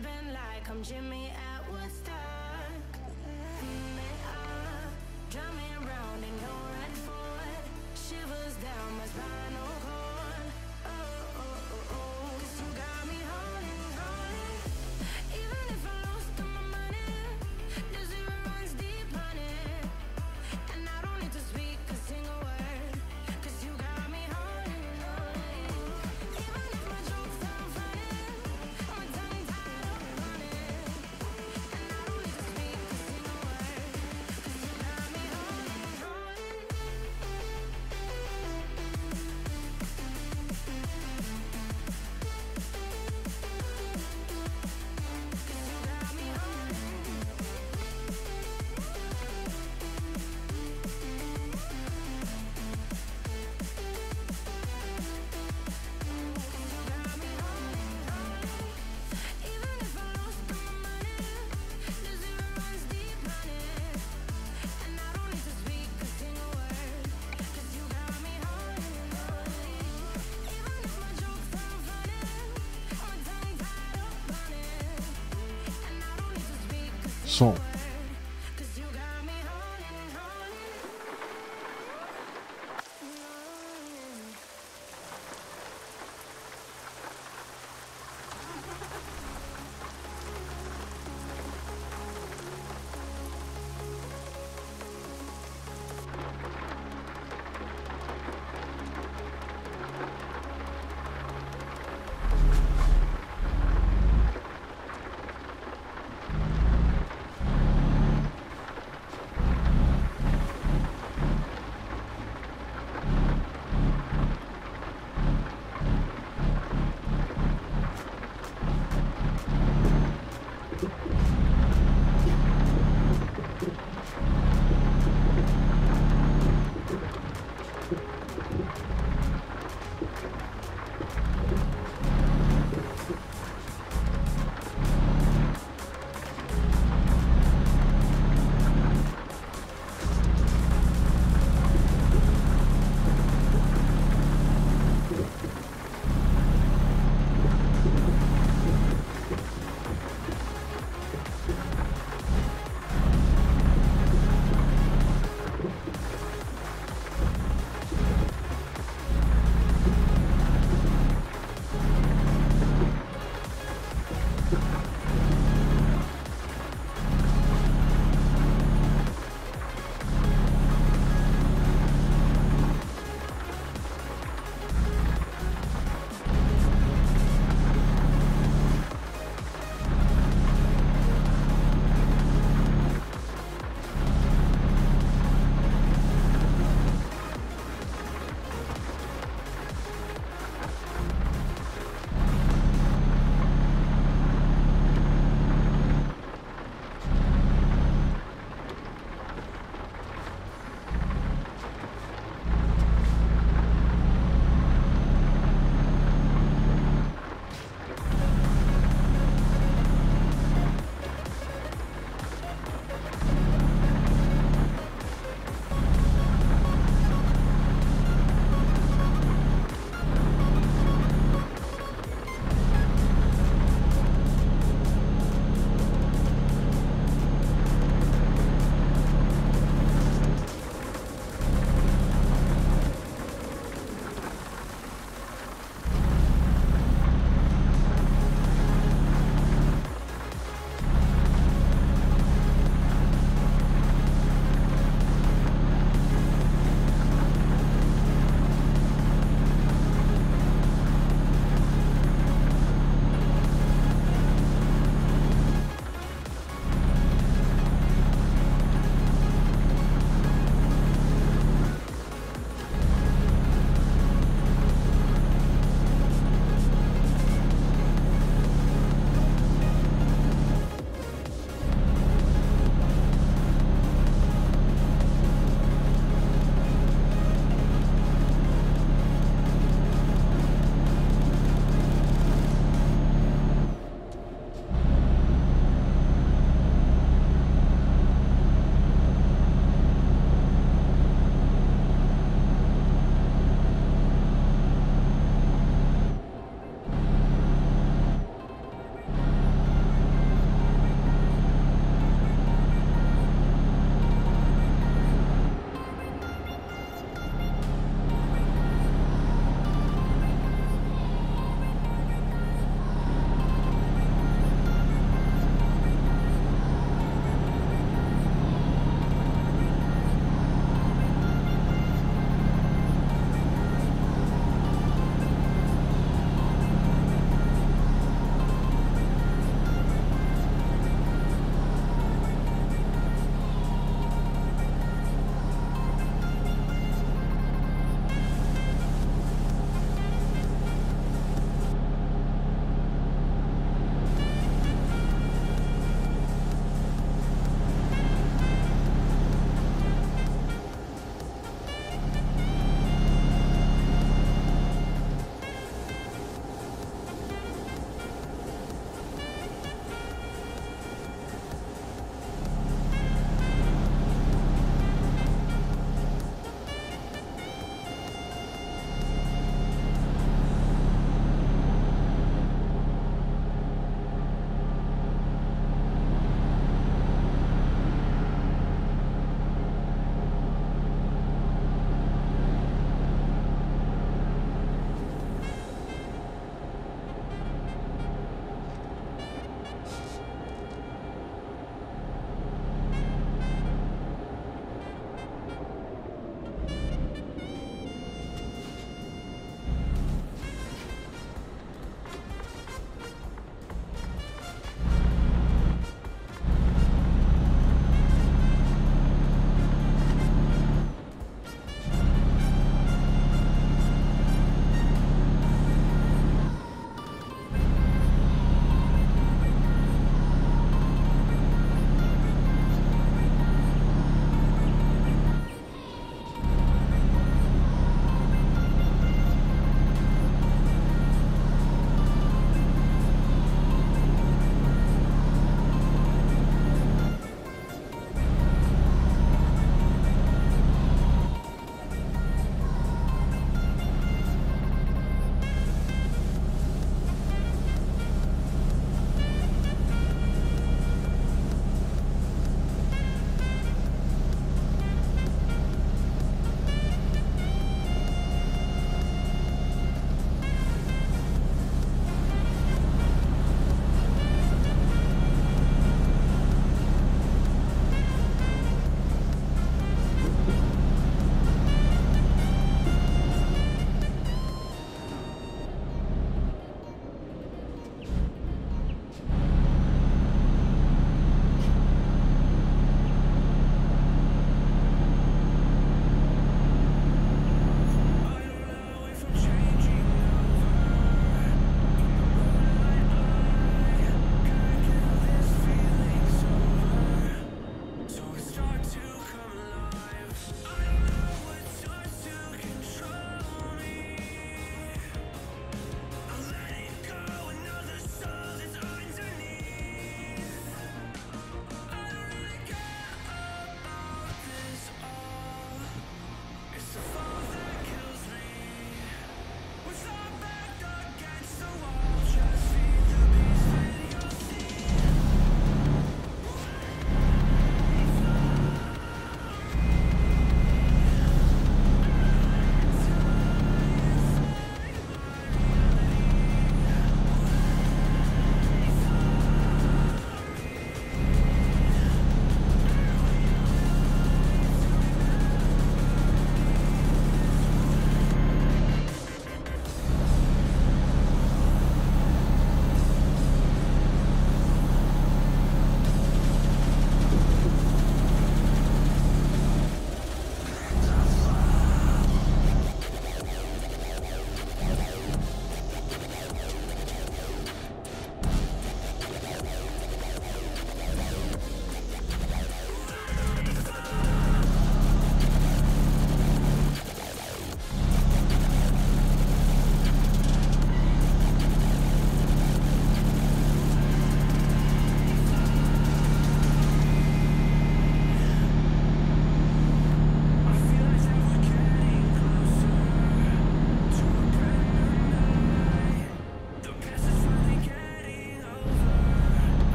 been like I'm Jimmy at Woodstock. They are drumming round in your red Ford. Shivers down my spinal cord. Oh, oh, oh, oh. 'Cause you got me holding, holding. Even if I lost all my money, the zero runs deep, honey. And I don't need to speak a single word. 'Cause you got me holding, holding. Even if my jokes sound funny, my tongue tied up on it. And I don't need to speak a single word. 'Cause you got me holding, holding. Som.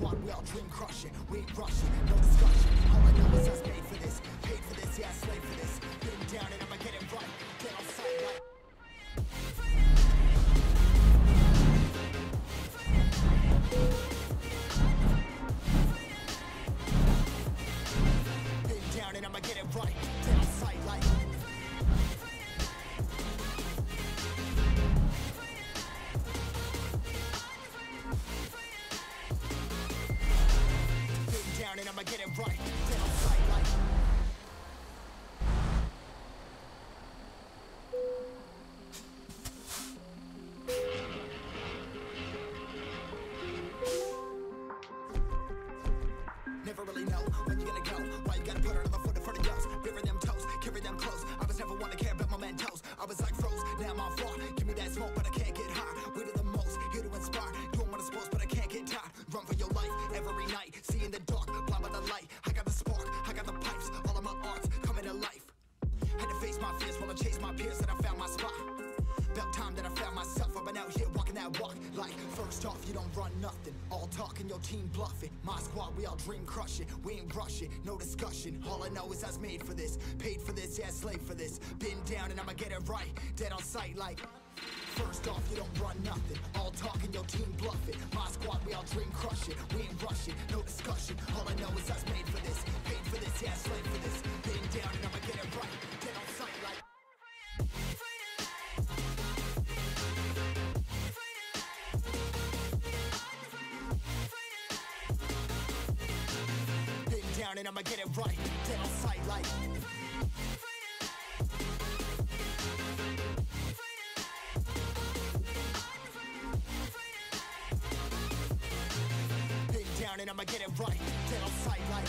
squad, we all dream crushing. We ain't rushing, no discussion. All I know is us made for this, paid for this, yeah, slave for this. Been down and I'ma get it right. Get on sight like. Been down and I'ma get it right. Get on sight like. And I'ma get it right, then I'll sight like. Never really know when you're gonna go. Why you gotta put another foot in front of yours? Bury them toes, carry them close. I was never one to care about my mentos. I was like froze, now I'm on floor. Give me that smoke, but I can't get high. We do the most, here to inspire. Doing what I'm supposed, but I can't get tired. Run for your life every night. See in the dark, blind by the light. I got the spark, I got the pipes. All of my arts coming to life. Had to face my fears while I chase my peers, and I found my spot. About time that I found myself. I've been out here walking that walk. Like, first off, you don't run nothing. All talking, your team bluffing. My squad, we all dream crushing. We ain't rushing, no discussion. All I know is I was made for this, paid for this, yeah, slave for this. Been down and I'ma get it right. Dead on sight like. First off, you don't run nothing. All talking, your team bluffing. My squad, we all dream crushing. We ain't rushing, no discussion. All I know is I was made for this, paid for this, yeah, slave for this. Been down and I'ma get it right. Dead on sight like. Been down and I'ma get it right. Dead on sight like. And I'ma get it right, dead on sight like.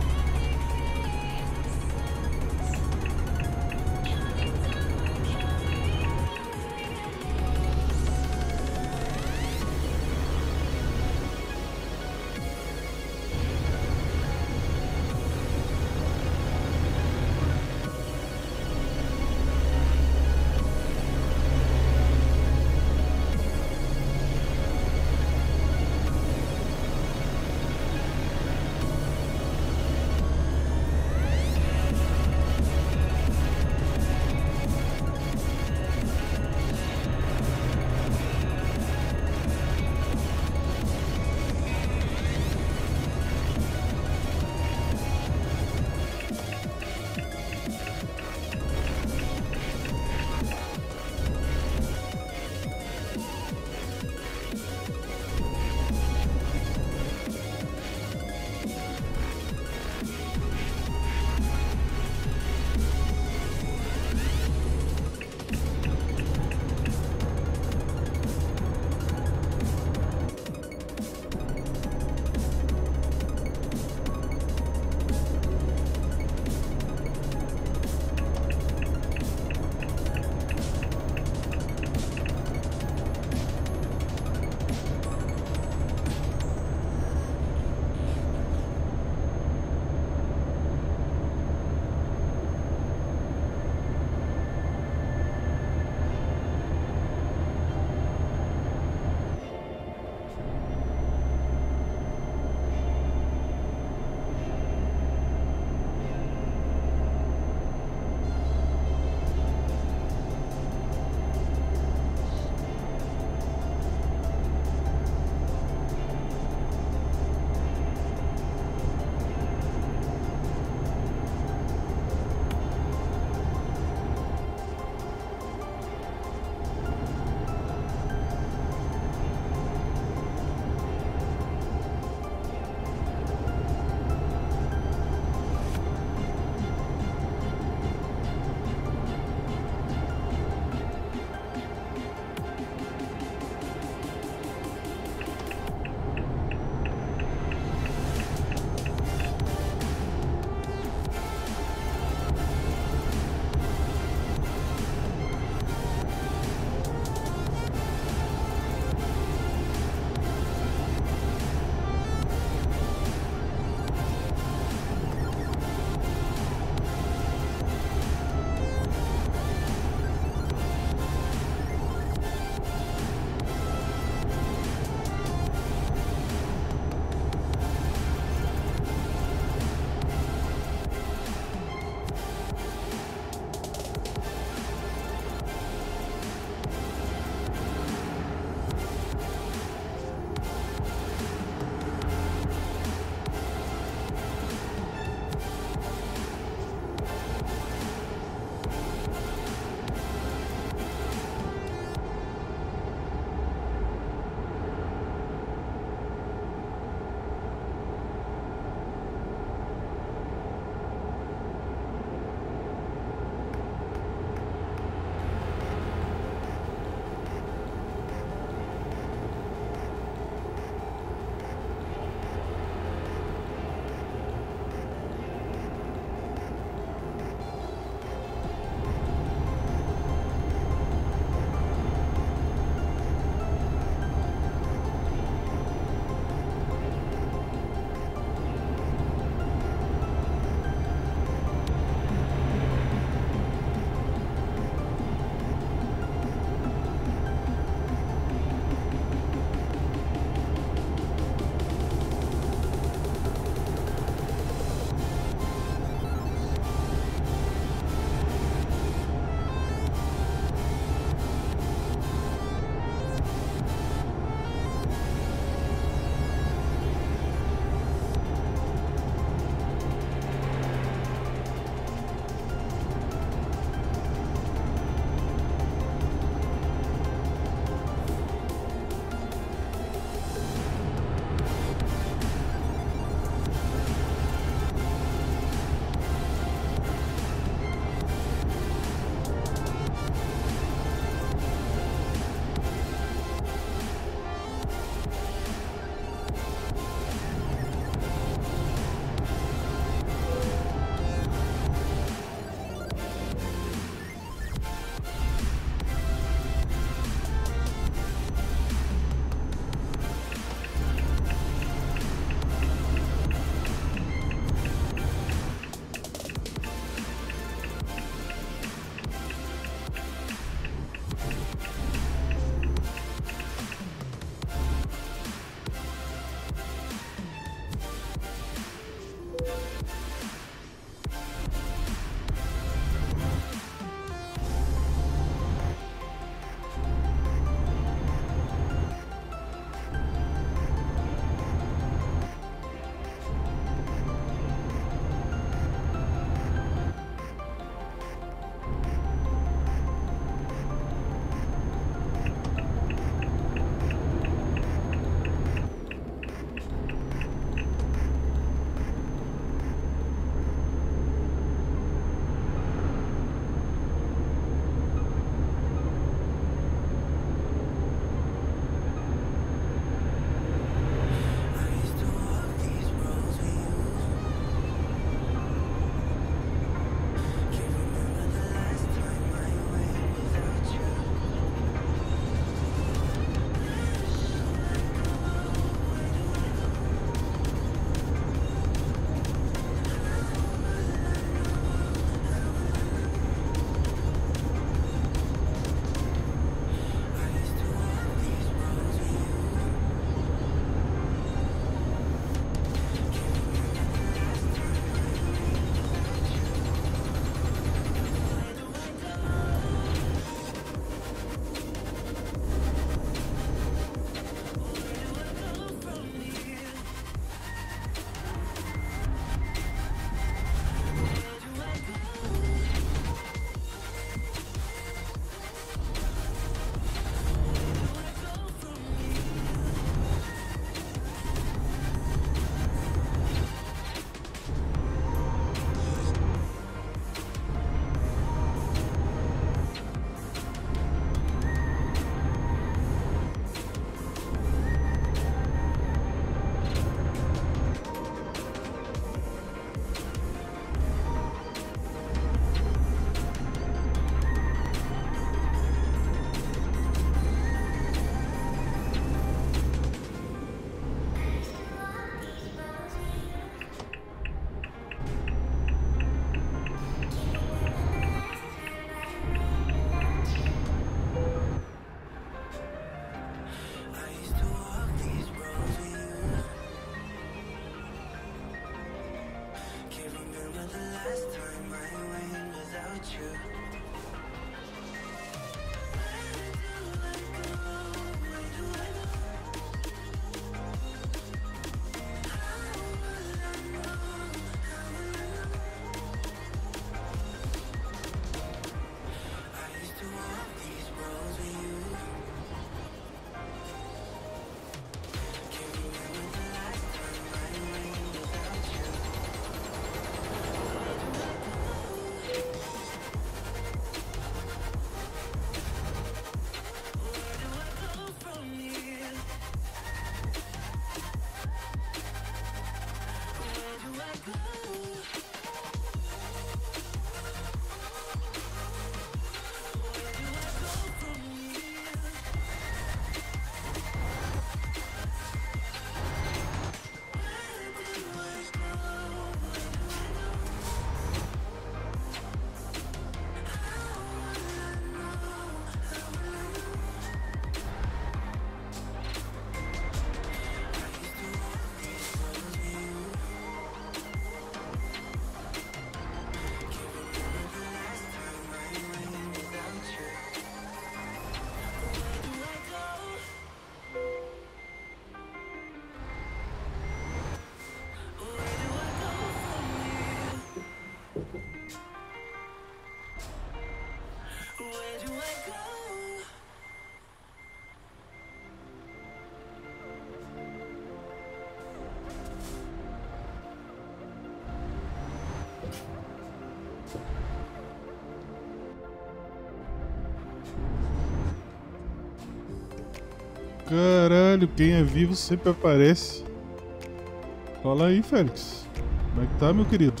Caralho, quem é vivo sempre aparece. Fala aí, Félix. Como é que tá, meu querido?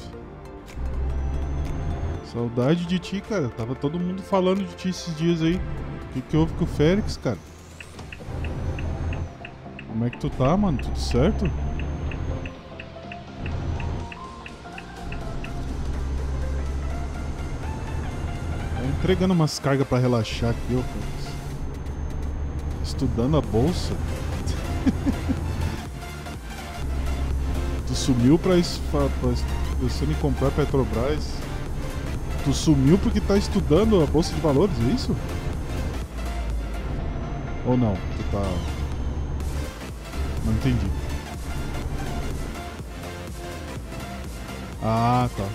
Saudade de ti, cara. Tava todo mundo falando de ti esses dias aí. O que houve com o Félix, cara? Como é que tu tá, mano? Tudo certo? Tá entregando umas cargas pra relaxar aqui, ó, Félix. Estudando a bolsa. Tu sumiu pra você me comprar Petrobras. Tu sumiu porque tá estudando a bolsa de valores, é isso? Ou não? Tu tá... Não entendi. Ah, tá.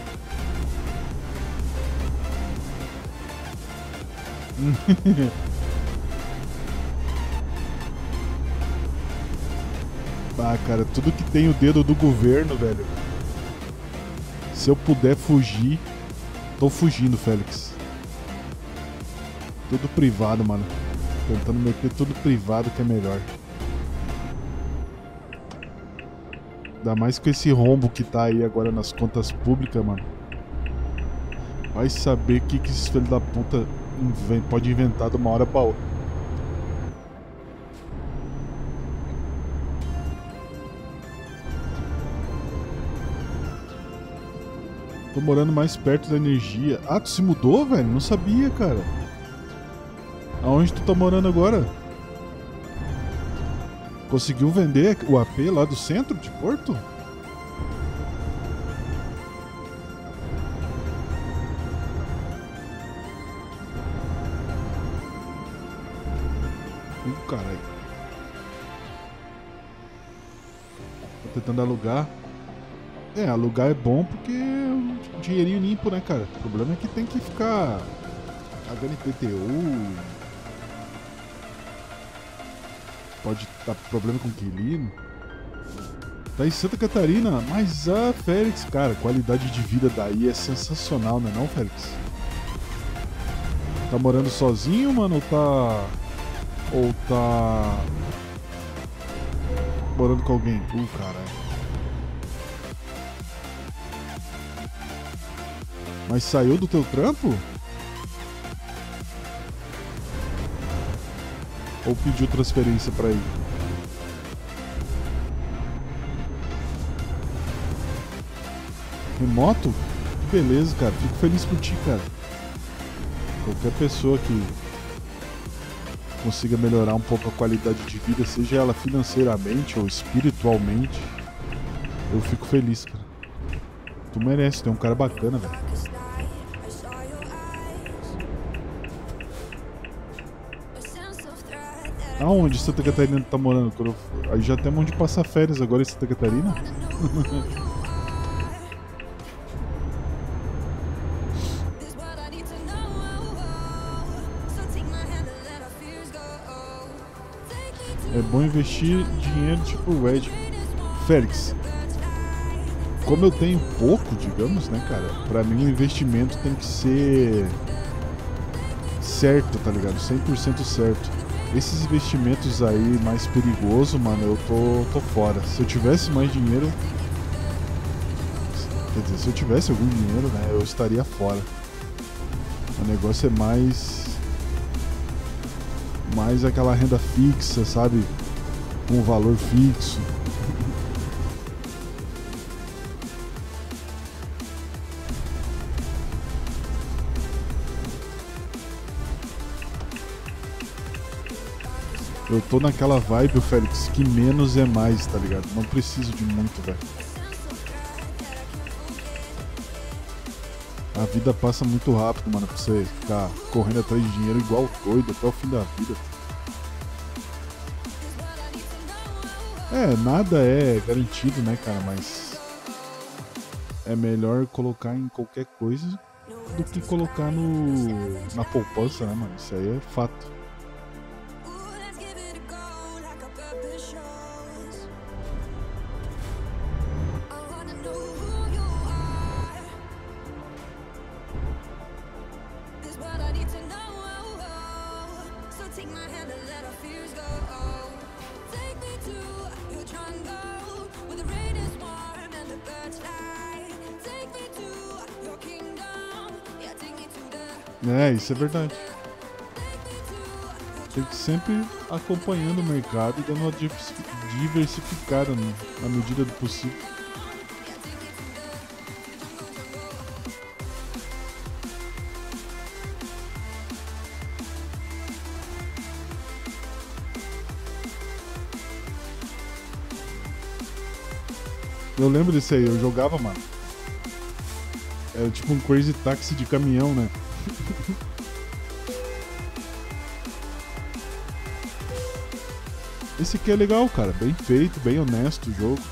Ah, cara, tudo que tem o dedo do governo, velho. Se eu puder fugir, tô fugindo, Félix. Tudo privado, mano. Tentando meter tudo privado que é melhor. Ainda mais com esse rombo que tá aí agora nas contas públicas, mano. Vai saber o que esses filhos da puta pode inventar de uma hora pra outra. Tô morando mais perto da energia. Ah, tu se mudou, velho? Não sabia, cara. Aonde tu tá morando agora? Conseguiu vender o AP lá do centro de Porto? Caralho. Tô tentando alugar. É, alugar é bom porque é um dinheirinho limpo, né, cara? O problema é que tem que ficar pagando IPTU. Pode dar problema com o inquilino. Tá em Santa Catarina, mas Félix, cara, a qualidade de vida daí é sensacional, né não, Félix? Tá morando sozinho, mano, ou tá morando com alguém? Caralho. Mas saiu do teu trampo? Ou pediu transferência pra ir? Remoto? Que beleza, cara. Fico feliz por ti, cara. Qualquer pessoa que consiga melhorar um pouco a qualidade de vida, seja ela financeiramente ou espiritualmente, eu fico feliz, cara. Tu merece, tu é um cara bacana, velho. Aonde Santa Catarina tá morando? Aí já temos onde passar férias agora em Santa Catarina. É bom investir dinheiro tipo Red. Félix, como eu tenho pouco, digamos, né, cara? Pra mim o investimento tem que ser certo, tá ligado? 100% certo. Esses investimentos aí mais perigosos, mano, eu tô fora. Se eu tivesse mais dinheiro... Quer dizer, se eu tivesse algum dinheiro, né, eu estaria fora. O negócio é mais aquela renda fixa, sabe? Com valor fixo. Eu tô naquela vibe, Félix, que menos é mais, tá ligado? Não preciso de muito, velho. A vida passa muito rápido, mano, pra você ficar correndo atrás de dinheiro igual doido até o fim da vida. É, nada é garantido, né, cara, mas é melhor colocar em qualquer coisa do que colocar na poupança, né, mano? Isso aí é fato. É, isso é verdade. Tem que sempre acompanhando o mercado e dando uma diversificada na medida do possível. Eu lembro desse aí, eu jogava, mano. Era tipo um Crazy Taxi de caminhão, né? Esse aqui é legal, cara. Bem feito, bem honesto o jogo.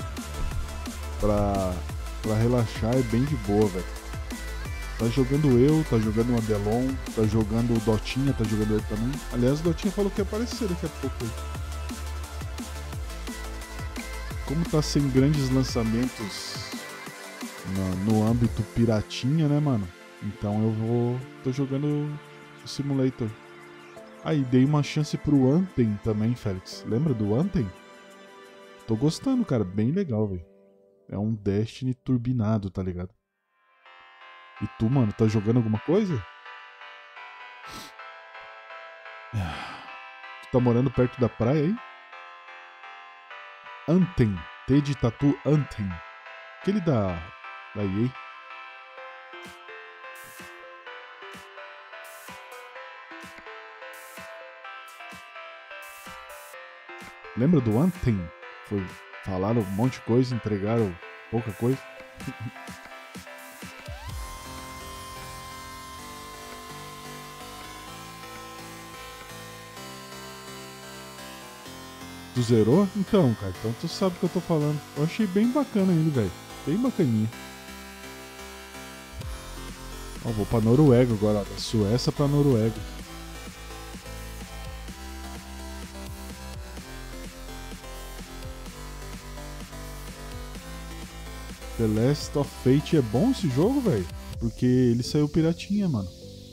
Pra relaxar é bem de boa, velho. Tá jogando eu, tá jogando o Adelon, tá jogando o Dotinha, tá jogando ele também. Aliás, o Dotinha falou que ia aparecer daqui a pouco aí. Como tá sem grandes lançamentos no âmbito piratinha, né, mano? Então tô jogando o Simulator. Aí, dei uma chance pro Anthem também, Félix. Lembra do Anthem? Tô gostando, cara. Bem legal, velho. É um Destiny turbinado, tá ligado? E tu, mano, tá jogando alguma coisa? Tu tá morando perto da praia aí? Anthem. T de tatu Anthem. Aquele da EA. Lembra do Anthem? Falaram um monte de coisa, entregaram pouca coisa. Tu zerou? Então, cara, então tu sabe o que eu tô falando. Eu achei bem bacana ele, velho. Bem bacaninha. Ó, vou pra Noruega agora, ó, da Suécia pra Noruega. The Last of Fate é bom esse jogo, velho? Porque ele saiu piratinha, mano.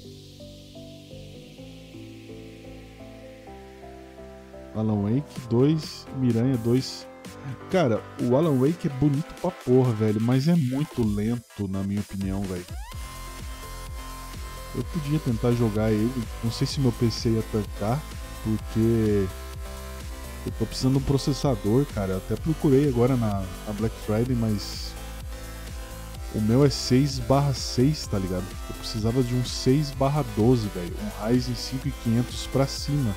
Alan Wake 2, Miranha 2. Cara, o Alan Wake é bonito pra porra, velho, mas é muito lento, na minha opinião, velho. Eu podia tentar jogar ele, não sei se meu PC ia tancar, porque eu tô precisando de um processador, cara. Eu até procurei agora na Black Friday, mas o meu é 6/6, tá ligado? Eu precisava de um 6/12, velho. Um Ryzen 5500 pra cima.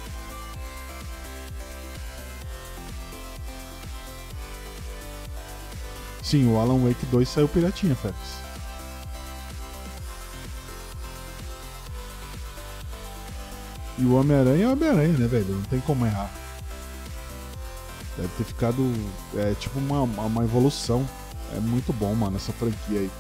Sim, o Alan Wake 2 saiu piratinha, Félix. E o Homem-Aranha é o Homem-Aranha, né, velho? Não tem como errar. Deve ter ficado. É tipo uma evolução. É muito bom, mano, essa franquia aí.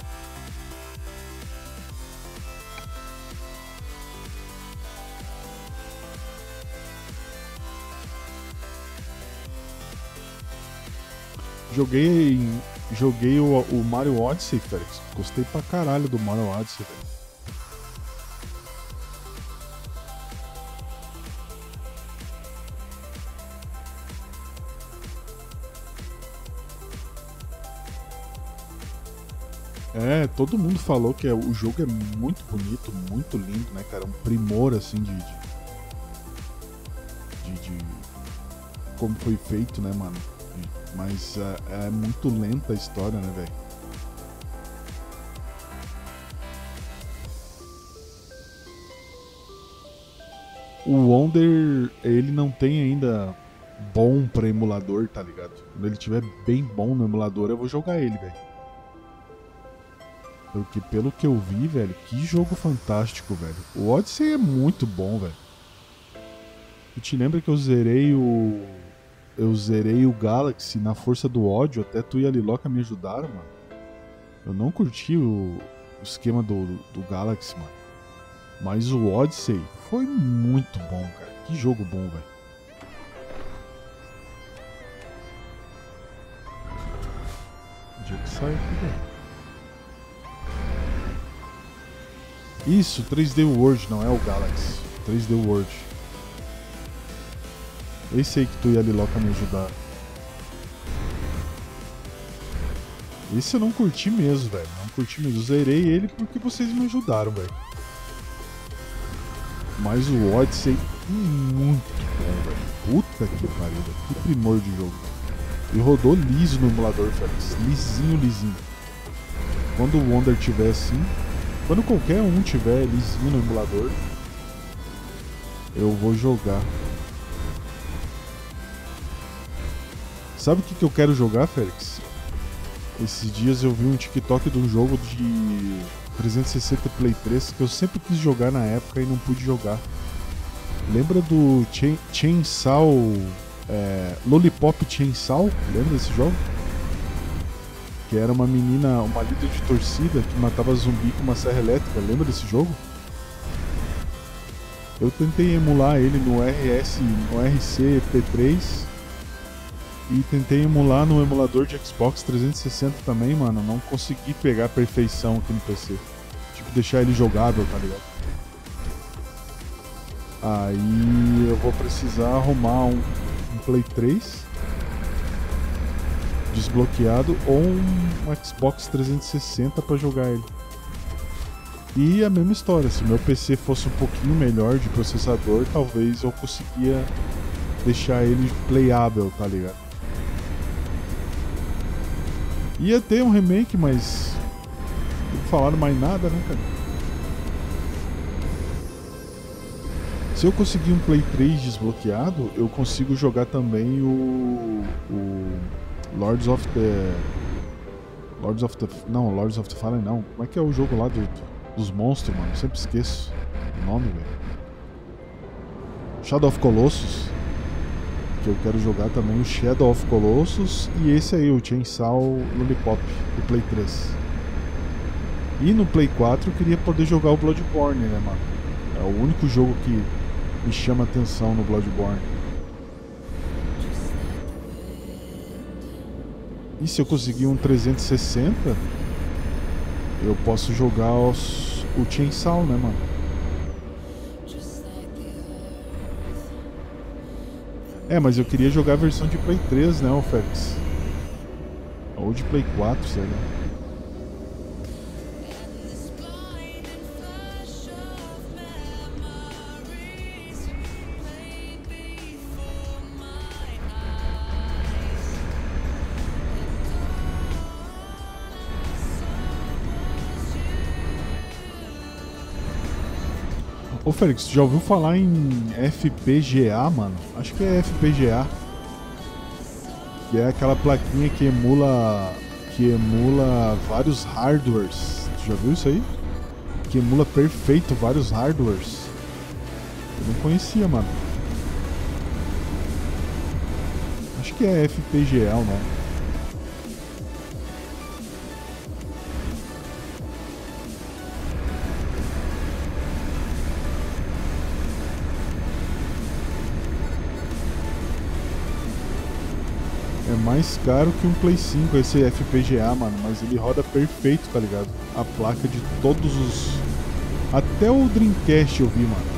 Joguei o Mario Odyssey, Félix. Gostei pra caralho do Mario Odyssey, velho. É, todo mundo falou que o jogo é muito bonito, muito lindo, né, cara? Um primor, assim, de como foi feito, né, mano? Mas é muito lenta a história, né, velho? O Wonder, ele não tem ainda bom pra emulador, tá ligado? Quando ele tiver bem bom no emulador, eu vou jogar ele, velho. Porque pelo que eu vi, velho, que jogo fantástico, velho. O Odyssey é muito bom, velho. Tu te lembra que eu zerei o Galaxy na força do ódio, até tu e a Liloca me ajudaram, mano. Eu não curti o esquema do Galaxy, mano. Mas o Odyssey foi muito bom, cara. Que jogo bom, velho. Onde é que sai aqui, velho? Isso, 3D World, não é o Galaxy. 3D World. Esse aí que tu e a Liloca me ajudaram. Esse eu não curti mesmo, velho. Não curti mesmo. Eu zerei ele porque vocês me ajudaram, velho. Mas o Odyssey, muito bom, velho. Puta que pariu, velho. Que primor de jogo. E rodou liso no emulador, Félix. Lisinho, lisinho. Quando o Wonder tiver assim... Quando qualquer um tiver lisinho no emulador, eu vou jogar. Sabe o que eu quero jogar, Félix? Esses dias eu vi um TikTok de um jogo de 360 Play 3 que eu sempre quis jogar na época e não pude jogar. Lembra do Chainsaw... Lollipop Chainsaw? Lembra desse jogo? Que era uma menina, uma líder de torcida que matava zumbi com uma serra elétrica. Lembra desse jogo? Eu tentei emular ele no RC P3 e tentei emular no emulador de Xbox 360 também, mano. Não consegui pegar a perfeição aqui no PC. Tipo, deixar ele jogável, tá ligado? Aí eu vou precisar arrumar um Play 3 desbloqueado ou um Xbox 360 pra jogar ele. E a mesma história, se meu PC fosse um pouquinho melhor de processador, talvez eu conseguia deixar ele playável, tá ligado? Ia ter um remake, mas não falaram mais nada, né, cara? Se eu conseguir um Play 3 desbloqueado, eu consigo jogar também o Lords of the Fallen não. Como é que é o jogo lá dos monstros, mano? Eu sempre esqueço o nome, velho. Shadow of Colossus. Que eu quero jogar também o Shadow of Colossus. E esse aí, o Chainsaw Lollipop, do Play 3. E no Play 4 eu queria poder jogar o Bloodborne, né, mano? É o único jogo que me chama atenção no Bloodborne. E se eu conseguir um 360, eu posso jogar o Chainsaw, né, mano? É, mas eu queria jogar a versão de Play 3, né, Félix? Ou de Play 4, sei lá. Ô Félix, já ouviu falar em FPGA, mano? Acho que é FPGA. Que é aquela plaquinha que emula vários hardwares. Tu já viu isso aí? Que emula perfeito vários hardwares. Eu não conhecia, mano. Acho que é FPGA o nome. É mais caro que um Play 5 esse FPGA, mano, mas ele roda perfeito, tá ligado? A placa de todos os... Até o Dreamcast eu vi, mano.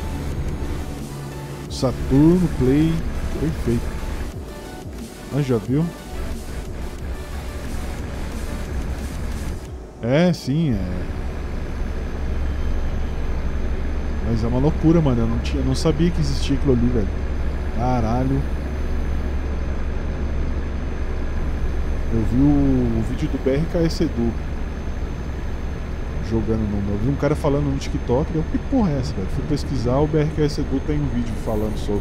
Saturno, Play, perfeito. Ah, já viu? É, sim, é. Mas é uma loucura, mano. Eu não sabia que existia aquilo ali, velho. Caralho. Eu vi o vídeo do BRKS Edu jogando no meu. Eu vi um cara falando no TikTok. Eu, que porra é essa, velho? Fui pesquisar, o BRKS Edu tem um vídeo falando sobre.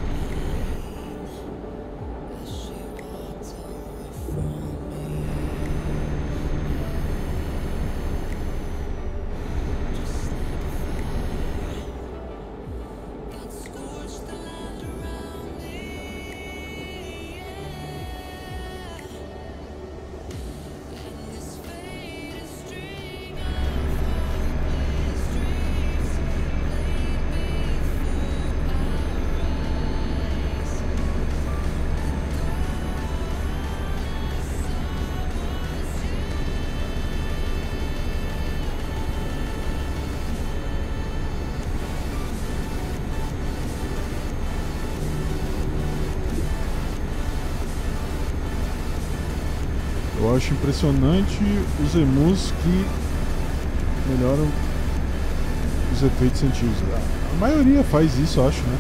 Eu acho impressionante os emus que melhoram os efeitos sentidos. A maioria faz isso, eu acho, né?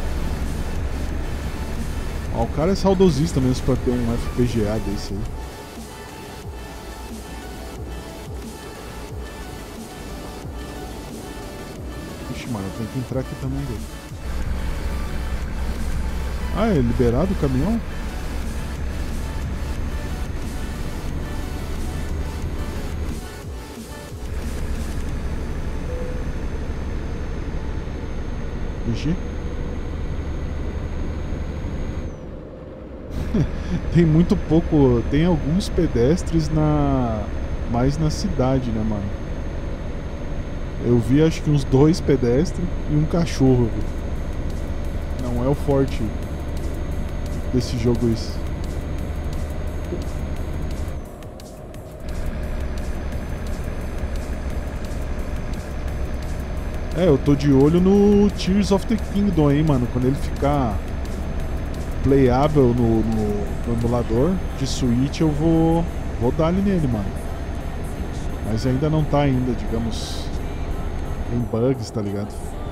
Ó, o cara é saudosista mesmo pra ter um FPGA desse aí. Ixi, mano, eu tenho que entrar aqui também, velho. Ah, é liberado o caminhão? Tem muito pouco. Tem alguns pedestres mais na cidade, né, mano? Eu vi acho que uns 2 pedestres e um cachorro. Não é o forte desse jogo isso. É, eu tô de olho no Tears of the Kingdom aí, mano. Quando ele ficar playável no emulador de Switch, eu vou dar ali nele, mano. Mas ainda não tá ainda, digamos, em bugs, tá ligado?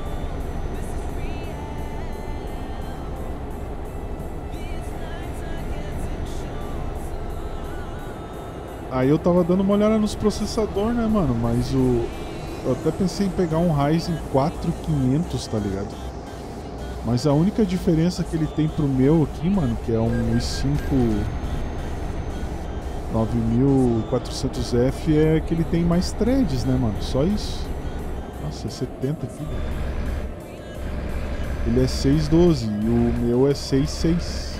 Aí eu tava dando uma olhada nos processadores, né, mano? Mas eu até pensei em pegar um Ryzen 4500, tá ligado? Mas a única diferença que ele tem pro meu aqui, mano, que é um i5 9400F, é que ele tem mais threads, né, mano? Só isso. Nossa, é 70 aqui, velho. Ele é 612 e o meu é 66.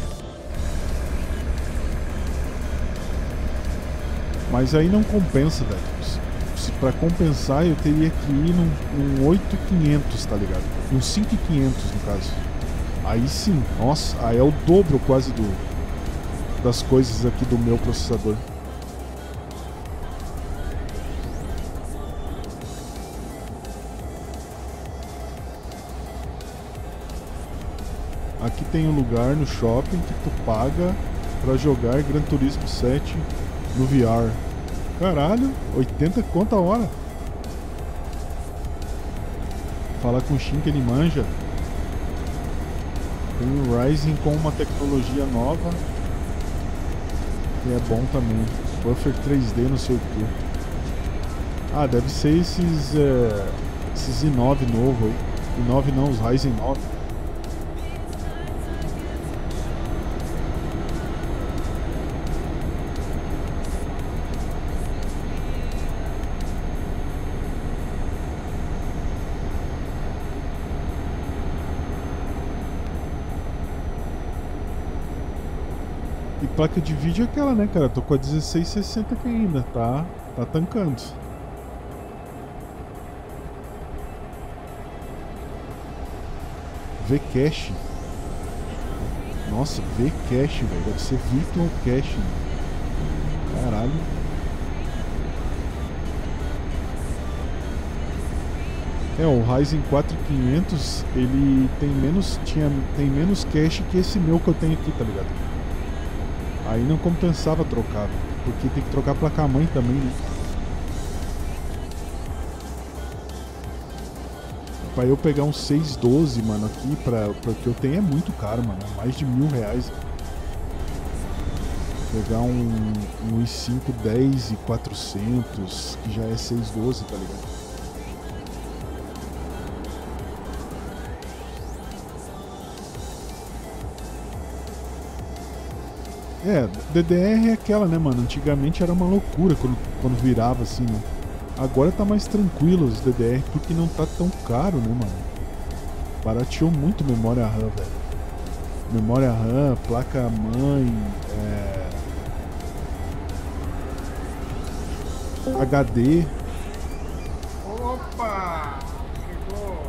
Mas aí não compensa, velho. Pra compensar, eu teria que ir num 8500, tá ligado? Um 5500, no caso. Aí sim, nossa, aí é o dobro quase das coisas aqui do meu processador. Aqui tem um lugar no shopping que tu paga pra jogar Gran Turismo 7 no VR. Caralho, 80 conto a hora. Fala com o Shin que ele manja. Tem o Ryzen com uma tecnologia nova. E é bom também. Buffer 3D, não sei o que. Ah, deve ser esses i9 novo aí. i9 não, os Ryzen 9. placa de vídeo é aquela, né, cara? Tô com a 1660 aqui ainda, tá tancando. Vcache. Nossa, Vcache, velho. Deve ser Virtual Cache, né? Caralho. O Ryzen 4500, ele tem menos cache que esse meu que eu tenho aqui, tá ligado? Aí não compensava trocar, porque tem que trocar a placa-mãe também, né? Pra eu pegar um 612, mano, aqui, pra o que eu tenho é muito caro, mano. Mais de R$1.000. Pegar um i5 10400, que já é 612, tá ligado? DDR é aquela, né, mano? Antigamente era uma loucura quando virava assim, né? Agora tá mais tranquilo os DDR porque não tá tão caro, né, mano? Barateou muito memória RAM, velho. Memória RAM, placa-mãe, HD. Opa! Chegou!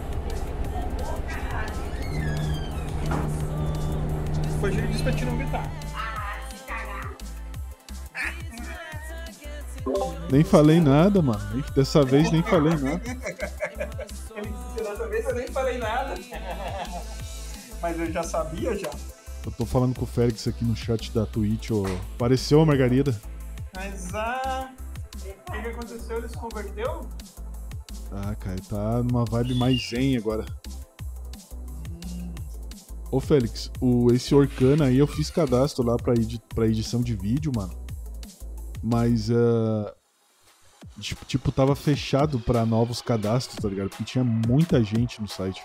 Hoje ele disse pra te não gritar. Nem falei nada, mano. Dessa vez nem falei nada. Dessa vez eu nem falei nada. Mas eu já sabia já. Eu tô falando com o Félix aqui no chat da Twitch, ó. Apareceu a Margarida. Mas o que aconteceu? Ele se converteu? Ah, cara, tá numa vibe mais zen agora. Ô Félix, esse Orkana aí eu fiz cadastro lá pra edição de vídeo, mano. Mas, tipo, tava fechado pra novos cadastros, tá ligado? Porque tinha muita gente no site.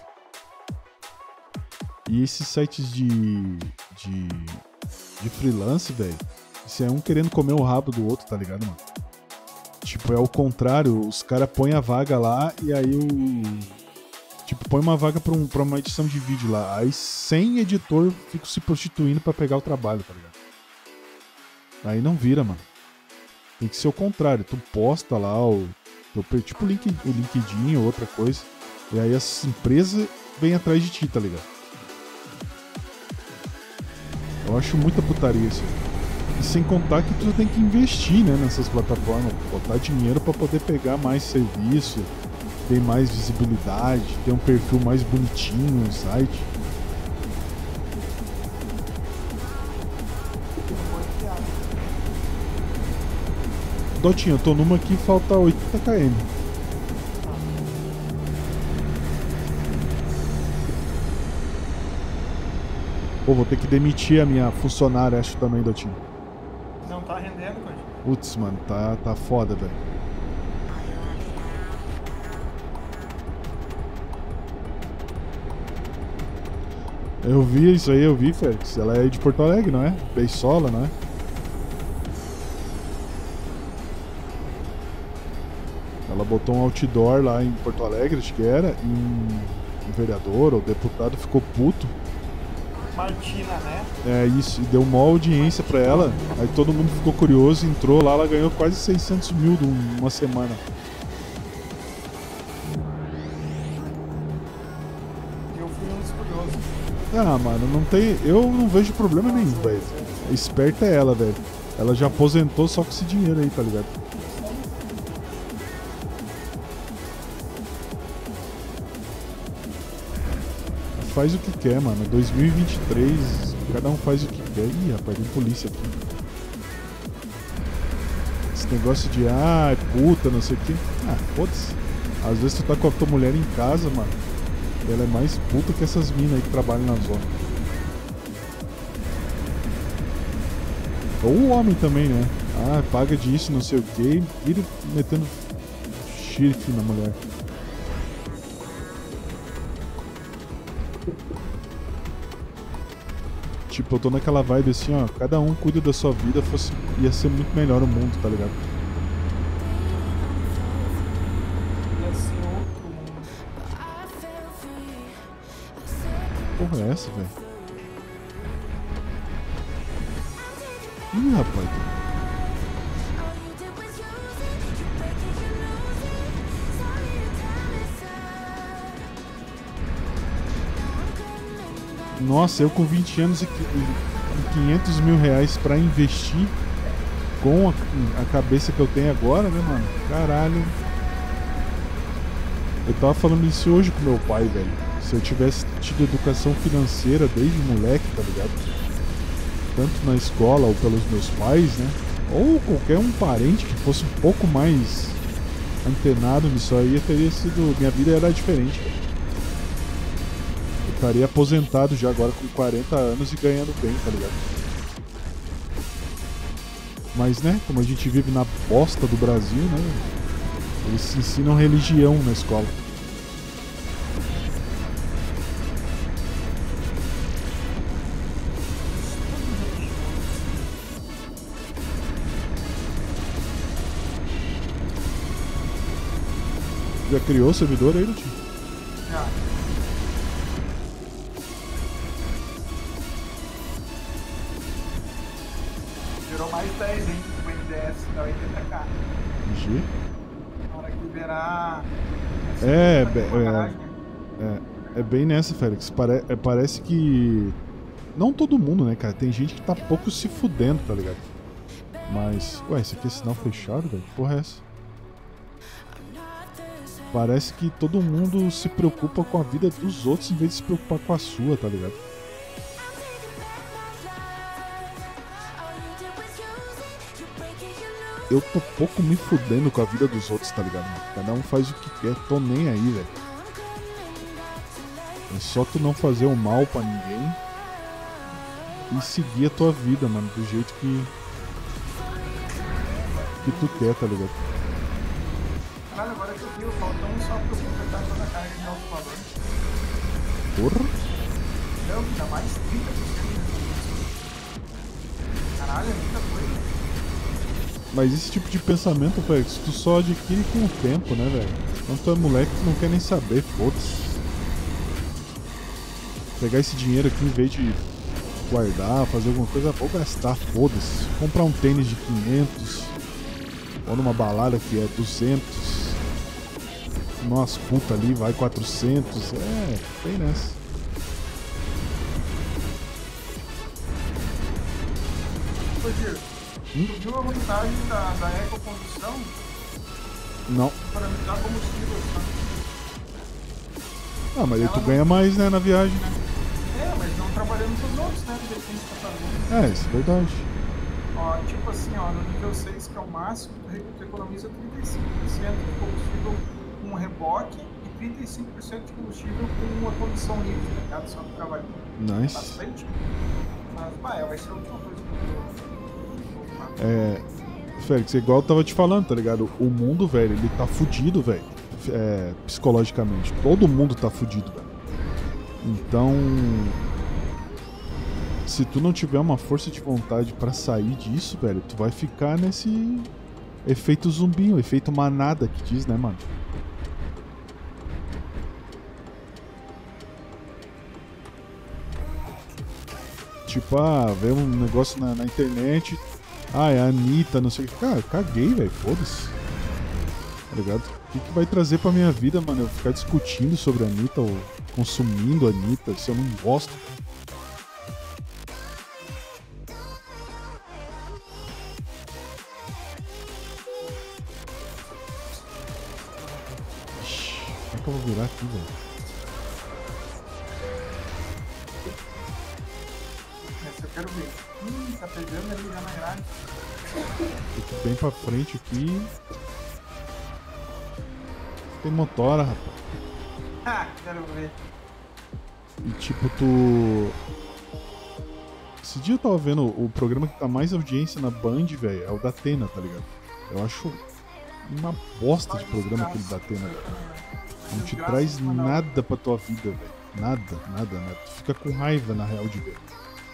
E esses sites de freelance, velho, isso é um querendo comer o rabo do outro, tá ligado, mano? Tipo, é o contrário, os caras põem a vaga lá e aí tipo, põe uma vaga pra uma edição de vídeo lá. Aí, sem editor, fico se prostituindo pra pegar o trabalho, tá ligado? Aí não vira, mano. Tem que ser o contrário. Tu posta lá tipo o LinkedIn ou outra coisa. E aí as empresas vêm atrás de ti, tá ligado? Eu acho muita putaria isso. E sem contar que tu tem que investir, né, nessas plataformas. Botar dinheiro pra poder pegar mais serviço, ter mais visibilidade, ter um perfil mais bonitinho no site. Dotinho, eu tô numa aqui, falta 80 km. Pô, vou ter que demitir a minha funcionária, acho também, Dotinho. Não tá rendendo, Conde? Putz, mano, tá foda, velho. Eu vi isso aí, Félix. Ela é de Porto Alegre, não é? Beisola, não é? Ela botou um outdoor lá em Porto Alegre, acho que era, e o vereador ou deputado ficou puto. Martina, né? É isso, e deu uma audiência pra ela, aí todo mundo ficou curioso, entrou lá, ela ganhou quase 600 mil em uma semana. Eu fui um dos curiosos. Ah, mano, eu não vejo problema nenhum, velho. Esperta é ela, velho. Ela já aposentou só com esse dinheiro aí, tá ligado? Faz o que quer, mano. 2023, cada um faz o que quer. Ih, rapaz, tem polícia aqui. Esse negócio de, puta, não sei o que. Foda-se. Às vezes tu tá com a tua mulher em casa, mano. Ela é mais puta que essas minas aí que trabalham na zona. Ou o homem também, né? Paga disso, não sei o que. E vira metendo chifre na mulher. Tipo, eu tô naquela vibe assim, ó, cada um cuida da sua vida, ia ser muito melhor o mundo, tá ligado? Ia ser outro mundo. Porra é essa, velho? Ih, rapaz. All you did was use it, you break it, you lose it. Sorry to tell it so. Now I'm coming back. Nossa, eu com 20 anos e 500 mil reais pra investir com a cabeça que eu tenho agora, né, mano? Caralho. Eu tava falando isso hoje com meu pai, velho. Se eu tivesse tido educação financeira desde moleque, tá ligado? Tanto na escola ou pelos meus pais, né? Ou qualquer um parente que fosse um pouco mais antenado nisso aí, teria sido. Minha vida era diferente, velho. Eu estaria aposentado já agora com 40 anos e ganhando bem, tá ligado? Mas, né, como a gente vive na bosta do Brasil, né? Eles se ensinam religião na escola. Já criou o servidor aí, Lutinho? Já. Virou mais 10, hein? O NDS da 80k. G? Na hora que liberar. É, tá com uma garagem, né? É bem nessa, Félix. Parece que. Não todo mundo, né, cara? Tem gente que tá pouco se fudendo, tá ligado? Mas. Ué, esse aqui é sinal fechado, velho? Que porra é essa? Parece que todo mundo se preocupa com a vida dos outros em vez de se preocupar com a sua, tá ligado? Eu tô pouco me fudendo com a vida dos outros, tá ligado? Cada um faz o que quer, tô nem aí, velho. É só tu não fazer o mal pra ninguém e seguir a tua vida, mano, do jeito que tu quer, tá ligado? Caralho, agora que eu vi o faltão só pra eu completar toda a carga de alto-falante. Porra! Não, dá mais 30%. Caralho, é muita coisa. Mas esse tipo de pensamento, Félix, tu só adquire com o tempo, né, velho? Quando tu é moleque, tu não quer nem saber, foda-se. Pegar esse dinheiro aqui em vez de guardar, fazer alguma coisa, vou gastar, foda-se. Comprar um tênis de 500, ou numa balada que é 200, umas puta ali, vai 400, tem nessa. Ô, Giro, tu viu a vantagem da ecocondução? Não. Para me dar combustível, tá? Ah, mas aí tu ganha mais, né, na viagem, né? É, mas não trabalhando com os outros, né? Do jeito que a gente tá fazendo. É, isso é verdade. Ó, tipo assim, ó, no nível 6, que é o máximo, tu economiza 35% de combustível com reboque e 35% de combustível com uma condição livre, tá ligado? Só no trabalho. Nice. Bastante. Mas, vai ser a última coisa que eu vou. É, Félix, igual eu tava te falando, tá ligado? O mundo, velho, ele tá fudido, velho. Psicologicamente. Todo mundo tá fudido, velho. Então, se tu não tiver uma força de vontade pra sair disso, velho, tu vai ficar nesse efeito zumbi, o efeito manada que diz, né, mano? Tipo, vê um negócio na internet. É a Anitta, não sei o que. Cara, caguei, velho. Foda-se. Tá ligado? O que vai trazer pra minha vida, mano? Eu ficar discutindo sobre a Anitta ou consumindo a Anitta, se eu não gosto. Ixi, como é que eu vou virar aqui, velho? Essa eu quero ver. Tá pegando ali já na grade. Fico bem pra frente aqui. Tem motora, rapaz. Quero ver. E tipo, esse dia eu tava vendo o programa que tá mais audiência na Band, velho, é o da Atena, tá ligado? Eu acho uma bosta de programa aquele da Atena, velho. Não te traz nada pra tua vida, velho. Nada. Tu fica com raiva, na real, de ver.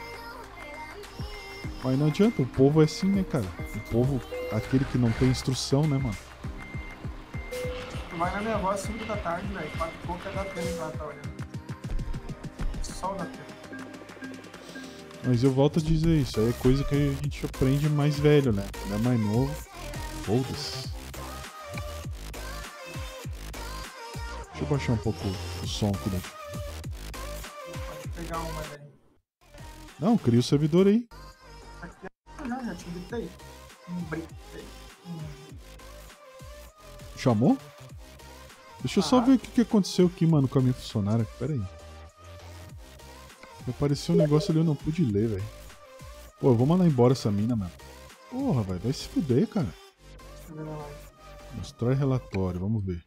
Mas não adianta, o povo é assim, né, cara? O povo, aquele que não tem instrução, né, mano? Tu vai na minha voz 5 da tarde, velho. 4 e pouco é da tela que ela tá olhando. Só da tela. Mas eu volto a dizer isso, aí é coisa que a gente aprende mais velho, né? Quando é mais novo, foda-se. Deixa eu baixar um pouco o som aqui daqui. Pode pegar uma daí. Não, cria o servidor aí. Já te gritei. Britei. Chamou? Deixa eu só ver o que aconteceu aqui, mano, com a minha funcionária. Pera aí. Apareceu um negócio ali, eu não pude ler, velho. Pô, eu vou mandar embora essa mina, mano. Porra, velho, vai se fuder, cara. Mostrar relatório, vamos ver.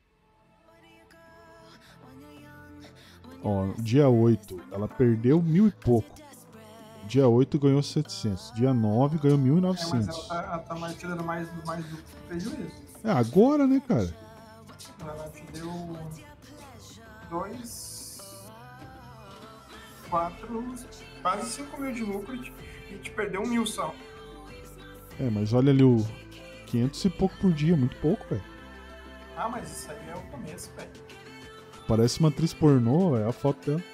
Ó, dia 8, ela perdeu 1.000 e pouco. Dia 8 ganhou 700. Dia 9 ganhou 1.900. Mas ela tá mais, te dando mais do que prejuízo. É agora, né, cara? Ela te deu 2, 4, quase 5 mil de lucro e te perdeu 1.000 só. É, mas olha ali o 500 e pouco por dia, muito pouco, velho. Ah, mas isso aí é o começo, velho. Parece uma atriz pornô, é a foto dela.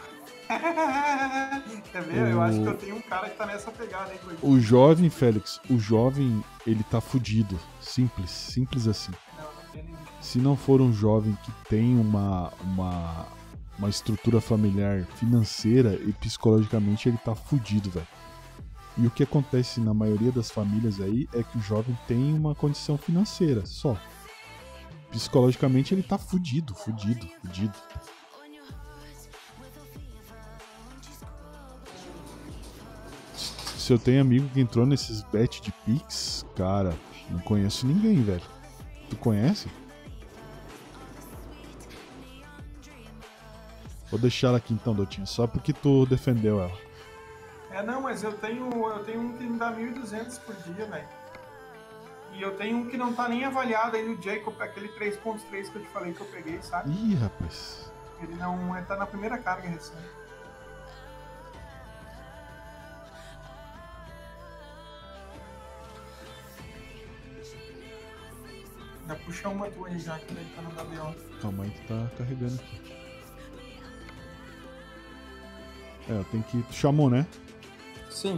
Quer ver? Eu acho que eu tenho um cara que tá nessa pegada, hein, coisa. O jovem, Félix, o jovem, ele tá fudido. Simples, simples assim. Não tem limite. Se não for um jovem que tem uma estrutura familiar financeira e psicologicamente ele tá fudido, velho. E o que acontece na maioria das famílias aí é que o jovem tem uma condição financeira só. Psicologicamente ele tá fudido. Se eu tenho amigo que entrou nesses bet de Pix, cara, não conheço ninguém, velho. Tu conhece? Vou deixar ela aqui então, Dotinha, só porque tu defendeu ela. É, não, mas eu tenho um que me dá 1.200 por dia, velho. E eu tenho um que não tá nem avaliado aí no Jacob, aquele 3.3 que eu te falei que eu peguei, sabe? Ih, rapaz. Ele não tá na primeira carga recente. Já puxa uma tua aí já, que daí tá no WO. Calma aí que tá carregando aqui. É, eu tenho que... Tu chamou, né? Sim.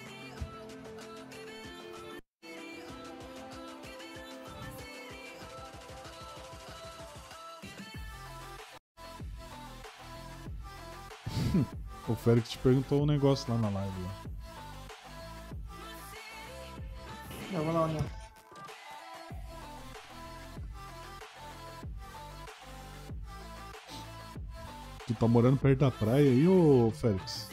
O Félix te perguntou um negócio lá na live. Lá. Eu vou lá olhar. Tu tá morando perto da praia aí, ô Félix?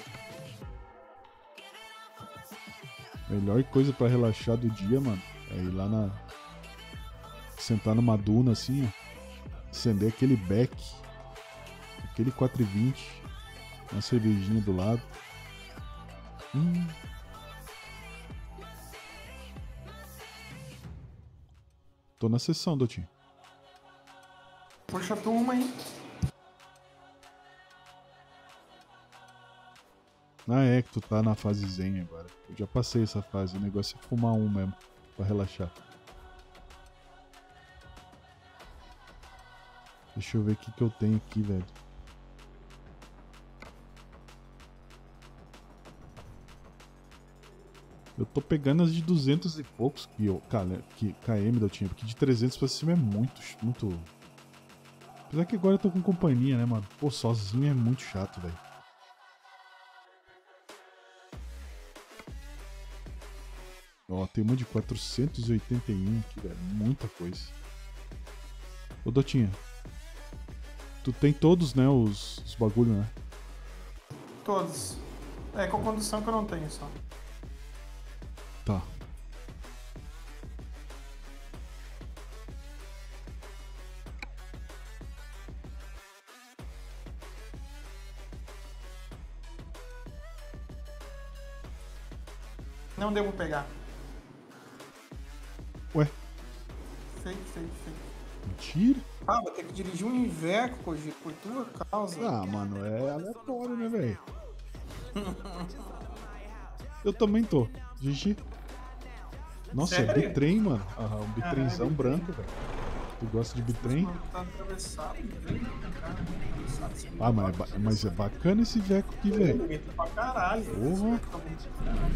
Melhor coisa pra relaxar do dia, mano, é ir lá na... sentar numa duna assim, ó. Acender aquele beck. Aquele 420. Uma cervejinha do lado. Tô na sessão, Dotinho. Puxa tu uma aí. Ah, é que tu tá na fase zen agora. Eu já passei essa fase. O negócio é fumar um mesmo, pra relaxar. Deixa eu ver o que eu tenho aqui, velho. Eu tô pegando as de 200 e poucos KM eu tinha, porque de 300 pra cima é muito. Apesar que agora eu tô com companhia, né, mano? Pô, sozinho é muito chato, velho. Ó, tem uma de 481 aqui, velho. Muita coisa. Ô, Dotinha. Tu tem todos, né, os bagulho, né? Todos. É com condição que eu não tenho só. Tá. Não devo pegar. Ué, Fake. mentira? Ah, vou ter que dirigir um Iveco, Koji, por tua causa. Ah, mano, é aleatório, né, velho? Eu também tô. Gigi. Nossa, é Sério? bitrem, mano. Ah, um bitrenzão bitrem. branco, velho. Tu gosta de bitrem? Tá atravessado, atravessado. Ah, mas é bacana esse Veco aqui, velho. Bonito pra caralho. Porra. Tá bonito pra caralho.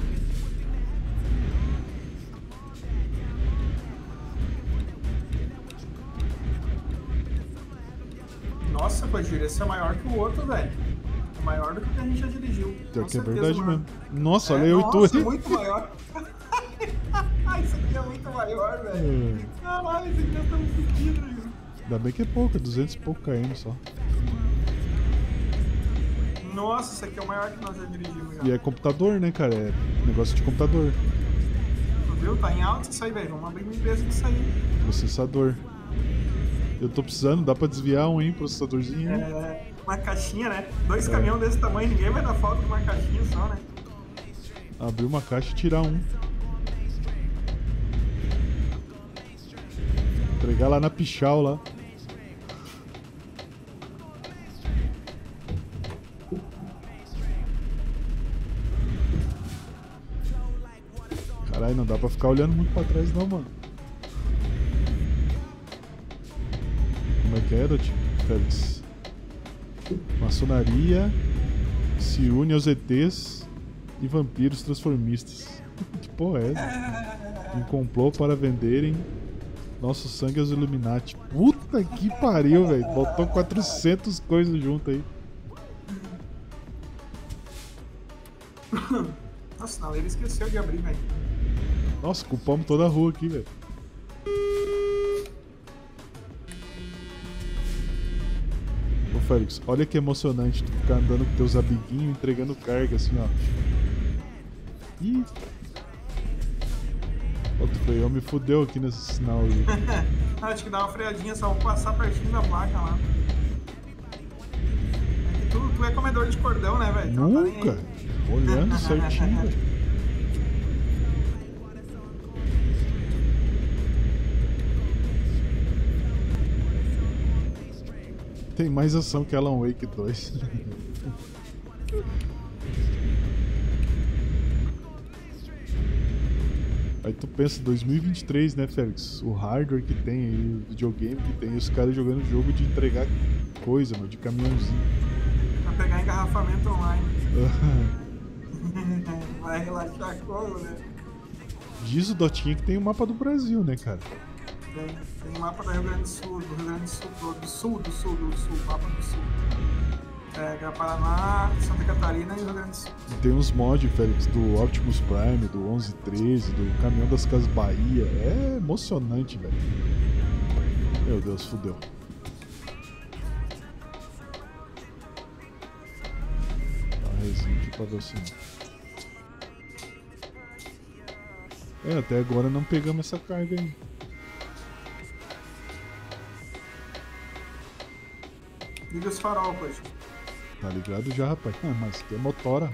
Nossa, Pajira, esse é maior que o outro, velho. É maior do que a gente já dirigiu. Pior Com que é certeza, verdade mano. mesmo. Nossa, olha eu e tu Nossa, aí. muito maior. Isso aqui é muito maior, velho. Caralho, esse aqui já tá muito fedido, velho. Ainda bem que é pouco, é 200 e pouco km só. Nossa, esse aqui é o maior que nós já dirigimos já. E é computador, né, cara? É negócio de computador. Viu? Tá em alta isso aí, velho. Vamos abrir uma empresa disso aí. Processador. Eu tô precisando, dá pra desviar um, hein? Processadorzinho. É, uma caixinha, né? 2 caminhões desse tamanho, ninguém vai dar falta de uma caixinha só, né? Abrir uma caixa e tirar um. Entregar lá na Pichau lá. Caralho, não dá pra ficar olhando muito pra trás não, mano. Como é que é, Dot? Félix? Maçonaria se une aos ETs e vampiros transformistas. Que porra é essa? Um complô para venderem nosso sangue aos Illuminati. Puta que pariu, velho. Botou 400 coisas junto aí. Nossa, não, ele esqueceu de abrir, velho. Nossa, culpamos toda a rua aqui, velho. Ô Félix, olha que emocionante tu ficar andando com teus amiguinhos entregando carga assim, ó. Ih! Outro freio me fudeu aqui nesse sinal aí. Acho que dá uma freadinha, só vou passar pertinho da placa lá. É que tu é comedor de cordão, né, velho? Então, tá nem Nunca! aí. Olhando certinho, velho. Tem mais ação que Alan Wake 2. Aí tu pensa, 2023, né, Félix? O hardware que tem aí, o videogame que tem, os caras jogando jogo de entregar coisa, mano, de caminhãozinho. Pra pegar engarrafamento online. Vai relaxar como, né? Diz o Dotinha que tem o mapa do Brasil, né, cara? Tem mapa do Rio Grande do Sul, do sul, mapa do sul. Pega Paraná, Santa Catarina e Rio Grande do Sul. E tem uns mods, Félix, do Optimus Prime, do 1113, do Caminhão das Casas Bahia. É emocionante, velho. Meu Deus, fudeu. Dá uma resinha aqui pra docinho. Até agora não pegamos essa carga aí. Liga os farol, poxa. Tá ligado já, rapaz? Ah, mas tem motora.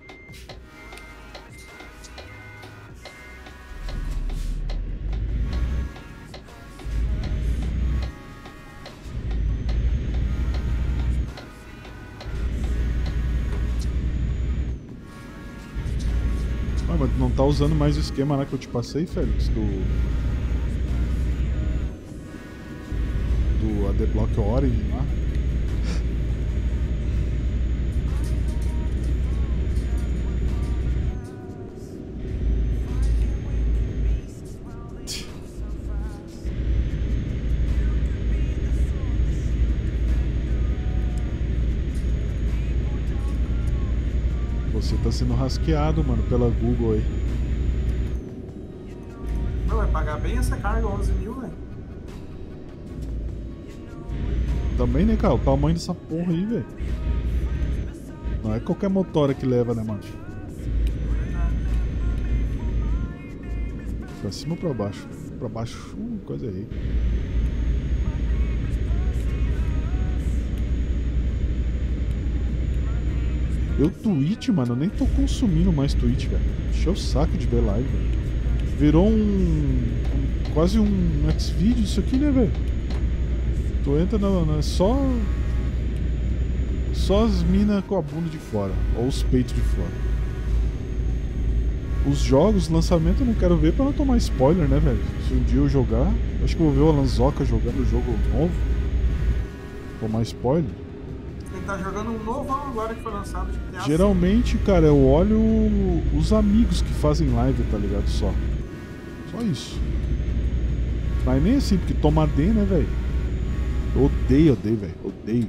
Ah, mas tu não tá usando mais o esquema lá que eu te passei, Félix? Do ADBlock Origin lá? Você tá sendo rasqueado, mano, pela Google aí. Não, vai pagar bem essa carga, 11 mil, velho. Também, né, cara? O tamanho dessa porra aí, velho. Não é qualquer motora que leva, né, mano? Pra cima ou pra baixo? Pra baixo, coisa aí. Eu Twitch, mano, eu nem tô consumindo mais Twitch, velho. Encheu o saco de ver live, velho. Virou quase um Xvideo isso aqui, né, velho? Tu entra só as minas com a bunda de fora, ou os peitos de fora. os jogos, lançamento eu não quero ver pra não tomar spoiler, né, velho? Se um dia eu jogar, acho que eu vou ver o Alanzoca jogando o jogo novo. Tomar spoiler. Ele tá jogando um novão agora que foi lançado de GTA. Geralmente, cara, eu olho os amigos que fazem live, tá ligado? Só isso. Mas nem assim, porque tomar D, né, velho? Eu odeio, velho. Odeio.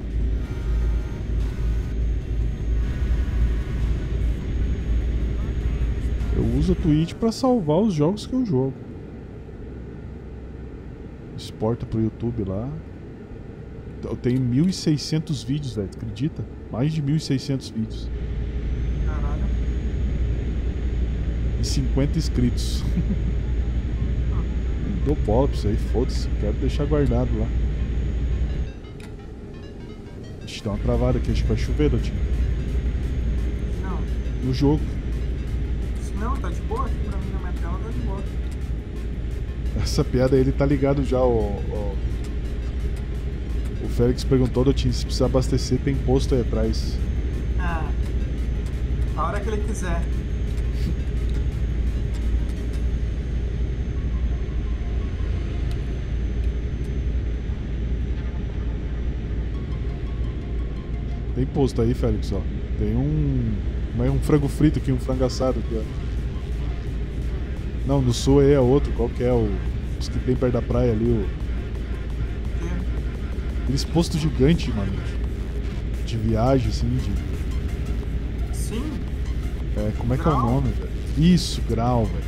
Eu uso a Twitch pra salvar os jogos que eu jogo. Exporta pro YouTube lá. Eu tenho 1.600 vídeos, velho. Acredita? Mais de 1.600 vídeos. Caralho. E 50 inscritos. Não dou bola pra isso aí, foda-se. Quero deixar guardado lá. Deixa eu dar uma travada aqui, acho que vai chover, Dotinho. Não. No jogo. Não, tá de boa aqui pra mim na minha tela, tá de boa. Essa piada aí, ele tá ligado já, o Félix perguntou, Dotinho, se precisar abastecer, tem posto aí atrás. Ah, a hora que ele quiser. Tem posto aí, Félix, ó. Tem um frango frito aqui, um frango assado aqui, ó. Não, no sul aí é outro, qual que é os que tem perto da praia ali, aqueles postos gigantes, mano. De viagem, assim, Sim? como é que é o Grau? nome, velho? Isso, grau, velho.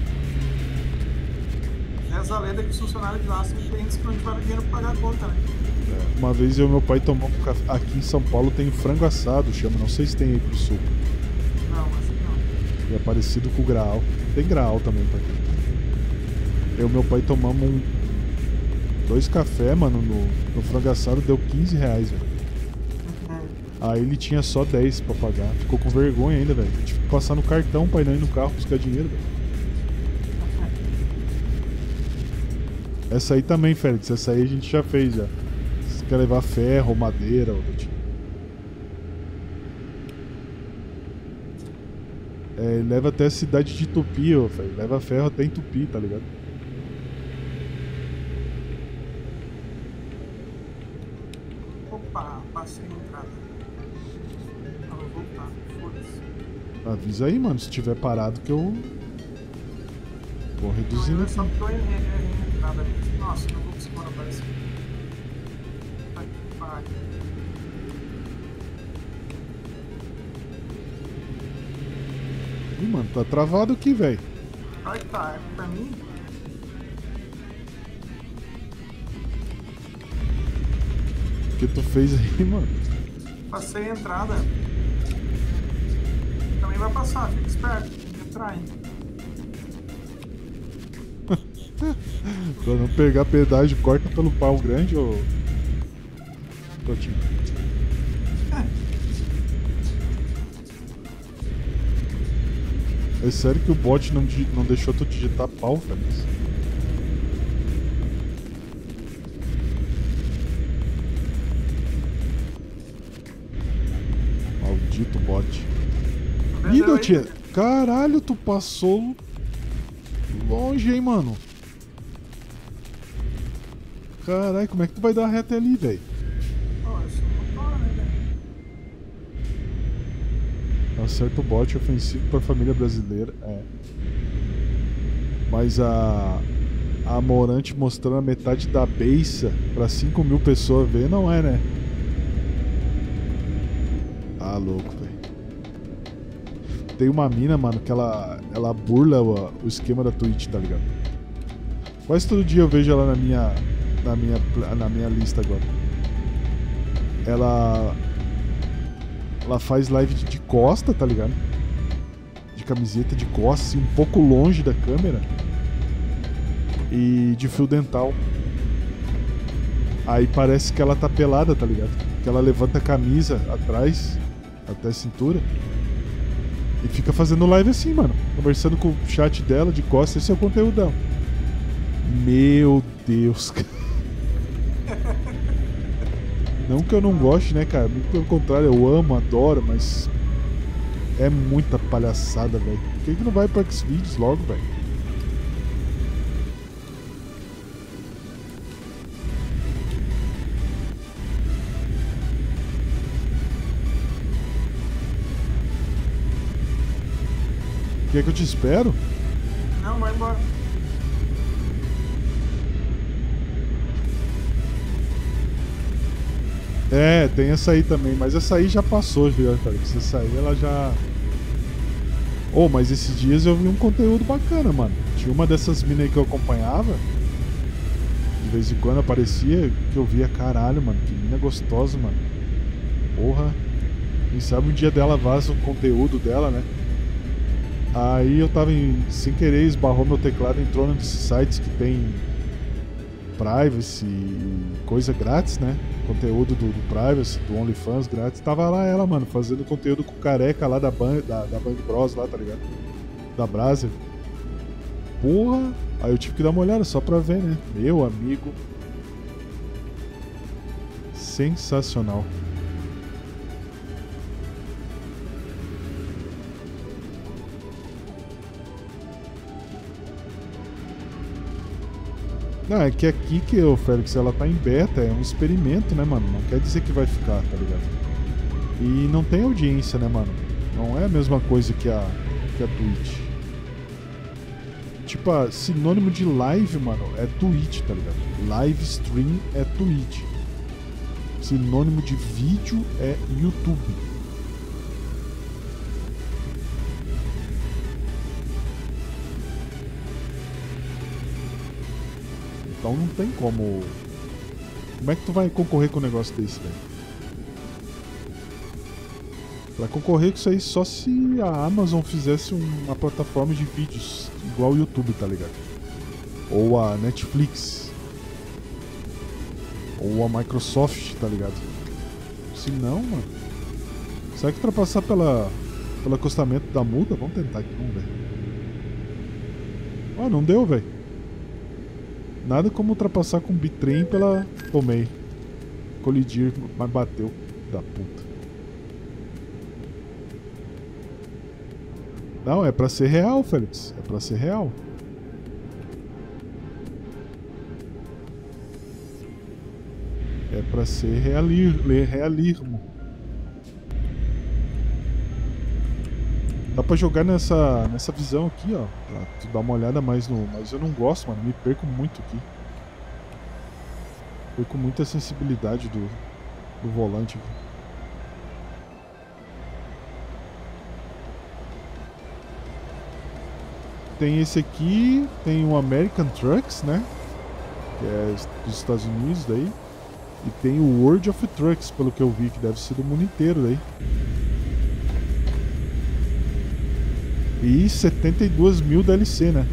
Reza a lenda que os funcionários de lá são clientes que não tiveram dinheiro pra pagar a conta, né? Uma vez eu e meu pai tomamos um café. Aqui em São Paulo tem frango assado, chama. Não sei se tem aí pro sul. Não, acho que não. E é parecido com o graal. Tem graal também, pai. Eu e meu pai tomamos 2 cafés, mano, no frango assado, deu 15 reais, velho. Aí ele tinha só 10 pra pagar. Ficou com vergonha ainda, velho. A gente ficou passar no cartão pra ir no carro buscar dinheiro, velho. Essa aí também, Félix. Essa aí a gente já fez, já. Você quer levar ferro ou madeira, ou tipo. Leva até a cidade de Tupi, ó, velho. Leva ferro até em Tupi, tá ligado? Opa, passei na entrada. Ah, vou voltar, foda-se. Avisa aí, mano, se tiver parado que eu vou reduzindo Não, aqui. só porque eu errei a entrada ali. Nossa, não vou conseguir aparecer. Tá que pariu. Ih, mano, tá travado aqui, velho. Ai, tá, é pra mim? O que tu fez aí, mano? Passei a entrada. Também vai passar, fica esperto. Tem que entrar ainda. Pra não pegar pedágio, corta pelo pau grande, ô. Totinho. É sério que o bot não deixou tu digitar pau, Félix? Maldito bot. Tá Ih, vendo Dotinha, aí? caralho, tu passou longe, hein, mano. Caralho, como é que tu vai dar reta ali, velho? Ó, eu sou motor, né, velho? Acerta o bot ofensivo pra família brasileira. É. Mas a Morante mostrando a metade da beiça pra 5.000 pessoas ver, não é, né? Ah, louco, velho. Tem uma mina, mano, que ela burla o esquema da Twitch, tá ligado? Quase todo dia eu vejo ela na minha lista agora. Ela faz live de costa, tá ligado? De camiseta de costa, assim, um pouco longe da câmera. E de fio dental. Aí parece que ela tá pelada, tá ligado? Que ela levanta a camisa atrás, até a cintura. E fica fazendo live assim, mano. Conversando com o chat dela de costas, esse é o conteúdo dela. Meu Deus, cara. Não que eu não goste, né, cara? Muito pelo contrário, eu amo, adoro, mas É muita palhaçada, velho. Por que não vai pro Xvideos logo, velho? Quer que eu te espero? Não, vai embora. É, tem essa aí também, mas essa aí já passou, viu, Félix? Essa aí ela já. Oh, mas esses dias eu vi um conteúdo bacana, mano. Tinha uma dessas minas aí que eu acompanhava. De vez em quando aparecia, que eu via, caralho, mano, que mina gostosa, mano. Porra. Quem sabe um dia dela vaza o conteúdo dela, né? Aí eu tava sem querer, esbarrou meu teclado, entrou nesses sites que tem privacy, coisa grátis, né? Conteúdo do privacy, do OnlyFans grátis. Tava lá ela, mano, fazendo conteúdo com o careca lá da Band Bros lá, tá ligado? Da Brasa. Porra! Aí eu tive que dar uma olhada só pra ver, né? Meu amigo. Sensacional. Não, é que aqui que o Félix, ela tá em beta, é um experimento, né, mano? Não quer dizer que vai ficar, tá ligado? E não tem audiência, né, mano? Não é a mesma coisa que a Twitch. Tipo, sinônimo de live, mano, é Twitch, tá ligado? Live stream é Twitch. Sinônimo de vídeo é YouTube. Então não tem como. Como é que tu vai concorrer com um negócio desse, velho? Pra concorrer com isso aí só se a Amazon fizesse uma plataforma de vídeos igual o YouTube, tá ligado? Ou a Netflix. Ou a Microsoft, tá ligado? Se não, mano. Será que ultrapassar pelo acostamento da multa? Vamos tentar aqui, vamos ver. Ó, não deu, velho. Nada como ultrapassar com o bitrem pela... Tomei. Colidir, mas bateu. Da puta. Não, é pra ser real, Félix. É pra ser real. É pra ser realismo. Dá pra jogar nessa visão aqui, ó. Pra tu dar uma olhada mais no... Mas eu não gosto, mano. Me perco muito aqui. Perco muita sensibilidade do volante aqui. Tem esse aqui. Tem o American Trucks, né? Que é dos Estados Unidos daí. E tem o World of Trucks, pelo que eu vi, que deve ser do mundo inteiro daí. E 72 mil DLC, né?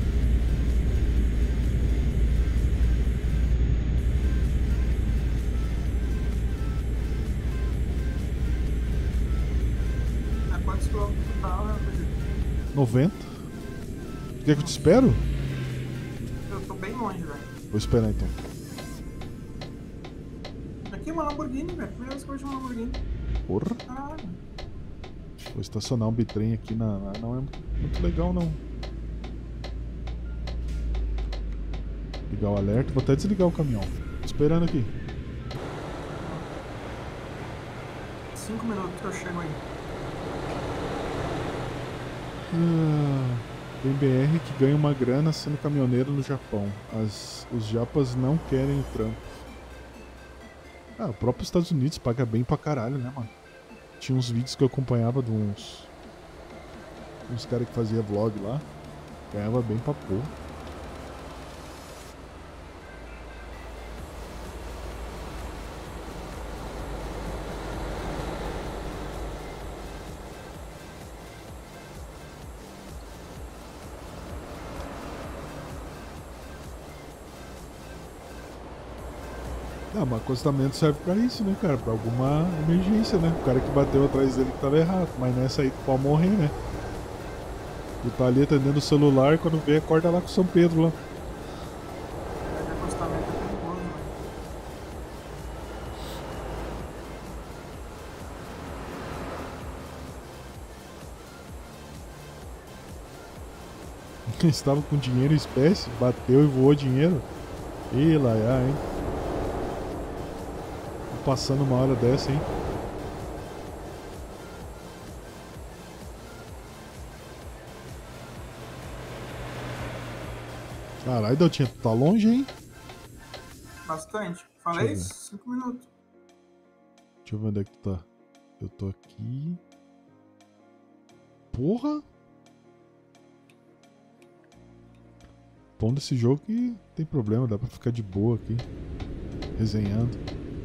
A quantos quilômetros tu tá, né? 90. Quer que eu te espero? Eu tô bem longe, velho. Vou esperar então. Aqui é uma Lamborghini, velho. Primeira vez que eu vejo uma Lamborghini. Porra. Caralho. Vou estacionar um bitrem aqui não é muito legal não. Ligar o alerta, vou até desligar o caminhão. Tô esperando aqui. 5 minutos que eu chego aí. Tem BR que ganha uma grana sendo caminhoneiro no Japão. Os japas não querem o trampo. O próprio Estados Unidos paga bem pra caralho, né, mano? Tinha uns vídeos que eu acompanhava de uns caras que fazia vlog lá. Ganhava bem pra porra. Mas acostamento serve pra isso, né, cara? Pra alguma emergência, né? O cara que bateu atrás dele que tava errado. Mas nessa aí tu pode morrer, né? Tu tá ali atendendo o celular, quando vê, acorda lá com o São Pedro lá. De acostamento é perigoso, velho. Estava com dinheiro em espécie, bateu e voou dinheiro. Ih, laiá, hein? Tô passando uma hora dessa, hein? Caralho, Daltinha, tu tá longe, hein? Bastante. Falei Deixa eu ver. 5 minutos. Deixa eu ver onde é que tu tá. Eu tô aqui. Porra! Bom desse jogo que tem problema, dá pra ficar de boa aqui. Resenhando.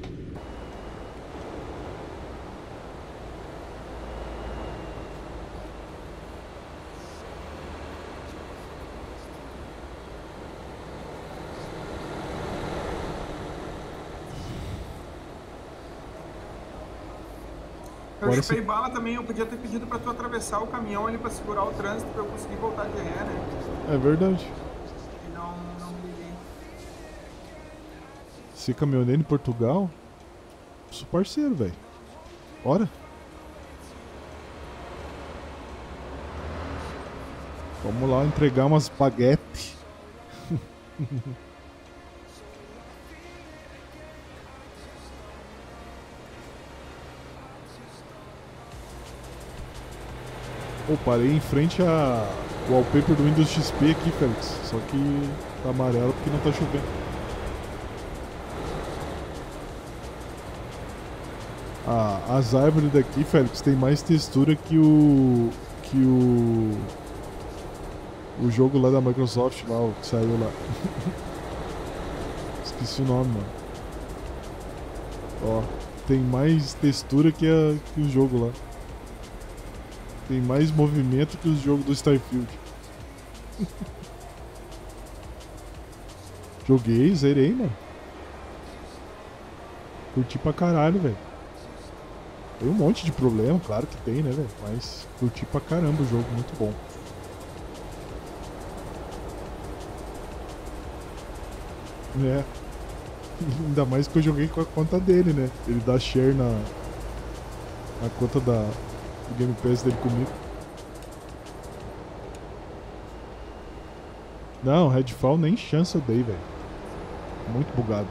Eu Agora chupei sim. bala também, eu podia ter pedido pra tu atravessar o caminhão ali pra segurar o trânsito pra eu conseguir voltar de ré, né? É verdade. E não me liguei. Ser caminhoneiro em Portugal? Sou parceiro, velho. Bora. Vamos lá entregar umas baguetes. Pô, parei em frente ao wallpaper do Windows XP aqui, Félix. Só que tá amarelo porque não tá chovendo. As árvores daqui, Félix, tem mais textura que o jogo lá da Microsoft, lá, o que saiu lá. Esqueci o nome, mano. Ó, tem mais textura que o jogo lá. Tem mais movimento que os jogos do Starfield. Joguei, zerei, mano. Curti pra caralho, velho. Tem um monte de problema, claro que tem, né, velho? Mas curti pra caramba o jogo, muito bom. É. Ainda mais que eu joguei com a conta dele, né? Ele dá share na conta do Game Pass dele comigo. Não, Redfall nem chance eu dei, velho. Muito bugado.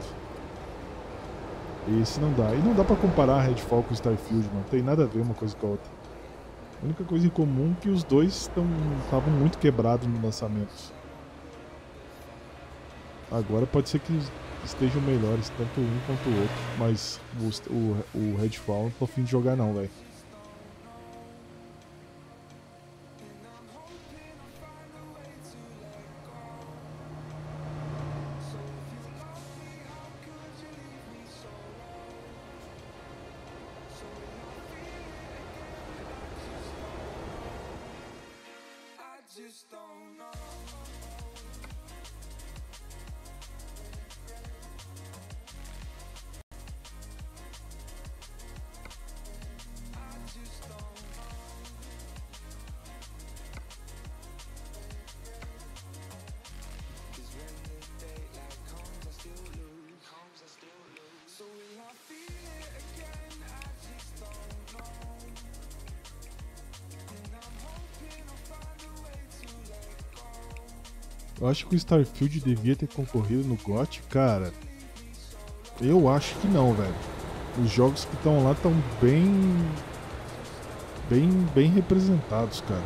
Esse não dá. E não dá pra comparar Redfall com Starfield, mano. Tem nada a ver uma coisa com a outra. A única coisa em comum é que os dois estavam muito quebrados no lançamento. Agora pode ser que estejam melhores, tanto um quanto o outro. Mas o Redfall não tô afim de jogar não, velho. Eu acho que o Starfield devia ter concorrido no GOT, cara. Eu acho que não, velho. Os jogos que estão lá estão bem representados, cara.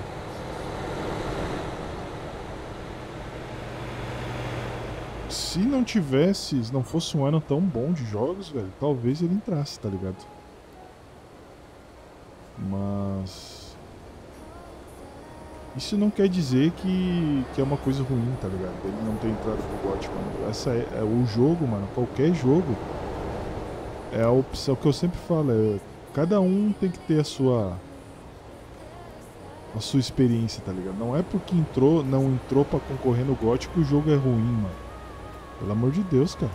Se não fosse um ano tão bom de jogos, velho, talvez ele entrasse, tá ligado? Mas isso não quer dizer que é uma coisa ruim, tá ligado? Ele não ter entrado pro GOT, mano. Essa é o jogo, mano. Qualquer jogo é a opção que eu sempre falo. Cada um tem que ter a sua experiência, tá ligado? Não é porque não entrou pra concorrer no GOT que o jogo é ruim, mano. Pelo amor de Deus, cara.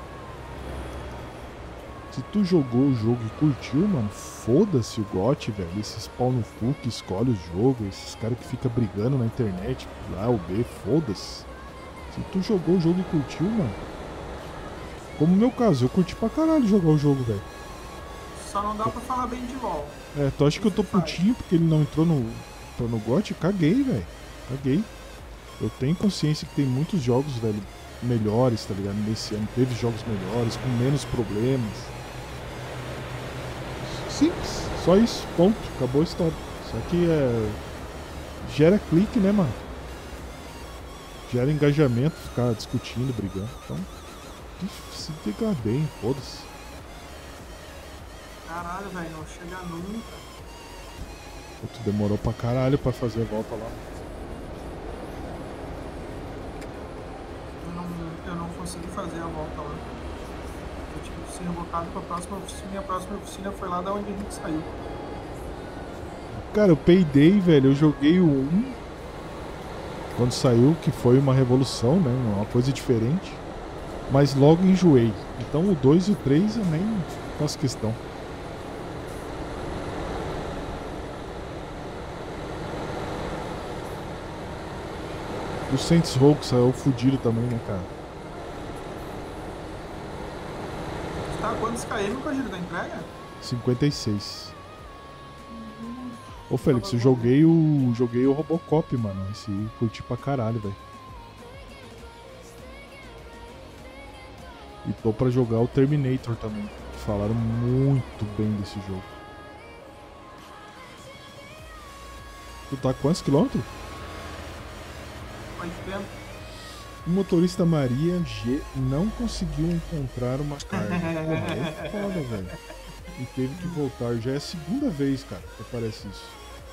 Se tu jogou o jogo e curtiu, mano, foda-se o GOT, velho. Esses pau no cu que escolhe o jogo, esses caras que ficam brigando na internet, A ou B, foda-se. Se tu jogou o jogo e curtiu, mano. Como no meu caso, eu curti pra caralho jogar o jogo, velho. Só não dá pra falar bem de LoL. Tu acha que eu tô putinho porque ele não entrou no GOT? Caguei, velho. Caguei. Eu tenho consciência que tem muitos jogos, velho, melhores, tá ligado? Nesse ano teve jogos melhores, com menos problemas. Simples, só isso, ponto, acabou a história. Só que gera clique, né, mano? Gera engajamento, ficar discutindo, brigando. Então, se degradem, foda-se. Caralho, velho, não chega nunca. Tu demorou pra caralho pra fazer a volta lá. Eu não consegui fazer a volta lá. Eu tive que ser rebocado pra próxima oficina e a próxima oficina foi lá da onde a gente saiu. Cara, eu peidei, velho. Eu joguei o 1 quando saiu, que foi uma revolução, né? Uma coisa diferente. Mas logo enjoei. Então o 2 e o 3 eu nem faço questão. O Saints Row que saiu fudido também, né, cara? Tá, quantos KM com a giro da entrega? 56. Ô Félix, eu joguei o Robocop, mano. Esse curti pra caralho, velho. E tô pra jogar o Terminator também. Falaram muito bem desse jogo. Tu tá a quantos quilômetros? 80. O motorista Maria G não conseguiu encontrar uma carga. Porra, é foda, velho. E teve que voltar. Já é a segunda vez, cara, que aparece isso.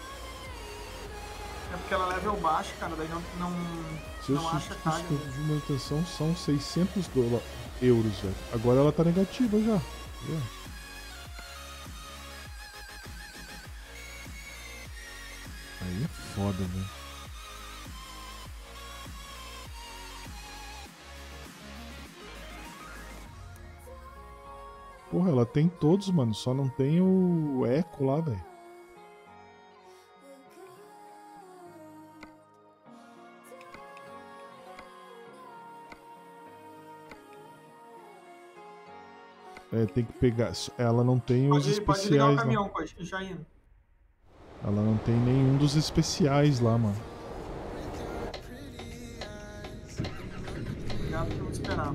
É porque ela level baixo, cara, daí Seus não acha carga. custos de manutenção são 600 euros, velho. Agora ela tá negativa já. Aí é foda, velho. Porra, ela tem todos, mano. Só não tem o Echo lá, velho. Tem que pegar. Ela não tem os especiais. Pode ligar o caminhão, já indo. Ela não tem nenhum dos especiais lá, mano. Obrigado por me esperar.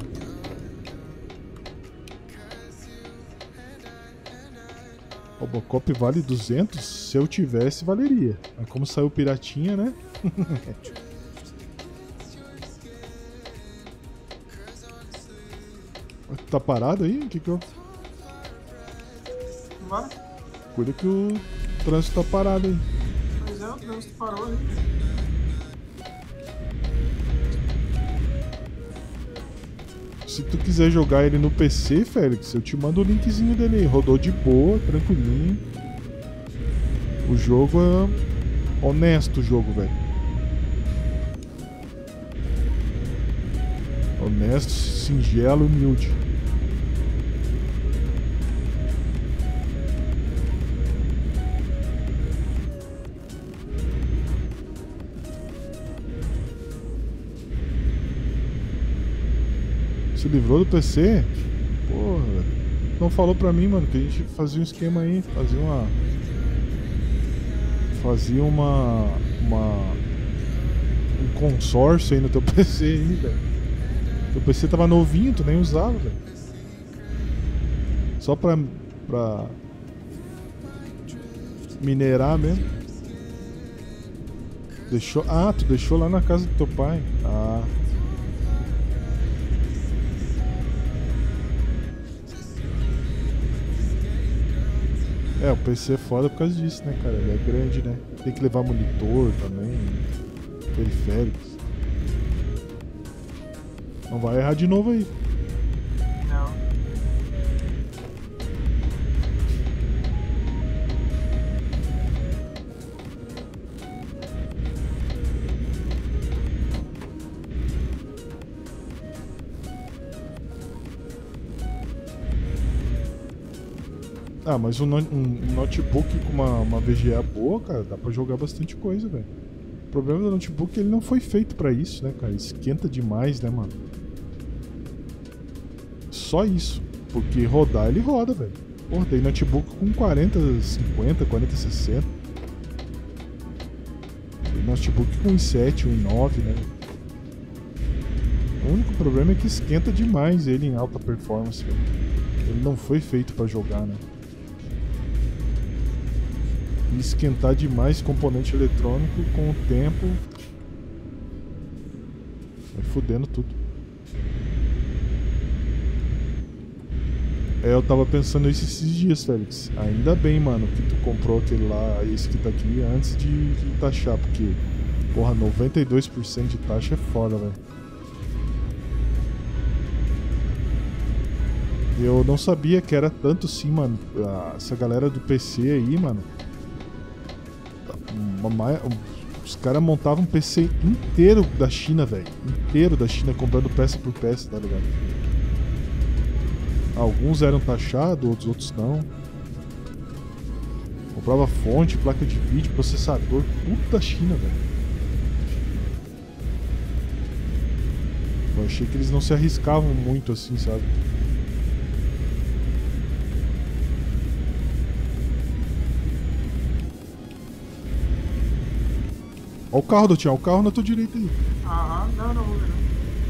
Robocop vale 200? Se eu tivesse, valeria. Mas como saiu piratinha, né? Tá parado aí? O que eu... Bora? Cuida que o trânsito tá parado aí. Pois é, o trânsito parou ali. Se tu quiser jogar ele no PC, Félix, eu te mando o linkzinho dele aí. Rodou de boa, tranquilinho. O jogo é honesto, o jogo, velho. Honesto, singelo, humilde. Se livrou do PC? Porra, não falou pra mim, mano, que a gente fazia um esquema aí, fazia um consórcio aí no teu PC aí, velho. Teu PC tava novinho, tu nem usava, velho. Só pra minerar mesmo. Tu deixou lá na casa do teu pai. Ah. O PC é foda por causa disso, né, cara? Ele é grande, né? Tem que levar monitor também, periféricos. Não vai errar de novo aí. Não. Ah, mas um notebook com uma VGA boa, cara, dá pra jogar bastante coisa, velho. O problema do notebook é que ele não foi feito pra isso, né, cara? Esquenta demais, né, mano? Só isso. Porque rodar, ele roda, velho. Porra, tem notebook com 4050, 4060. notebook com i7, 1.9, né? O único problema é que esquenta demais ele em alta performance. Ele não foi feito pra jogar, né? E esquentar demais componente eletrônico com o tempo vai fudendo tudo. Eu tava pensando isso esses dias, Félix. Ainda bem, mano, que tu comprou aquele lá, esse que tá aqui, antes de taxar, porque, porra, 92% de taxa é foda, velho. Eu não sabia que era tanto assim, mano. Essa galera do PC aí, mano. Os caras montavam um PC inteiro da China, velho. Inteiro da China, comprando peça por peça, tá ligado? Alguns eram taxados, outros não. Comprava fonte, placa de vídeo, processador, tudo da China, velho. Eu achei que eles não se arriscavam muito assim, sabe? Ó o carro do Tião, o carro na tua direita aí. Aham, não vou ver não.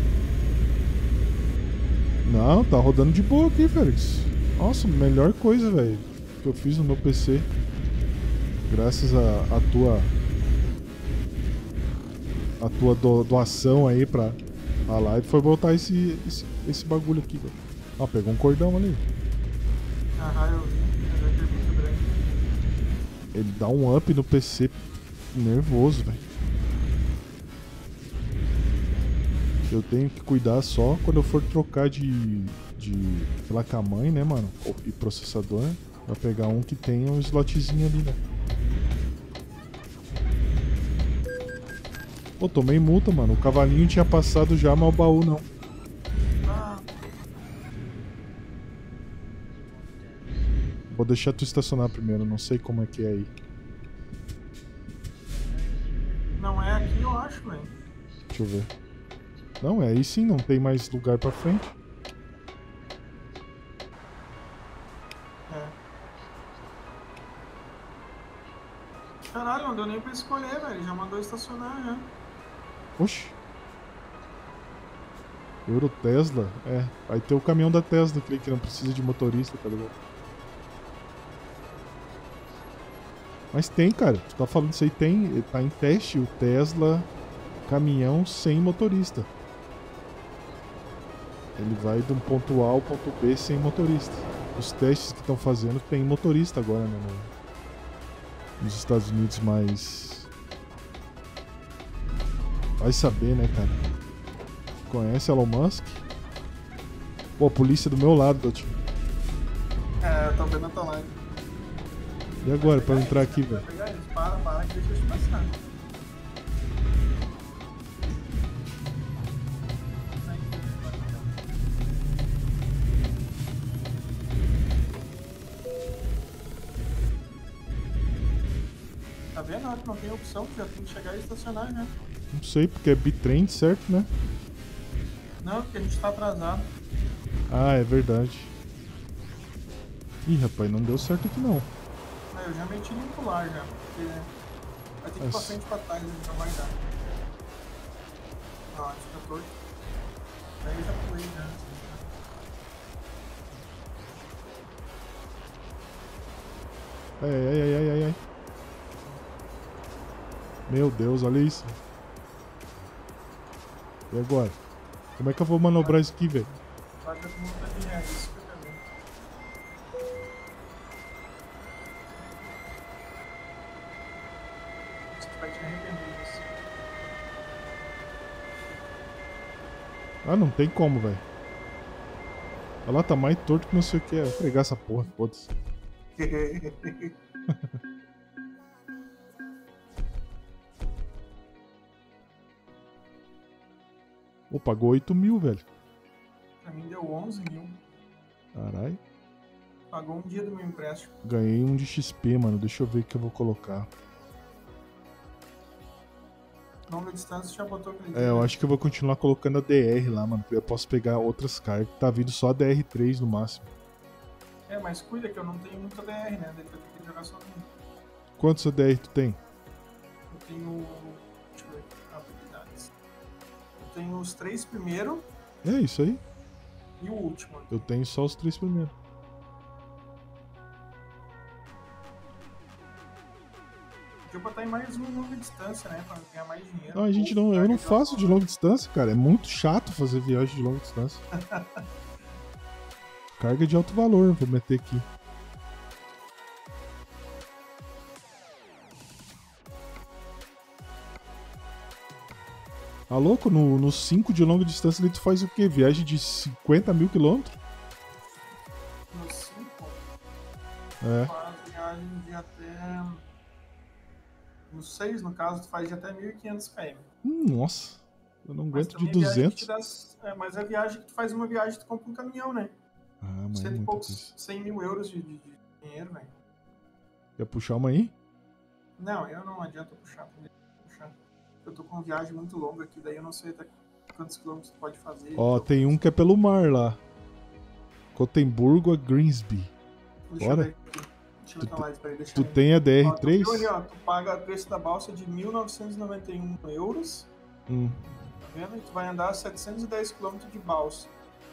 Não, tá rodando de boa aqui, Félix. Nossa, melhor coisa, velho, que eu fiz no meu PC. Graças a tua doação aí pra a live foi botar esse bagulho aqui, velho. Ó, pegou um cordão ali. Aham, eu vi. Mas é muito grande. Ele dá um up no PC nervoso, velho. Eu tenho que cuidar só quando eu for trocar de placa-mãe, né, mano? E processador, pra pegar um que tenha um slotzinho ali, né? Pô, tomei multa, mano. O cavalinho tinha passado já, mas o baú não. Vou deixar tu estacionar primeiro, não sei como é que é aí. Não é aqui, eu acho, velho. Deixa eu ver. Não, é aí sim, não tem mais lugar pra frente. É. Caralho, não deu nem pra escolher, velho. Já mandou estacionar, já. Oxi. Euro Tesla? É, vai ter o caminhão da Tesla, aquele que não precisa de motorista, tá ligado? Mas tem, cara. Tu tá falando isso aí, tem. Tá em teste o Tesla caminhão sem motorista. Ele vai de um ponto A ao ponto B sem motorista. Os testes que estão fazendo tem motorista agora, né? Nos Estados Unidos, mas... Vai saber, né, cara? Conhece Elon Musk? Pô, a polícia do meu lado, Dotinho. É, eu tô vendo a tua live. E agora, pra entrar aqui, velho? Pegar eles, para que deixa eu te passar. Tá vendo? Não tem opção, já tem que chegar e estacionar, né? Não sei, porque é bitrem, certo, né? Não, porque a gente tá atrasado. Ah, é verdade. Ih, rapaz, não deu certo aqui não. Eu já meti no pular já, porque vai ter que ir pra frente e pra trás, então vai dar. Ó, fica torto. Aí eu já pulei já. Ai. Meu Deus, olha isso. E agora? Como é que eu vou manobrar isso aqui, velho? Vai ter multa de reais, isso que eu também. Você vai te arrepender disso. Ah, não tem como, velho. Olha lá, tá mais torto que não sei o que é. Vou pegar essa porra, foda-se. Pô, pagou 8 mil, velho. Pra mim deu 11 mil. Caralho. Pagou um dia do meu empréstimo. Ganhei um de XP, mano. Deixa eu ver o que eu vou colocar. Longa distância já botou aquele É, eu acho que eu vou continuar colocando a DR lá, mano. Porque eu posso pegar outras cargas. Tá vindo só a DR3 no máximo. É, mas cuida que eu não tenho muita DR, né? Daí eu tenho que jogar sozinho. Quantos ADR tu tem? Eu tenho tem os 3 primeiros É isso aí. e o último. Eu tenho só os 3 primeiros. Deu pra estar em mais uma longa distância, né? Pra ganhar mais dinheiro. Não, a gente não, eu não faço de longa distância, cara. É muito chato fazer viagem de longa distância. Carga de alto valor, vou meter aqui. Tá louco? No 5 de longa distância ali tu faz o quê? Viagem de 50 mil quilômetros? No 5, É. faz viagem de até. No 6, no caso, tu faz de até 1.500 km. Nossa. Eu não Mas aguento de também é viagem que 200. te dá, mas é viagem que tu faz uma viagem, tu compra um caminhão, né? Ah, mas é Cento e muita poucos, coisa. 100 mil euros de dinheiro, né? Quer puxar uma aí? Não, eu não adianta puxar. Eu tô com uma viagem muito longa aqui, daí eu não sei até quantos quilômetros tu pode fazer. Ó, então, tem um que é pelo mar lá. Gotemburgo a Grimsby. Deixa eu Bora. ver aqui. Deixa eu ver a live, peraí, deixa Tu eu ver. tem a Ó, tu DR3? viu ali, ó, tu paga o preço da balsa de 1.991 euros, Hum. tá vendo? E tu vai andar 710 km de balsa.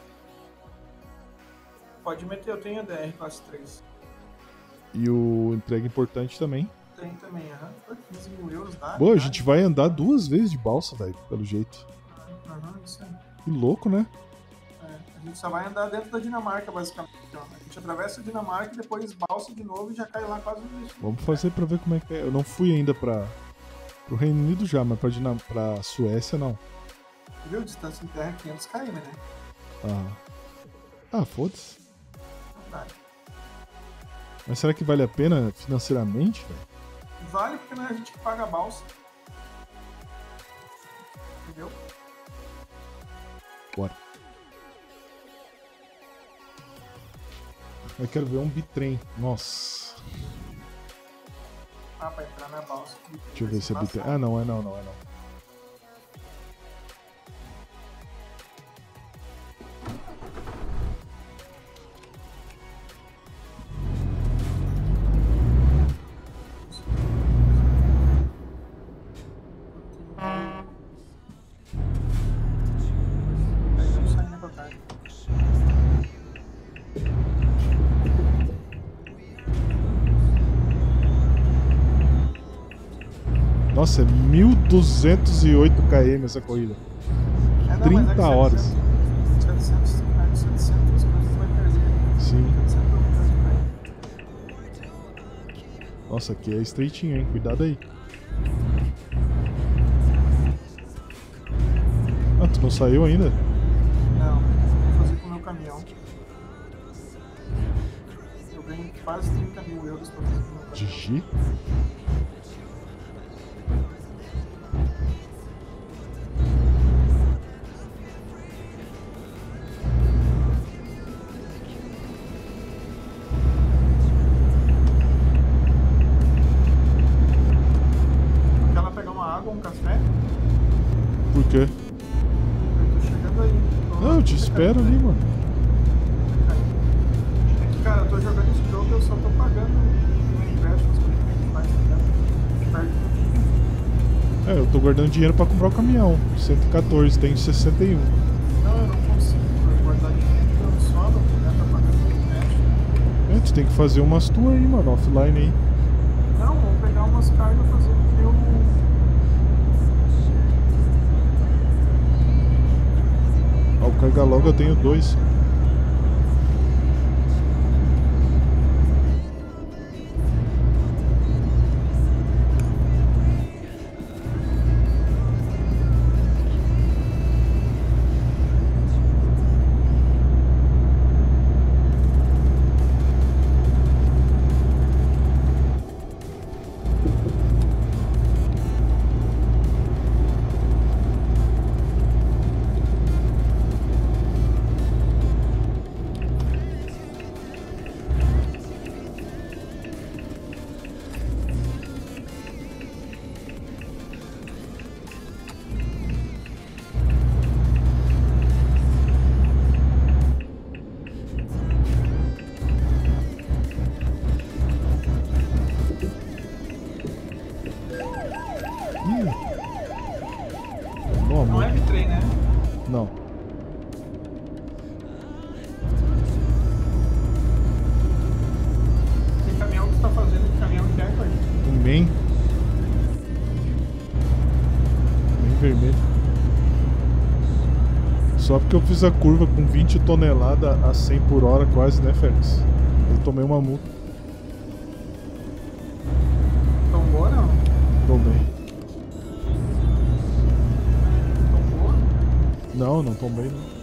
Pode meter, eu tenho a DR classe 3. E o entrega importante também. Tem também, aham. Foi 15 mil euros, dá? Pô, a dá. gente vai andar 2 vezes de balsa, velho, pelo jeito. Aham, isso aí. Que louco, né? É, a gente só vai andar dentro da Dinamarca, basicamente. Ó. A gente atravessa a Dinamarca e depois balsa de novo e já cai lá quase no destino. Vamos fazer pra ver como é que é. Eu não fui ainda pro Reino Unido já, mas pra Suécia não. Viu? Distância em terra é 500 km, né? Ah, foda-se. Verdade. Mas será que vale a pena financeiramente, velho? Vale porque não é a gente que paga a balsa. Entendeu? Bora. Eu quero ver um bitrem. Nossa. Ah, pra entrar na balsa. Deixa eu ver se é bitrem. Ah, não, é não. Aí vamos sair na batalha. Nossa, é 1.208 km essa corrida. É, não, 30 mas é que horas. 700 coisas vai perder. Sim. 700 coisas vai perder. Nossa, aqui é estreitinho, hein? Cuidado aí. Ah, tu não saiu ainda? Não, vou fazer com o meu caminhão. Eu ganho quase 30 mil euros pra fazer com o meu caminhão. Gigi? Quer ela pegar uma água, um café? Por quê? Eu tô chegando aí. Não, eu te espero ali, mano. É que, cara, eu tô jogando esse jogo e eu só tô pagando o ingresso, as coisas que a gente faz, tá ligado? Perde muito dinheiro. É, eu tô guardando dinheiro pra comprar o caminhão. 114, tenho 61. Não, eu não consigo guardar dinheiro, eu não sobra, né? Tá pagando o ingresso. É, tu tem que fazer umas tuas aí, mano, offline aí. Não, vou pegar umas cargas e fazer o que eu. Ó, o carga logo eu tenho 2. Só porque eu fiz a curva com 20 toneladas a 100 por hora quase, né, Félix? Eu tomei uma multa. Tombou, não? Tomei. Tombou? Não, não tomei não.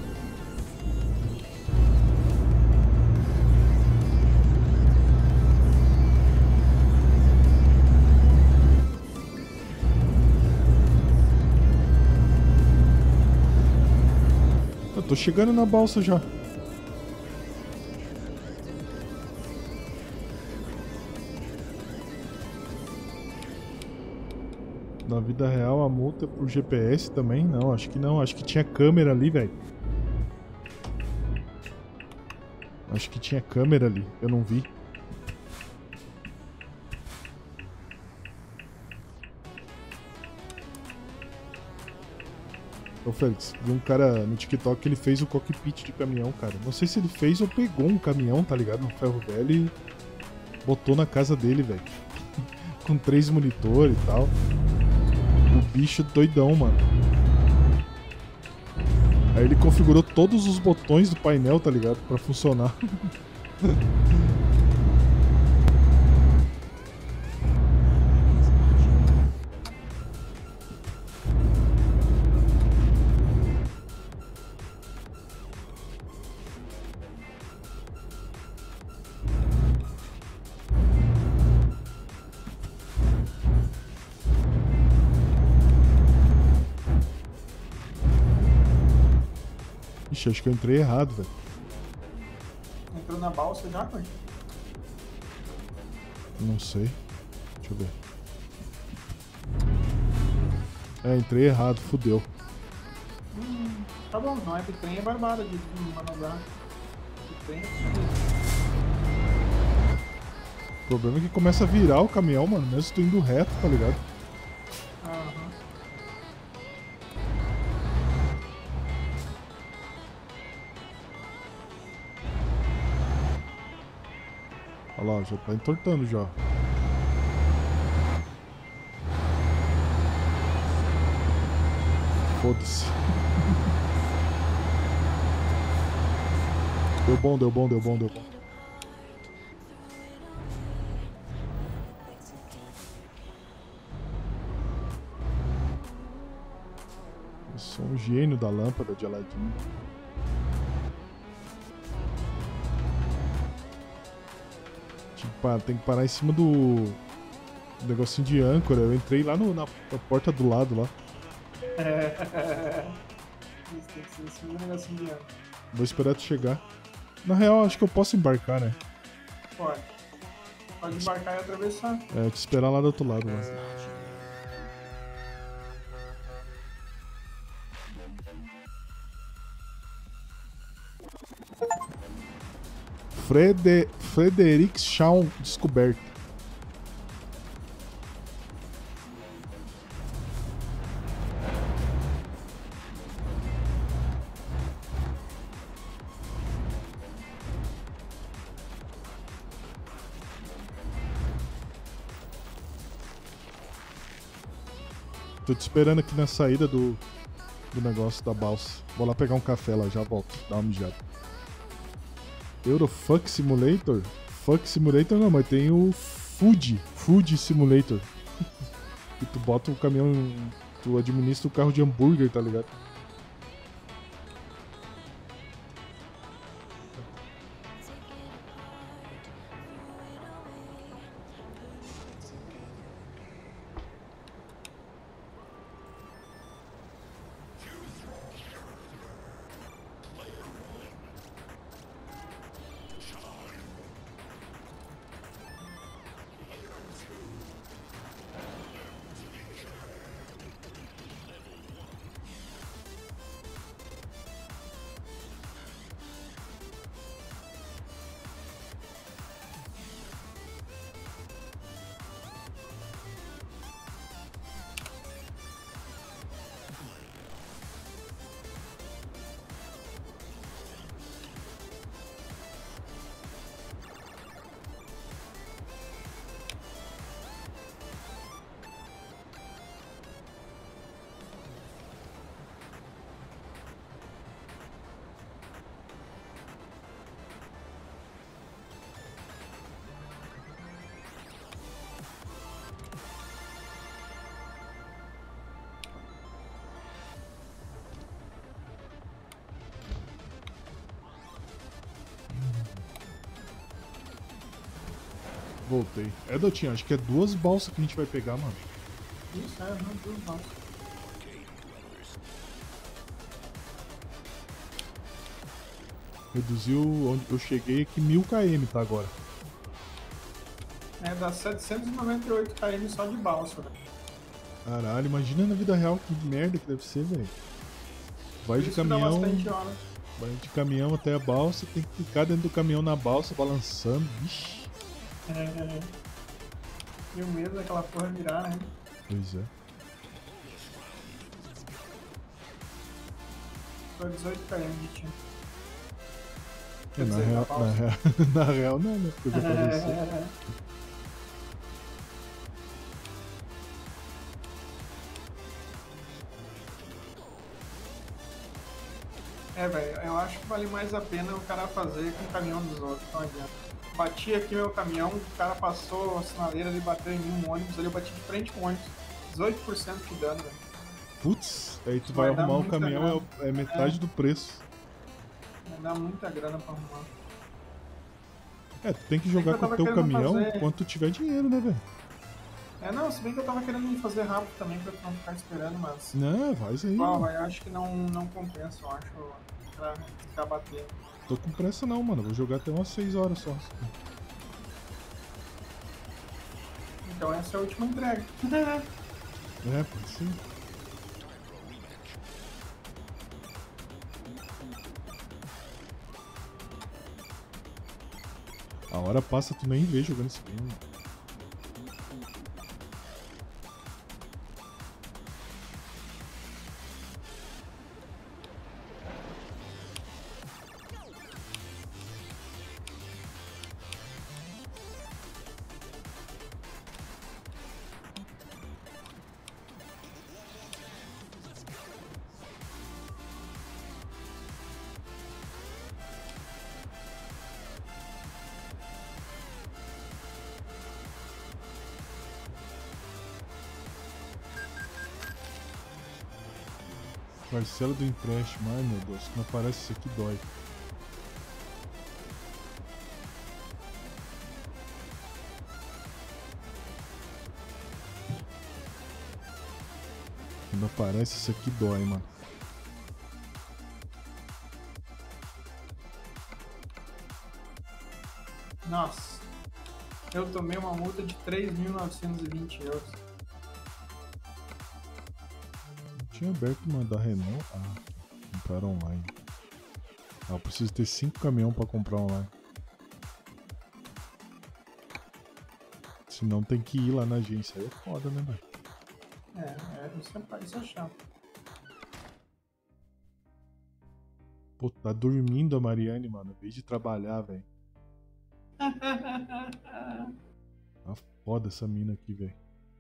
Eu tô chegando na balsa já. Na vida real, a multa é por GPS também? Não, acho que não. Acho que tinha câmera ali, velho. Acho que tinha câmera ali. Eu não vi. Ô, Félix, vi um cara no TikTok que ele fez o cockpit de caminhão, cara. Não sei se ele fez ou pegou um caminhão, tá ligado? Um ferro velho e botou na casa dele, velho. Com 3 monitores e tal. O bicho doidão, mano. Aí ele configurou todos os botões do painel, tá ligado? Pra funcionar. Ixi, acho que eu entrei errado, velho. Entrou na balsa já, Corte? Não sei. Deixa eu ver. É, entrei errado, fudeu. Tá bom, não é bitrem, é barbada de manobrar. Bitrem é difícil. O problema é que começa a virar o caminhão, mano. Mesmo se tu indo reto, tá ligado? Aham. Olha lá, já tá entortando já. Foda-se. Deu bom, deu bom, deu bom, deu bom. Eu sou um gênio da lâmpada de Aladdin. Tem que parar em cima do negocinho de âncora. Eu entrei lá na porta do lado lá. Isso tem que ser esse negocinho de ano. Vou esperar tu chegar. Na real, acho que eu posso embarcar, né? Pode. Pode embarcar e atravessar. É, te esperar lá do outro lado. Né? Frederikshavn descoberto. Tô te esperando aqui na saída do negócio da balsa. Vou lá pegar um café lá, já volto. Dá uma mijada. Eurofuck Simulator? Fuck Simulator não, mas tem o Food Simulator. E tu bota o caminhão, tu administra o carro de hambúrguer, tá ligado? Voltei. É, Dotinho, acho que é 2 balsas que a gente vai pegar, mano. Isso, não, tudo bom. Reduziu onde eu cheguei aqui 1000 km, tá agora. É, dá 798 km só de balsa, velho. Caralho, imagina na vida real que merda que deve ser, velho. Vai Por de isso que dá caminhão. bastante hora. Vai de caminhão até a balsa, tem que ficar dentro do caminhão na balsa, balançando. Vixe. E o medo daquela porra virar, né? Pois é. Tô 18 km de tinta. É, na, dizer, real, na balsa. na real não, né? Porque já apareceu. É, velho, eu acho que vale mais a pena o cara fazer com o caminhão dos outros, não adianta. Bati aqui meu caminhão, o cara passou a sinaleira, ele bateu em mim, um ônibus ali, eu bati de frente com o ônibus. 18% de dano, velho. Putz, aí tu vai Vai dar arrumar o muita caminhão, grana. é metade do preço. Vai dar muita grana pra arrumar. É, tu tem que jogar eu com o tava teu querendo caminhão fazer- quando tu tiver dinheiro, né, velho? É, não, se bem que eu tava querendo fazer rápido também pra tu não ficar esperando, mas... Não, faz aí. Bom, mano. eu acho que não compensa, eu acho, pra ficar batendo. Tô com pressa não, mano. Vou jogar até umas 6 horas só. Então essa é a última entrega. É, pode ser. A hora passa, tu nem vê jogando esse game. Parcela do empréstimo, ai meu Deus, não aparece isso aqui dói. Quando aparece isso aqui dói, mano. Nossa, eu tomei uma multa de 3.920 euros. Tinha aberto uma da Renault. Ah, comprar online. Ah, eu preciso ter 5 caminhões pra comprar online. Senão tem que ir lá na agência. Aí é foda, né, velho? Isso é chato. Pô, tá dormindo a Mariane, mano. Em vez de trabalhar, velho. Tá foda essa mina aqui, velho.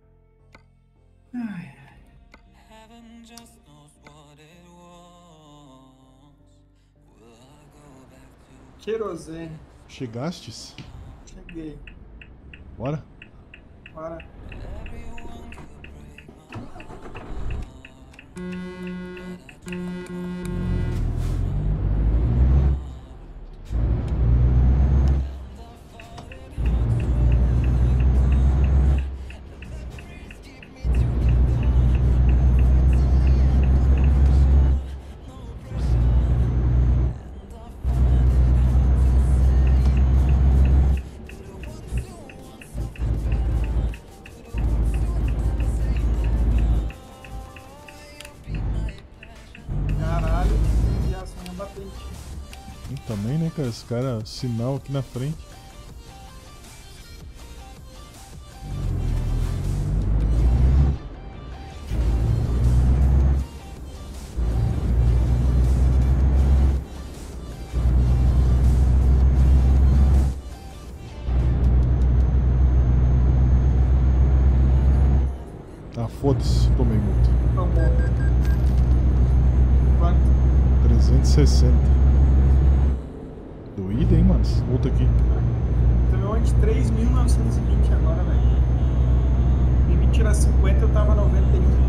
Heaven just knows what it was. Will I go back to Querosene. Chegastes? Cheguei. Bora? Bora. everyone could break my heart? But I Caralho, e a senha batente. Também, né, cara? Esse cara, sinal aqui na frente. Ah, foda-se, tomei multa. Tá bom. Quanto? 360. Doída, hein, mano? Essa multa aqui. Tomei uma de 3.920 agora, velho. E me tirar 50, eu tava 91.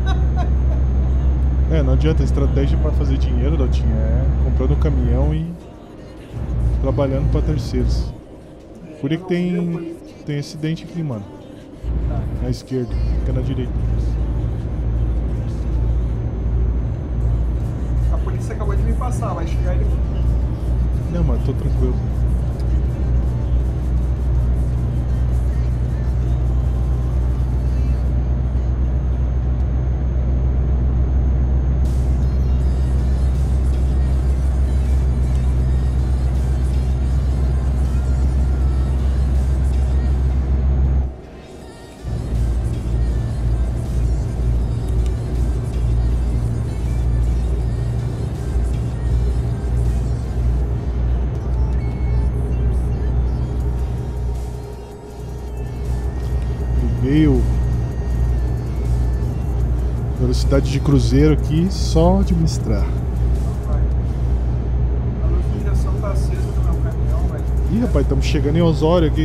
É, não adianta. A estratégia pra fazer dinheiro, Dotinha, é comprando caminhão e trabalhando pra terceiros. Fúria que tem tem acidente aqui, mano. Tá. Na esquerda, fica na direita. A polícia acabou de me passar, vai chegar ele. Não, mano, tô tranquilo. Veio velocidade de cruzeiro aqui, só administrar. Vai. A luz de direção tá acesa no meu caminhão, velho. Ih, rapaz, estamos chegando em Osório aqui.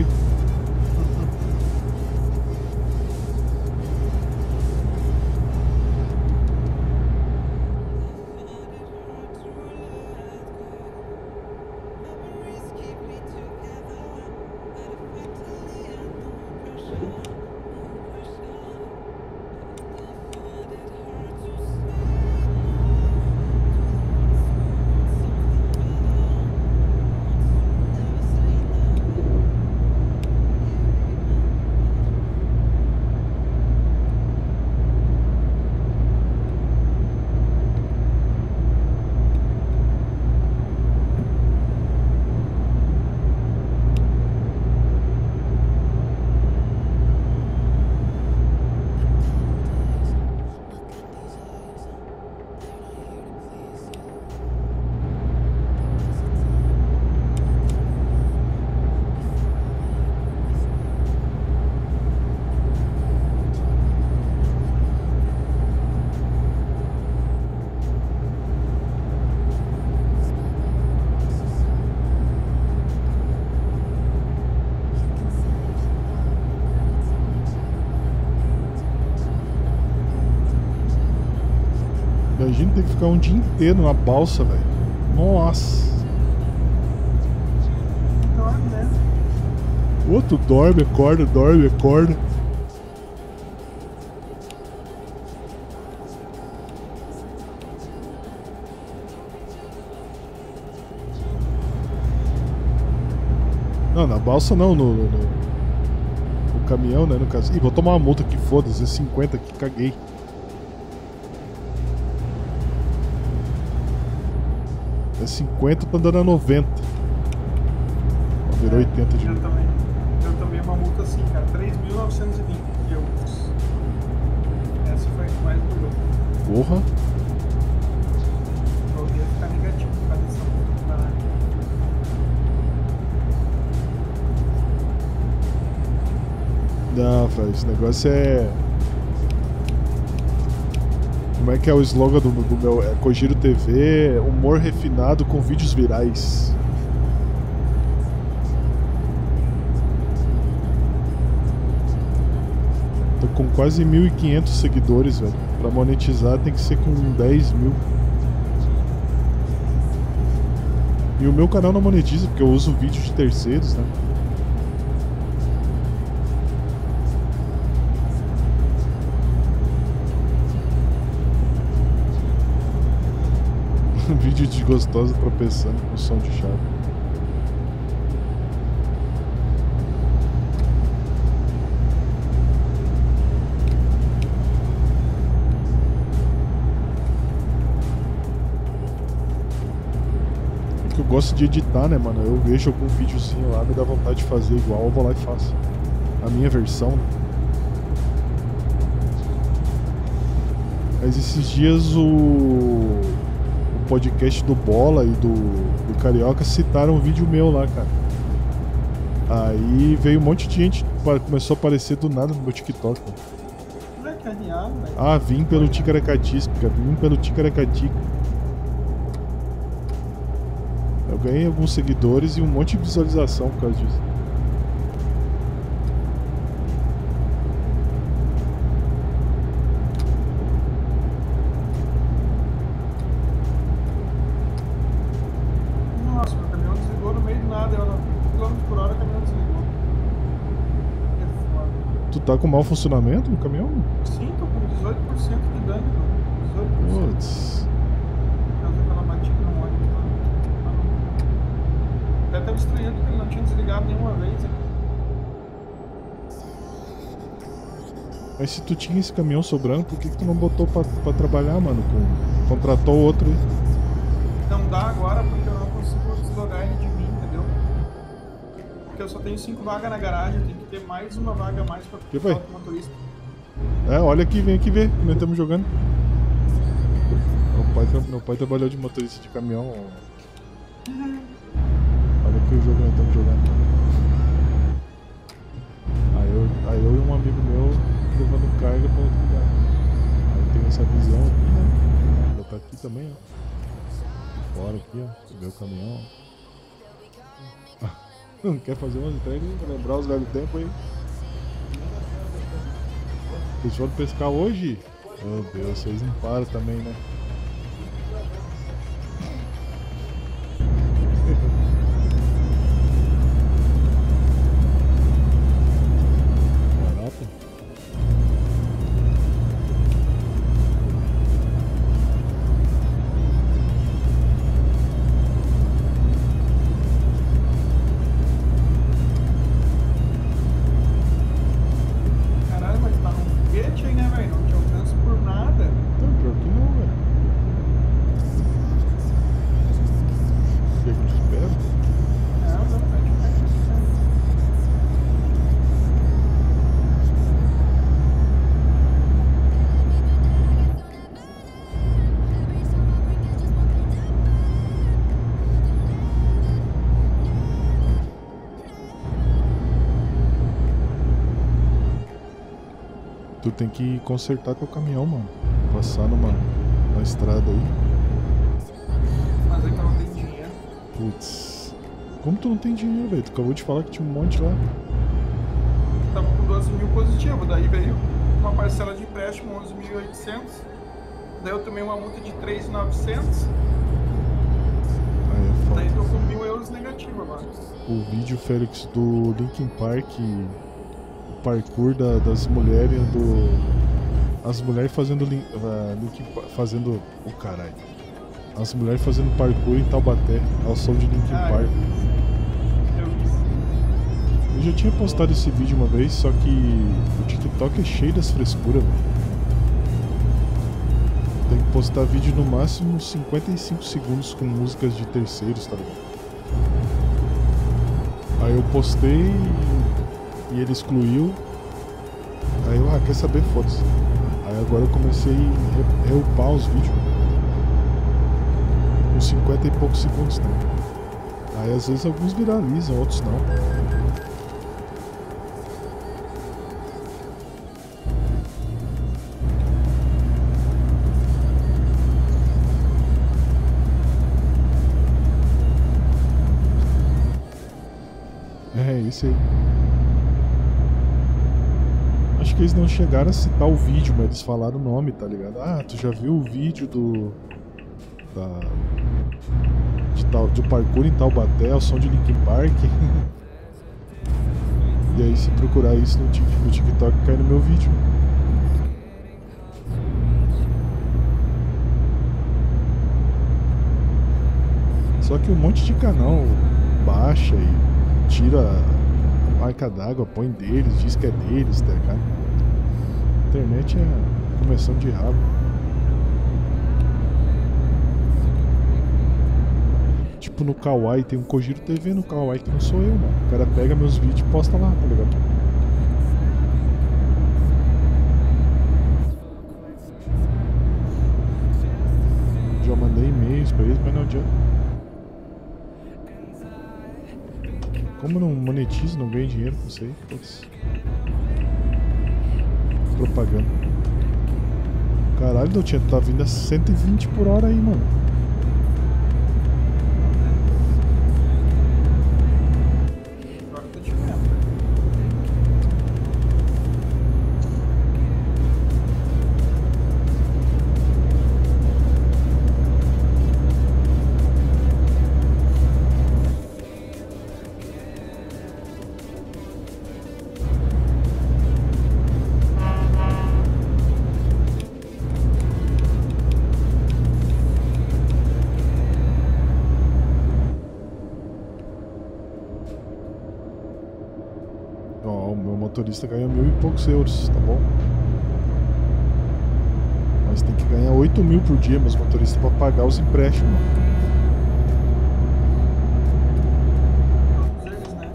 Imagina ter que ficar um dia inteiro na balsa, velho. Nossa. Dorme, né? O outro dorme, acorda, dorme, acorda. Não, na balsa não, no caminhão, né, no caso. Ih, vou tomar uma multa aqui, foda-se, 50 aqui, caguei. É 50, tá andando a 90. Virou 80 de Eu novo. também uma multa assim, cara, 3.920 euros. Essa foi a que mais durou. Porra. Eu ia ficar negativo por causa dessa multa. Não, Fred, esse negócio é. Como é que é o slogan do meu? É Kojiro TV, humor refinado com vídeos virais. Tô com quase 1.500 seguidores, velho. Pra monetizar tem que ser com 10 mil. E o meu canal não monetiza porque eu uso vídeos de terceiros, né? Vídeo de gostosa tropeçando com som de chave. É que eu gosto de editar, né, mano? Eu vejo algum videozinho lá, me dá vontade de fazer igual, eu vou lá e faço. A minha versão, né? Mas esses dias o podcast do Bola e do Carioca citaram um vídeo meu lá, cara. Aí veio um monte de gente, começou a aparecer do nada no meu TikTok. Não é que aliado, velho. Ah, vim pelo Ticaracatica, vim pelo Ticaracatica. Eu ganhei alguns seguidores e um monte de visualização por causa disso. Nossa, meu caminhão desligou no meio do nada. Eu a 30 km por hora, o caminhão desligou. Tu tá com mau funcionamento no caminhão? Sim, tô com 18% de dano, mano. 18%. Putz. Caso aquela batida no óleo lá. Ah, não. Até tava estranhando que ele não tinha desligado nenhuma vez. Hein? Mas se tu tinha esse caminhão sobrando, por que tu não botou pra trabalhar, mano? Contratou outro aí? Não dá agora porque eu não consigo deslogar ele de mim, entendeu? Porque eu só tenho 5 vagas na garagem, tem que ter mais uma vaga a mais pra Que foi? o motorista. É, olha aqui, vem aqui ver, nós estamos jogando. Meu pai trabalhou de motorista de caminhão. Olha aqui o jogo que nós estamos jogando. Aí eu e um amigo meu levando carga pra outro lugar. Aí tem essa visão aqui, né? Vou botar aqui também, ó. Fora aqui, ó. Meu caminhão. Não quer fazer umas entregas pra lembrar os velhos tempos aí? Vocês foram pescar hoje? Meu Deus, vocês não param também, né? Barato? Caralho, mas tá num foguete aí, né, velho? Não te alcança por nada. Então, pior que não, velho. O que eu te espero? Não, vai te pegar. Tu tem que consertar teu caminhão, mano. Passar numa estrada aí. Mas aí que eu não tenho dinheiro. Putz. Como tu não tem dinheiro, velho? Tu acabou de falar que tinha um monte lá. Tava com 12 mil positivo, daí veio uma parcela de empréstimo 11.800. Daí eu tomei uma multa de 3.900. Aí é Daí foda. tô com 1.000 euros negativo agora. O vídeo, Félix, do Linkin Park, o parkour das mulheres as mulheres fazendo fazendo o caralho. As mulheres fazendo parkour em Taubaté, ao som de Linkin Ah, Park. Eu vi. Eu já tinha postado esse vídeo uma vez, só que o TikTok é cheio das frescuras, velho. Tem que postar vídeo no máximo 55 segundos com músicas de terceiros, tá ligado? Aí eu postei e ele excluiu. Aí eu, quer saber? Foda-se. Aí agora eu comecei a reupar os vídeos com 50 e poucos segundos também. Aí às vezes alguns viralizam, outros não. É isso aí. Acho que eles não chegaram a citar o vídeo, mas eles falaram o nome, tá ligado? Ah, tu já viu o vídeo do parkour em Taubaté, ao som de Linkin Park? E aí se procurar isso no TikTok cai no meu vídeo. Só que um monte de canal baixa e tira a marca d'água, põe deles, diz que é deles, tá ligado? A internet é começão de rabo. Tipo no Kawaii, tem um Kojiro TV no Kawaii que não sou eu, mano. O cara pega meus vídeos e posta lá, tá ligado? Já mandei e-mails pra eles, mas não adianta. Como não monetizo, não ganho dinheiro com isso aí, putz. Propaganda. Caralho, Doutinha, tu tá vindo a 120 por hora aí, mano. Agora eu tô te vendo. Ó, o meu motorista ganha 1.000 e poucos euros, tá bom? Mas tem que ganhar 8.000 por dia, meus motoristas, pra pagar os empréstimos. Todos eles, né?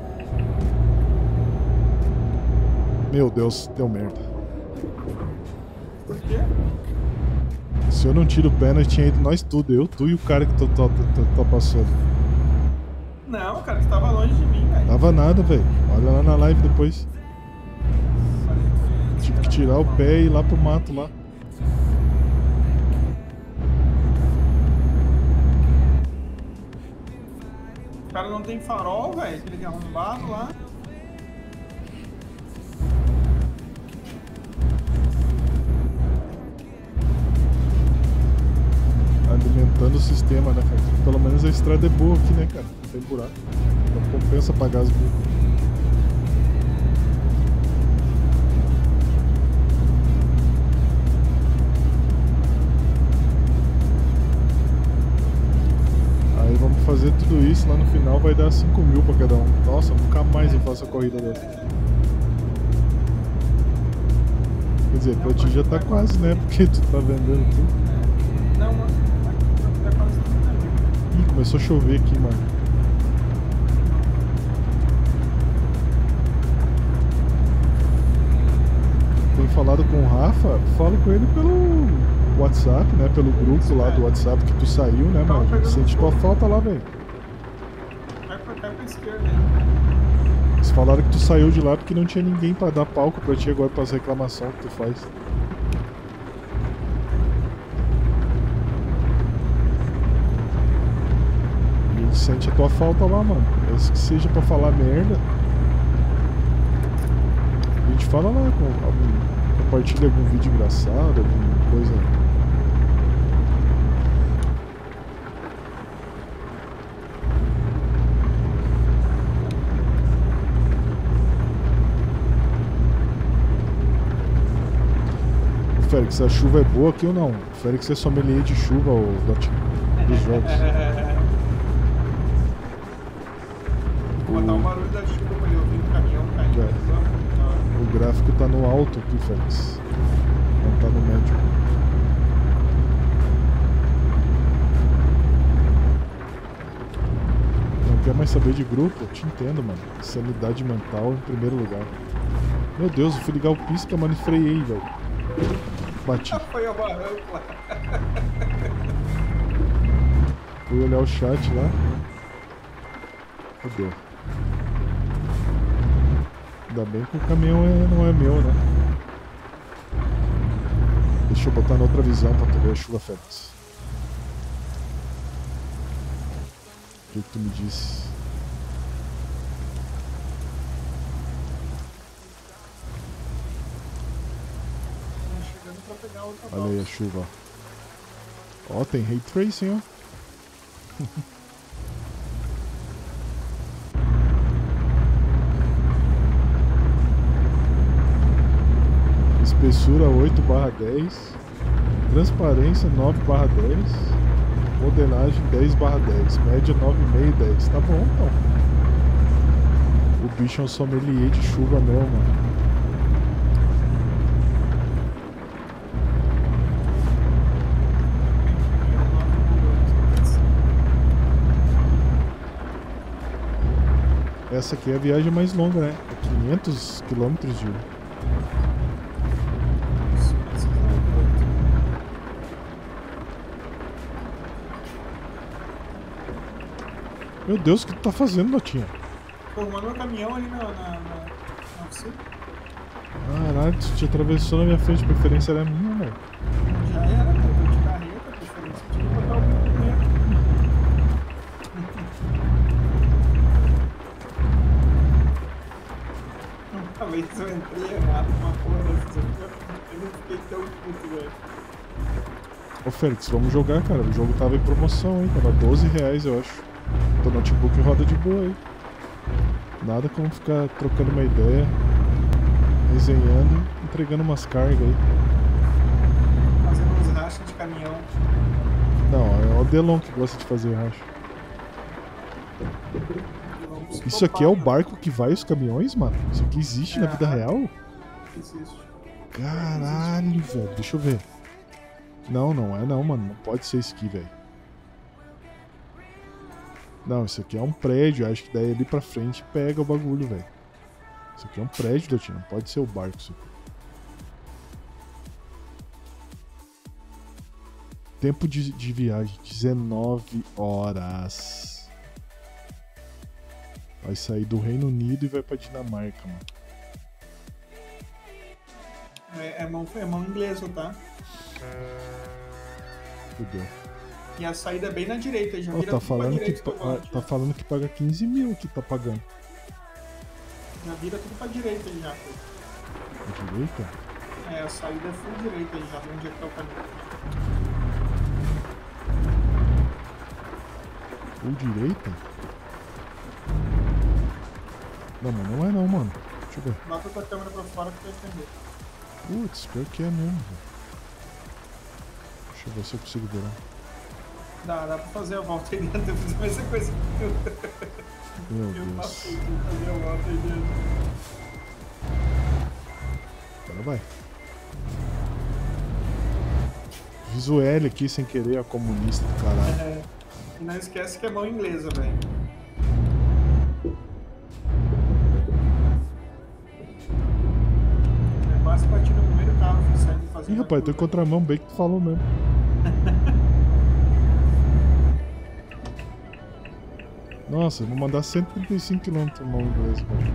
Meu Deus, deu merda. Por quê? Se eu não tiro o pé, nós tinha ido nós tudo. Eu, tu e o cara que tá passando. Não, cara, você tava longe de mim, velho. Tava nada, velho. Olha lá na live depois. Falei, Tive que tirar o pé e ir lá pro mato lá. o cara não tem farol, velho. Aquele arrombado lá. Alimentando o sistema, né, cara? Pelo menos a estrada é boa aqui, né, cara? Não tem buraco. Não compensa pagar as multas. Aí vamos fazer tudo isso, lá no final vai dar 5.000 pra cada um. Nossa, nunca mais eu faço a corrida dessa. Quer dizer, pra ti já tá quase, né? Porque tu tá vendendo tudo. Não, mano. Aqui quase 30 mil. Ih, começou a chover aqui, mano. Tem falado com o Rafa, falo com ele pelo WhatsApp, né? Pelo grupo lá do WhatsApp que tu saiu, né, mano? Sente tua falta lá, velho. Vai pra cá pra esquerda, né? Eles falaram que tu saiu de lá porque não tinha ninguém pra dar palco pra ti agora pras reclamações que tu faz. A gente sente a tua falta lá, mano. Mesmo que seja pra falar merda. A gente fala lá, compartilha algum vídeo engraçado, alguma coisa. O Félix, a chuva é boa aqui ou não? O Félix é sommelier de chuva ou dos jogos. Vou botar o barulho da chuva pra ele ouvir o caminhão caindo. É. O gráfico tá no alto aqui, Félix. Não tá no médio. Não quer mais saber de grupo? Eu te entendo, mano. Sanidade mental em primeiro lugar. Meu Deus, eu fui ligar o pisca, mano, e freiei, velho. Bati. Foi ao barranco lá. Fui olhar o chat lá. Fudeu. Ainda bem que o caminhão não é meu, né? Deixa eu botar na outra visão pra tu ver a chuva, Félix. O que tu me disse? Chegando pra pegar outra Olha aí a box. chuva. Ó, tem Ray Tracing, ó. Espessura 8/10, transparência 9/10, modelagem 10/10, média 9,5 e 10. Tá bom, então. O bicho é um sommelier de chuva mesmo, mano. Essa aqui é a viagem mais longa, né? É 500 quilômetros de... Meu Deus, o que tu tá fazendo, Notinha? Formando um caminhão ali na oficina. Caralho, tu te atravessou na minha frente, a preferência era minha, velho. Já era, cara. Tô de carreta, preferência. Tinha que botar o bico primeiro. Uma vez eu entrei errado numa porra dessas. Eu não fiquei tão puto, velho. Ô Félix, vamos jogar, cara. O jogo tava em promoção, hein? Tava R$12, eu acho. Teu notebook roda de boa aí. Nada como ficar trocando uma ideia, resenhando, entregando umas cargas aí. Fazendo uns rachas de caminhão. Não, é o Delon que gosta de fazer racha. Não um Isso aqui é o psicopata. barco que vai os caminhões, mano? Isso aqui existe na vida real? Existe. Caralho, velho. Deixa eu ver. Não, não é não, mano. Não pode ser isso aqui, velho. Não, isso aqui é um prédio. Acho que daí ali pra frente pega o bagulho, velho. Isso aqui é um prédio, Dotinho. Não pode ser o barco isso aqui. Tempo de viagem, 19 horas. Vai sair do Reino Unido e vai pra Dinamarca, mano. É mão inglesa, tá? Fudeu. E a saída é bem na direita, já Ó, vira tá tudo pra falando que, direita do volante, tá falando que paga 15 mil que tá pagando. Já vira tudo pra direita já. À direita? É, a saída é full direita já, onde é que tá o caminho. Ou direita? Não, mas não é não, mano. Deixa eu ver. Bota tua câmera pra fora que tu vai entender. Putz, pior que é mesmo, velho. Deixa eu ver se eu consigo virar. Dá pra fazer a volta aí dentro, eu fiz a mesma coisa que Meu eu Deus. passei, fazer a volta aí dentro. Agora vai. Fiz o L aqui sem querer, a comunista do caralho. É, e não esquece que é mão inglesa, velho. É quase bati no primeiro carro que saindo fazendo. Ih, rapaz, tô em contramão, bem que tu falou mesmo. Nossa, eu vou mandar 135 km na mão inglesa, velho.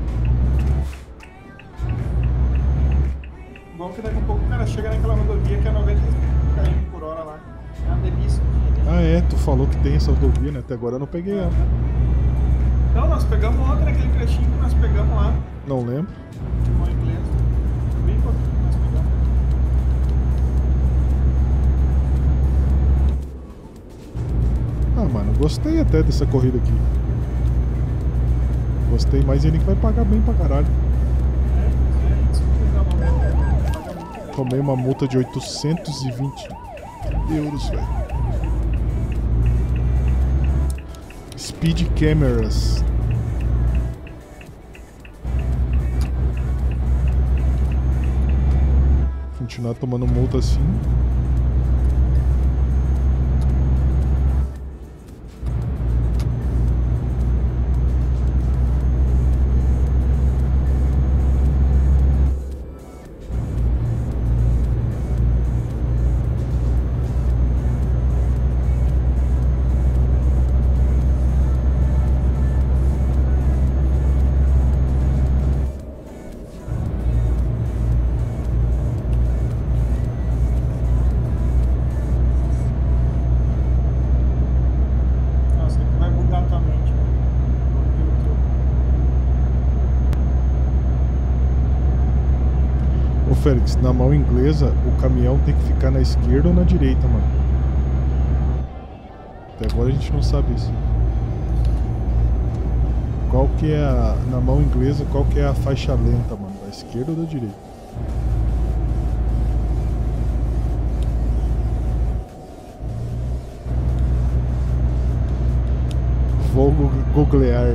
Bom que daqui a pouco o cara chega naquela rodovia que é 90 km por hora lá. É uma delícia de dirigir. Ah, é, tu falou que tem essa rodovia, né? Até agora eu não peguei ela. Não, nós pegamos ontem naquele trechinho que nós pegamos lá, Não lembro. de mão inglesa. Bem pouquinho que nós pegamos. Ah, mano, gostei até dessa corrida aqui. Gostei, mas ele que vai pagar bem pra caralho. Isso que nós vamos ver, paga muito bem. Tomei uma multa de 820 euros, velho. Speed cameras. Continuar tomando multa assim. Nossa, aqui vai bugar a tua mente, velho. Ô Félix, na mão inglesa, o caminhão tem que ficar na esquerda ou na direita, mano? Até agora a gente não sabe isso. Qual que é na mão inglesa, qual que é a faixa lenta, mano? Da esquerda ou da direita? Vou googlear.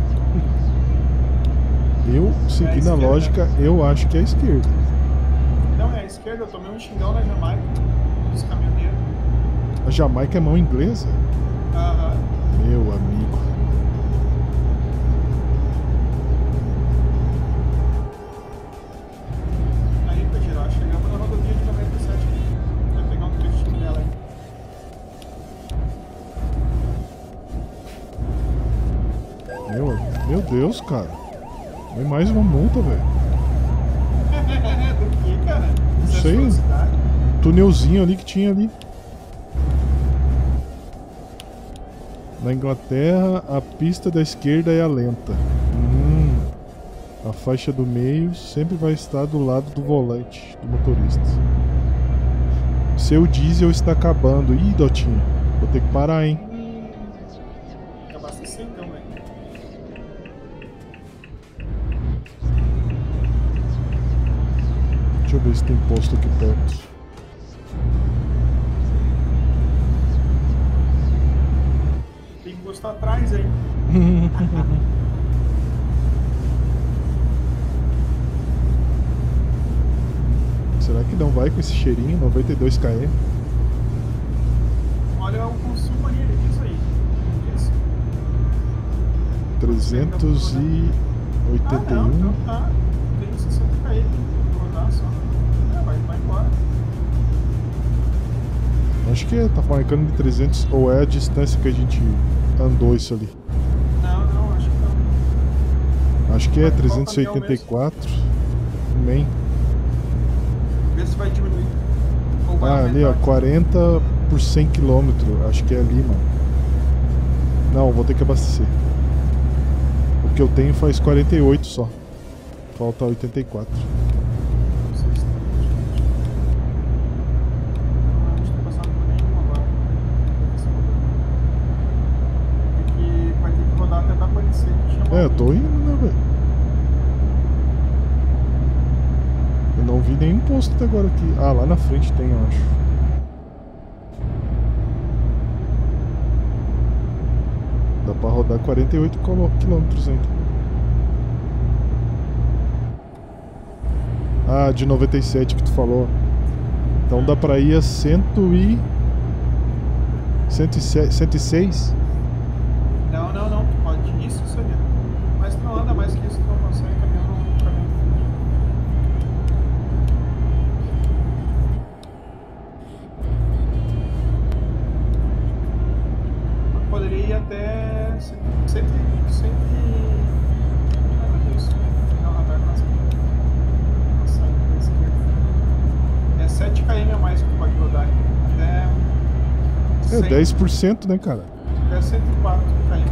Eu, seguindo a esquerda. lógica, eu acho que é a esquerda. Não, é a esquerda, eu tomei um xingão na Jamaica, dos caminhoneiros. A Jamaica é mão inglesa? Aham. Meu amigo. Aí, pra girar, chegamos na rodovia de 97 aqui. Vai pegar um trechinho dela aí. Meu Deus, cara. Vem mais uma multa, velho. Do que, cara? Isso é sei. velocidade? Túnelzinho ali que tinha ali. Na Inglaterra, a pista da esquerda é a lenta. A faixa do meio sempre vai estar do lado do volante do motorista. Seu diesel está acabando. Ih, Dotinho, vou ter que parar, hein? Tem que abastecer então, velho. Deixa eu ver se tem posto aqui perto. Tem que postar atrás aí. vai com esse cheirinho, 92 km. Olha o consumo ali, ele diz aí. Isso. 381. Ah, não, então tá. Tem 60 km. Vou rodar só. Vai embora. Acho que tá marcando de 300, ou é a distância que a gente andou isso ali. Não, acho que não. Acho que é Qual 384. Também. Vê se vai diminuir. Ou vai Ah, ali ó, aumentar. 40 por 100 km. Acho que é ali, mano. Não, vou ter que abastecer. O que eu tenho faz 48 só. Falta 84. Não sei se tá. Não, a gente tá passando por nenhum agora. Vai ter que rodar até dar aparecer. É, eu tô indo, né, velho? Eu não vi nenhum posto até agora aqui. Ah, lá na frente tem, eu acho. Dá pra rodar 48 quilômetros ainda. Ah, de 97 que tu falou. Então dá pra ir a 106? Não. Tu pode ir isso ali. Mas tu não anda mais que isso, tu não consegue caminhar no caminho. Poderia ir até 100. Ai meu Deus. Não, radar quase. Nossa, pra esquerda. É 7 km a mais que tu pode rodar. Até. É 10%, né, cara? Até 104 km.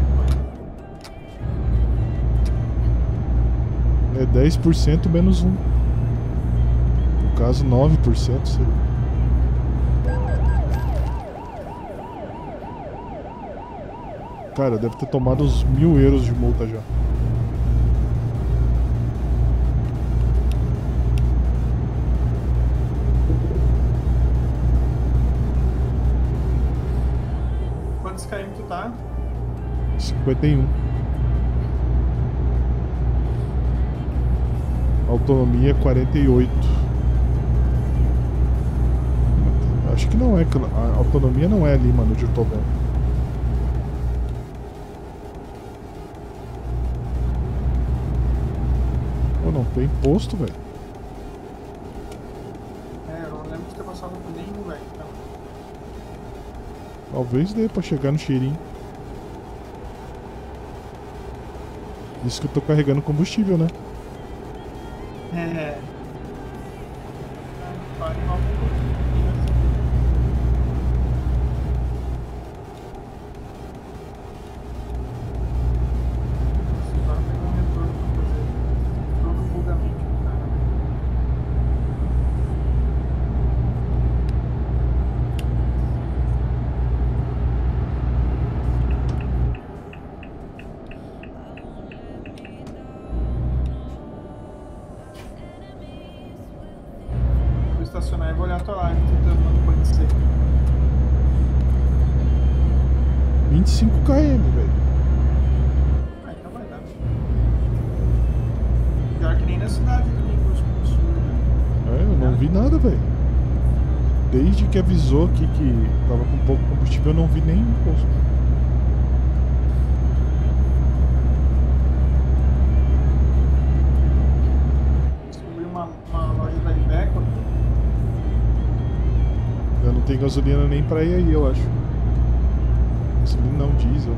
É 10% menos 1. No caso, 9% seria. Cara, deve ter tomado uns 1.000 euros de multa já. Quantos km tu tá? 51. Autonomia 48. Acho que não é. A autonomia não é ali, mano, onde eu tô vendo. Pô, não tem posto, velho. É, eu não lembro de ter passado por nenhum, velho. Então. Talvez dê pra chegar no cheirinho. Isso que eu tô carregando combustível, né? É. Pare logo. Agora pegar um retorno pra fazer todo o bugamento do cara. Vou estacionar e vou olhar a tua live, tentando quando pode ser. 25 km, velho. Ah, então vai dar. Pior que nem na cidade que tem posto de combustível, né? É, eu não vi nada, velho. Desde que avisou aqui que tava com pouco combustível, eu não vi nenhum posto. Descobri uma loja da Iveco aqui. Eu não tenho gasolina nem pra ir aí, eu acho. Gasolina não, diesel.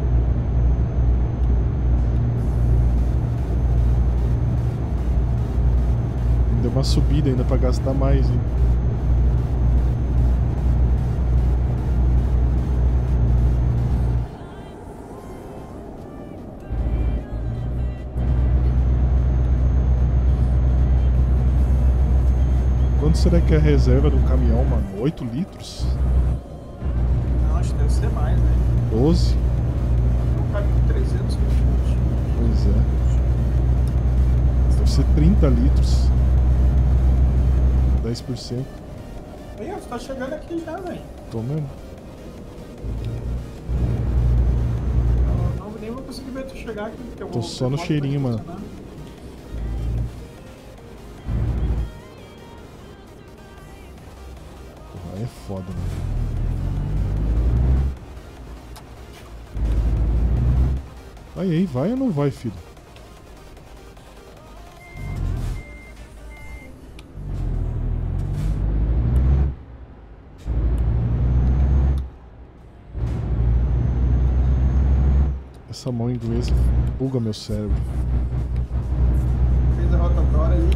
Deu uma subida ainda pra gastar mais, hein? Quanto será que é a reserva do caminhão, mano? 8 litros? Não, acho que deve ser mais, né? 12? Não cabe 300 minutos. Pois é. Deve ser 30 litros. 10%. Aí, ó, você tá chegando aqui já, velho. Tô mesmo. Eu nem vou conseguir ver tu chegar aqui, porque eu Tô vou... só no cheirinho, mano. foda, mano. Aí, vai ou não vai, filho? Essa mão inglesa buga meu cérebro. Fez a rotatória ali.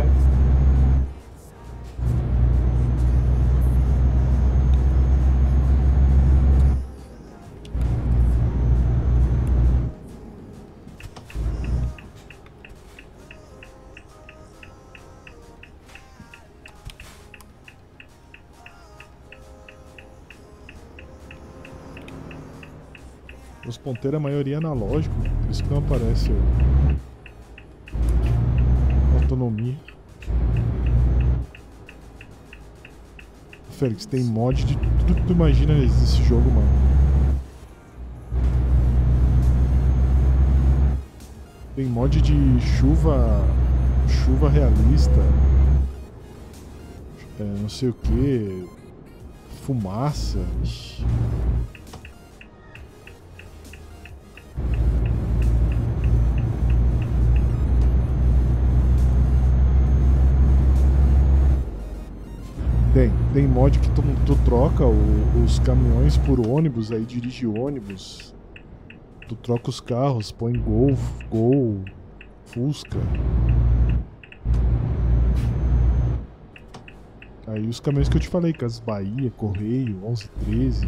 Os ponteiros, a maioria é analógico, por isso que não aparece autonomia. Félix, tem mod de tudo que tu imagina nesse jogo, mano. Tem mod de chuva realista, não sei o que, fumaça. Ixi. Tem mod que tu troca os caminhões por ônibus, aí dirige ônibus. Tu troca os carros, põe Gol, Fusca. Aí os caminhões que eu te falei, Casas Bahia, Correio, 1113.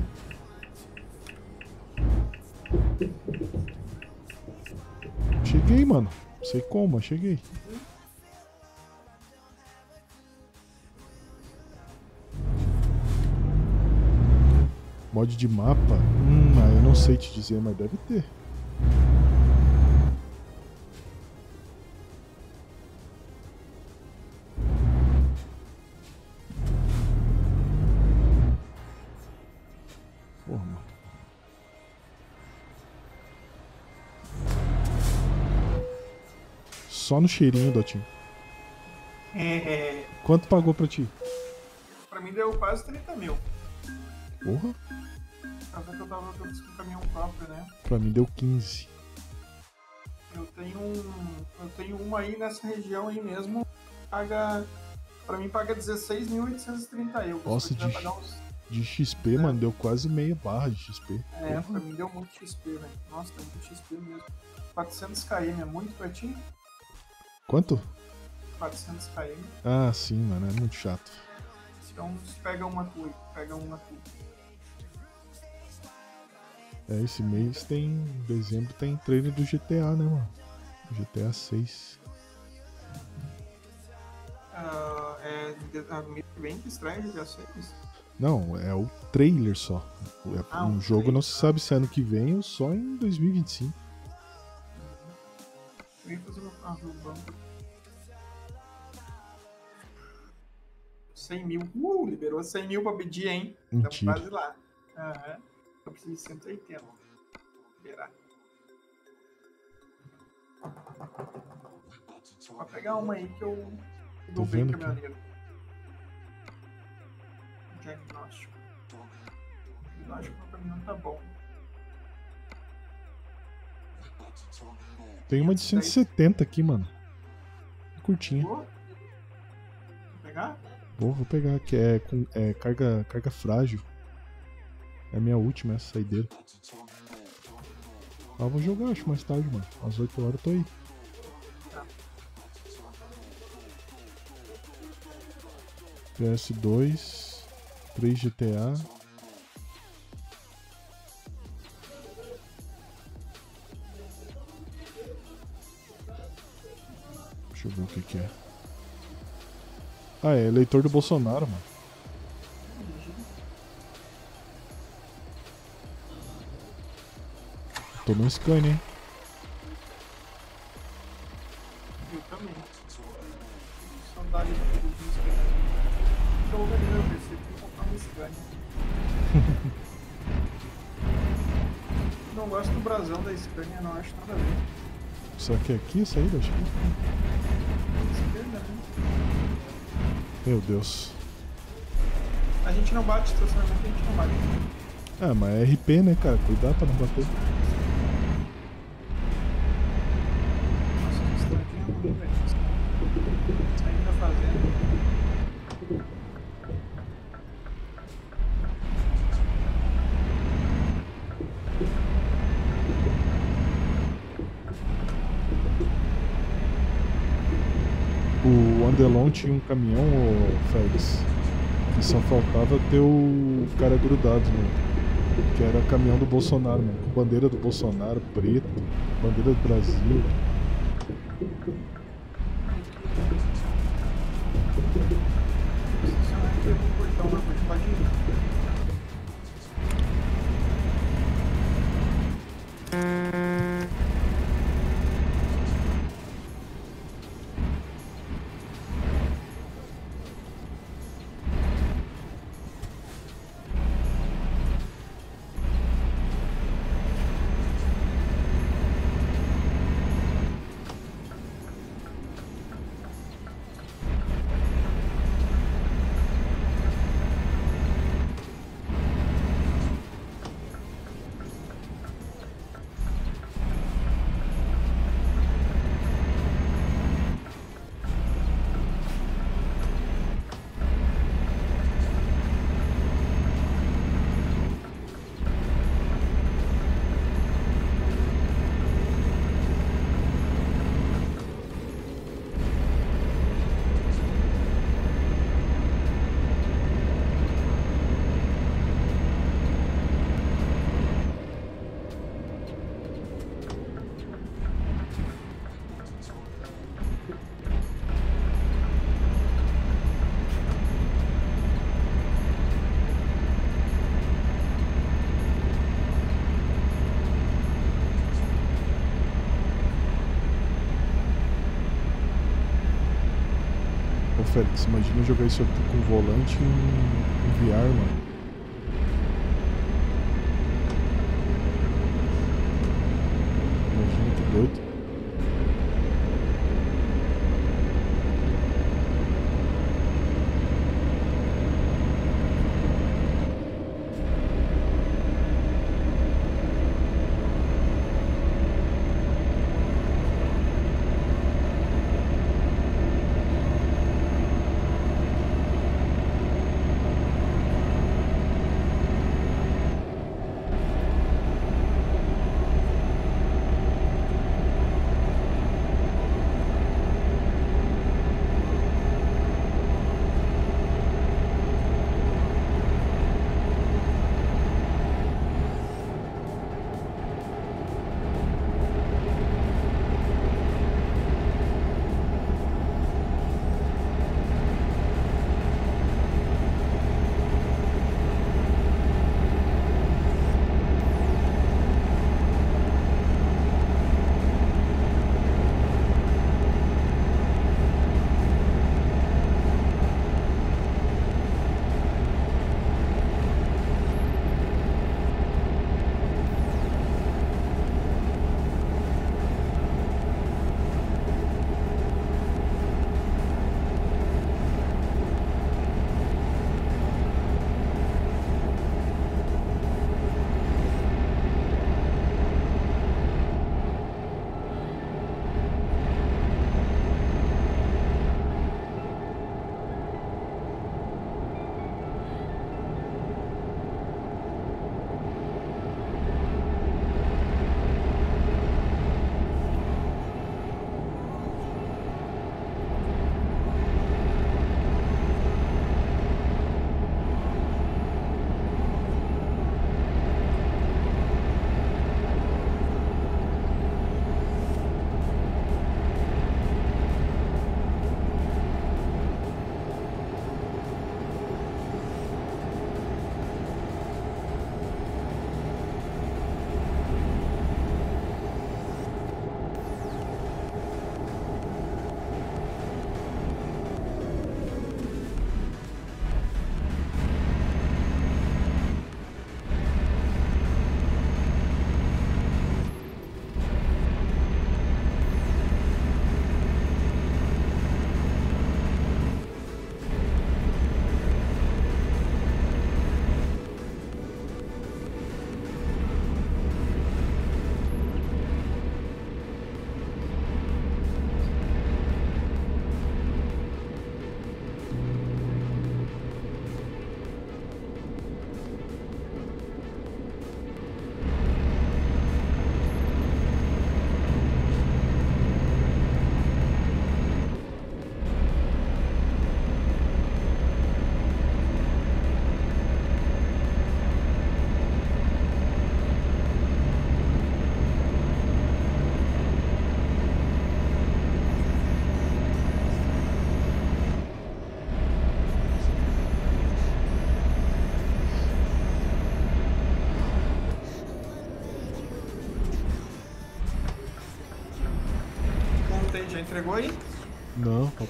Cheguei, mano. Não sei como, mas cheguei. Mod de mapa? Eu não sei te dizer, mas deve ter. Porra, mano. Só no cheirinho, Dotinho. Quanto pagou pra ti? Pra mim deu quase 30 mil. Porra. Caso que eu tava com o caminhão próprio, né? Pra mim deu 15. Eu tenho uma aí nessa região aí mesmo. Pra mim paga 16.830 euros. Nossa, de XP, mano, deu quase meia barra de XP. Pra mim deu muito XP, velho. Nossa, deu muito XP mesmo. 400 km é muito pra ti? Quanto? 400 km. Ah, sim, mano, é muito chato. Então pega uma tua. Esse mês dezembro tem trailer do GTA, né, mano? GTA 6. Mês que vem que estreia GTA 6? Não, é o trailer só. Um jogo trailer. Não se sabe se é ano que vem ou só em 2025. Eu ia fazer uma banco. 100 mil. Liberou 100 mil pra pedir, hein? Mentira. Estamos quase lá. Aham. Eu preciso de 180. Liberar. Vou pegar uma aí que eu Tô dou bem vendo caminhoneiro. Diagnóstico. Diagnóstico no caminhão tá bom. Tem uma de 170 aqui, mano. Curtinha. Vou pegar? Vou pegar, que é carga frágil. É a minha última, essa saideira. Vou jogar, acho, mais tarde, mano. Às 8 horas eu tô aí. PS2, 3 GTA. Deixa eu ver o que é. Ah, é eleitor do Bolsonaro, mano. Tô no Scania, hein? Eu também. Saudade do Scania. Então eu vou vender meu PC pra comprar um Scania. Não gosto do brasão da Scania, não acho nada a ver. Será que é aqui a saída? Acho que... Esquerda, né? Meu Deus. A gente não bate estacionamento, a gente não bate. Ah, mas é RP, né, cara? Cuidado pra não bater. Nossa, que estradinha ruim, velho. Saindo da fazenda. O Andelon tinha um caminhão, ô Félix, que só faltava ter o cara grudado, né? Que era caminhão do Bolsonaro, mano. Com bandeira do Bolsonaro, preto, bandeira do Brasil. Estacionamento aqui no portão, mas pode ir. Ô Félix, imagina jogar isso aqui com volante em VR, mano. Imagina que doido.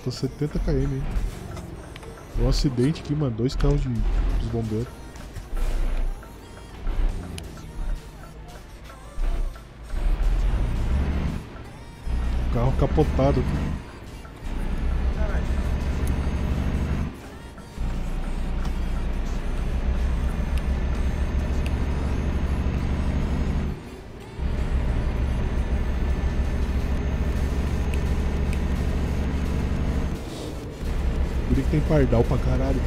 tô 70 km, hein? Deu um acidente aqui, mano. 2 carros dos bombeiros. Carro capotado aqui. Caralho. Por que tem pardal pra caralho.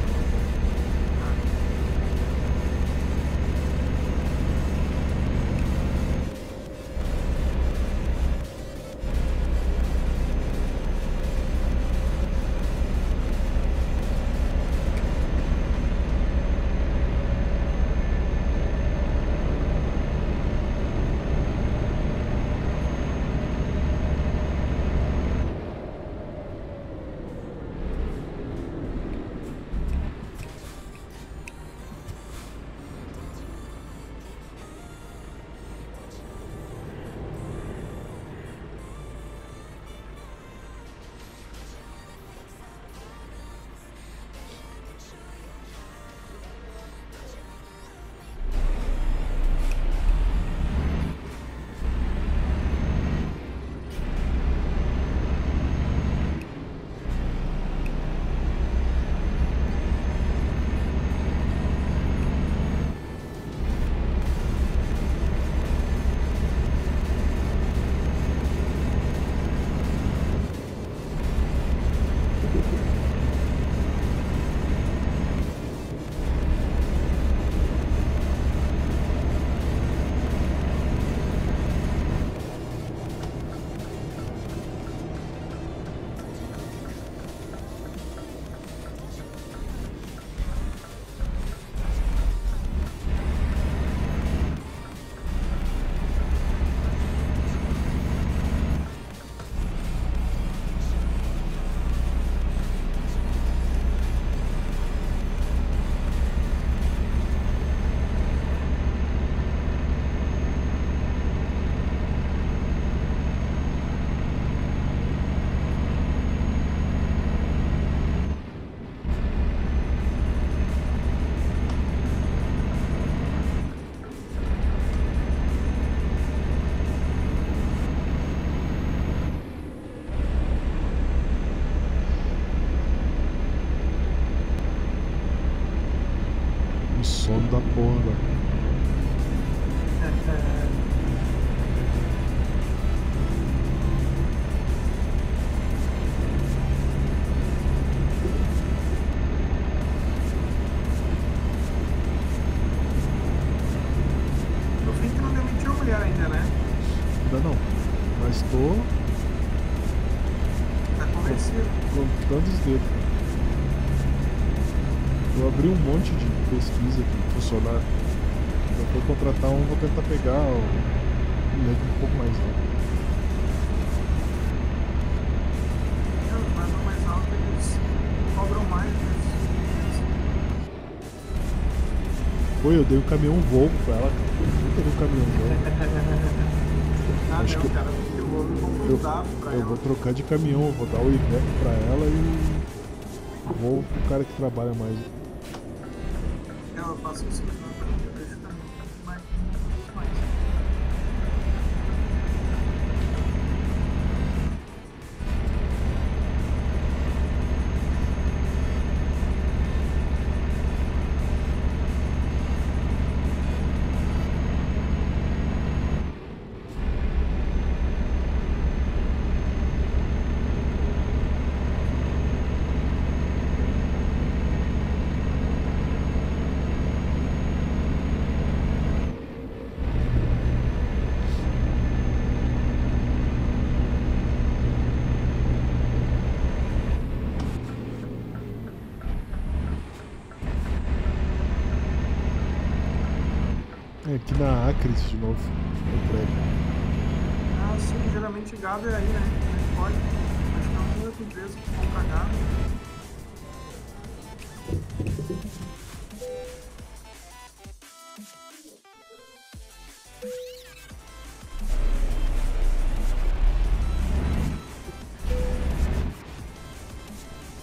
Sono da porra, velho. No fim que não demitiu a mulher ainda, né? Ainda não. Mas tô Tá convencido. contando os dedos. Eu abri um monte de pesquisa de funcionário. Se eu for contratar um, vou tentar pegar um elenco um pouco mais alto. Mas no mais alto eles cobram mais. Pô, eu dei um caminhão Volvo pra ela, cara. Eu nunca dei um caminhão Volvo. Ah, Acho não, que cara, eu vou comprar um dado pra Eu ela. vou trocar de caminhão, eu vou dar o Iveco pra ela e o Volvo pro cara que trabalha mais. Eu faço isso, eu deixo também mais. É aqui na Acres de novo. No prédio. Ah, sim, geralmente gado é aí, né? Não pode. Acho que não tem outra empresa que compra gado.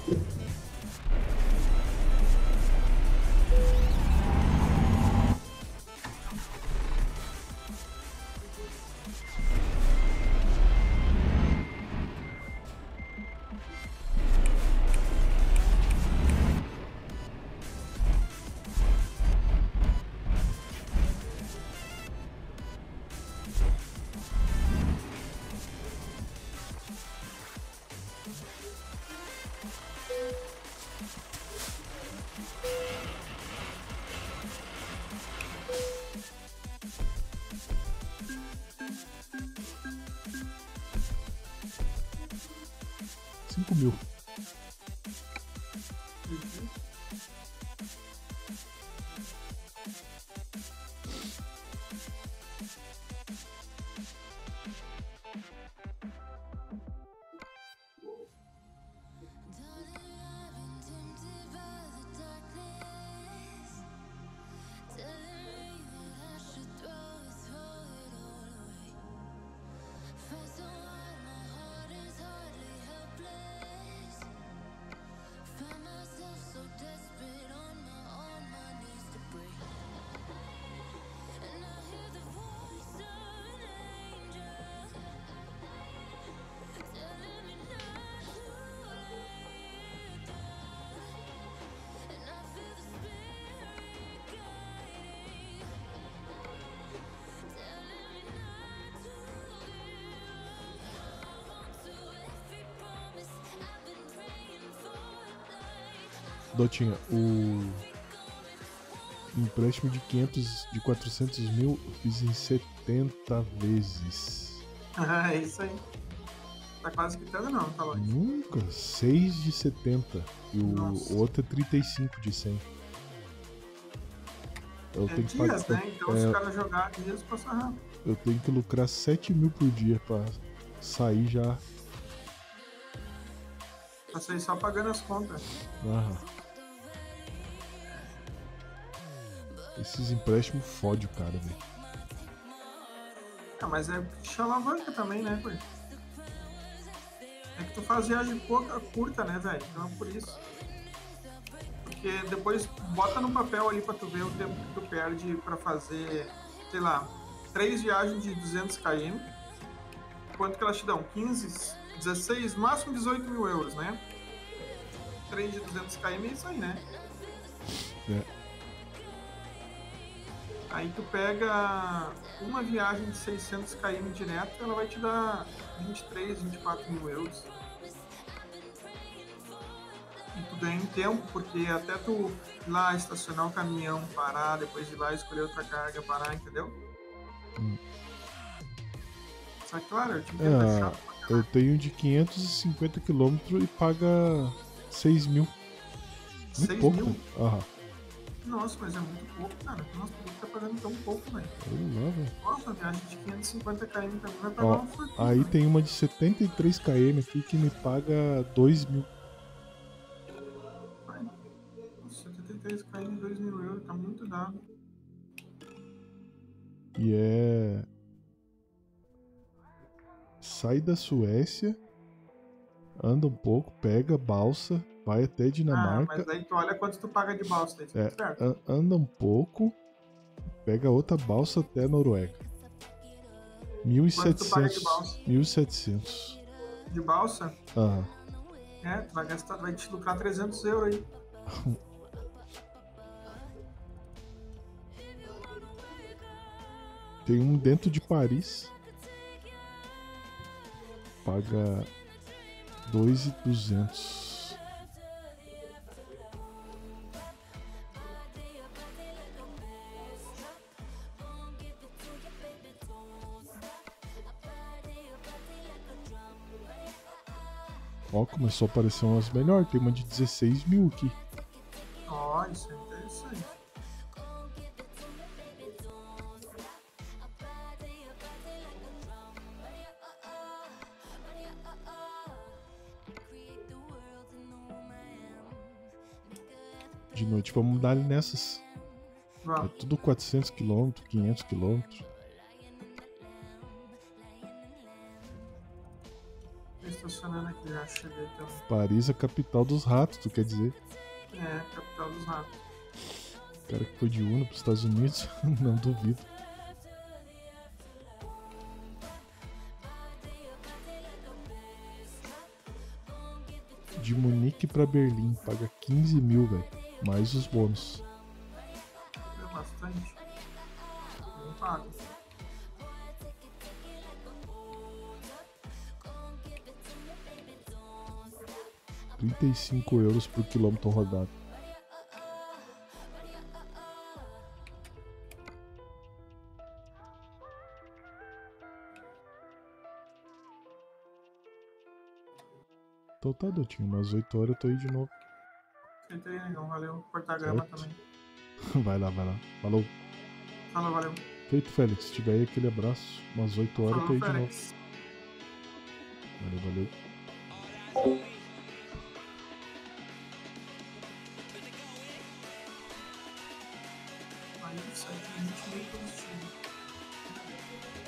5.000. Dotinha, o empréstimo de 400 mil eu fiz em 70 vezes. Ah, é isso aí. Tá quase quitando não, tá longe. Nunca. 6 de 70. E Nossa. o outro é 35 de 100. Eu É tenho que dias, pagar. né? Então se o cara jogar dias, passa rápido. Eu tenho que lucrar 7 mil por dia pra sair já. Pra sair só pagando as contas. Aham. Esses empréstimos fodem o cara, velho. Ah, mas é puxa alavanca também, né, pai? É que tu faz viagem curta, né, velho? Então é por isso. Porque depois bota no papel ali pra tu ver o tempo que tu perde pra fazer, sei lá, 3 viagens de 200 km. Quanto que elas te dão? 15, 16, máximo 18 mil euros, né? 3 de 200 km é isso aí, né? É. Aí tu pega uma viagem de 600 km direto, ela vai te dar 23, 24 mil euros. E tu ganha em tempo, porque até tu ir lá estacionar o caminhão, parar, depois ir lá escolher outra carga, parar, entendeu? Só que, claro, eu te entendo, é chato pra caralho. Eu tenho de 550 km e paga 6 mil. Muito 6 pouco. mil? Aham. Nossa, mas é muito pouco, cara. Nossa, por que tá pagando tão pouco, velho? Olha lá, velho. Nossa, a viagem de 550 km também vai pagar Ó, uma fortuna. aí tem uma de 73 km aqui que me paga 2 mil. Nossa, 73 km, 2 mil euros, tá muito dado. E é. Sai da Suécia, anda um pouco, pega balsa, vai até Ah, Dinamarca, mas aí tu olha quanto tu paga de balsa, daí fica certo. anda um pouco, pega outra balsa até a Noruega. Quanto tu paga de 1.700. balsa? 1.700. De balsa, Aham. é, tu vai gastar, vai te lucrar 300 euros aí. Tem um dentro de Paris. Paga 2.200. Ó, começou a aparecer umas melhores. Tem uma de 16 mil aqui. Ó, isso é interessante. De noite vamos dar ali nessas. É Vamos. tudo 400 km, 500 km. Tô estacionando aqui Já cheguei também. Paris é a capital dos ratos, tu quer dizer? É, capital dos ratos. O cara que foi de Uno pros Estados Unidos, não duvido. De Munique pra Berlim, paga 15 mil, velho. Mais os bônus. É bastante. Não pago. €35 por quilômetro rodado. Então tá, Dotinho, umas 8 horas eu tô aí de novo. Feito aí, negão. Valeu. Cortar grama Certo. também. Vai lá, vai lá. Falou. Falou, valeu. Feito, Félix. Se tiver aí aquele abraço, umas 8 horas eu tô Falou, aí de novo. Félix. Valeu, valeu. Aí, site 20 meio positivo.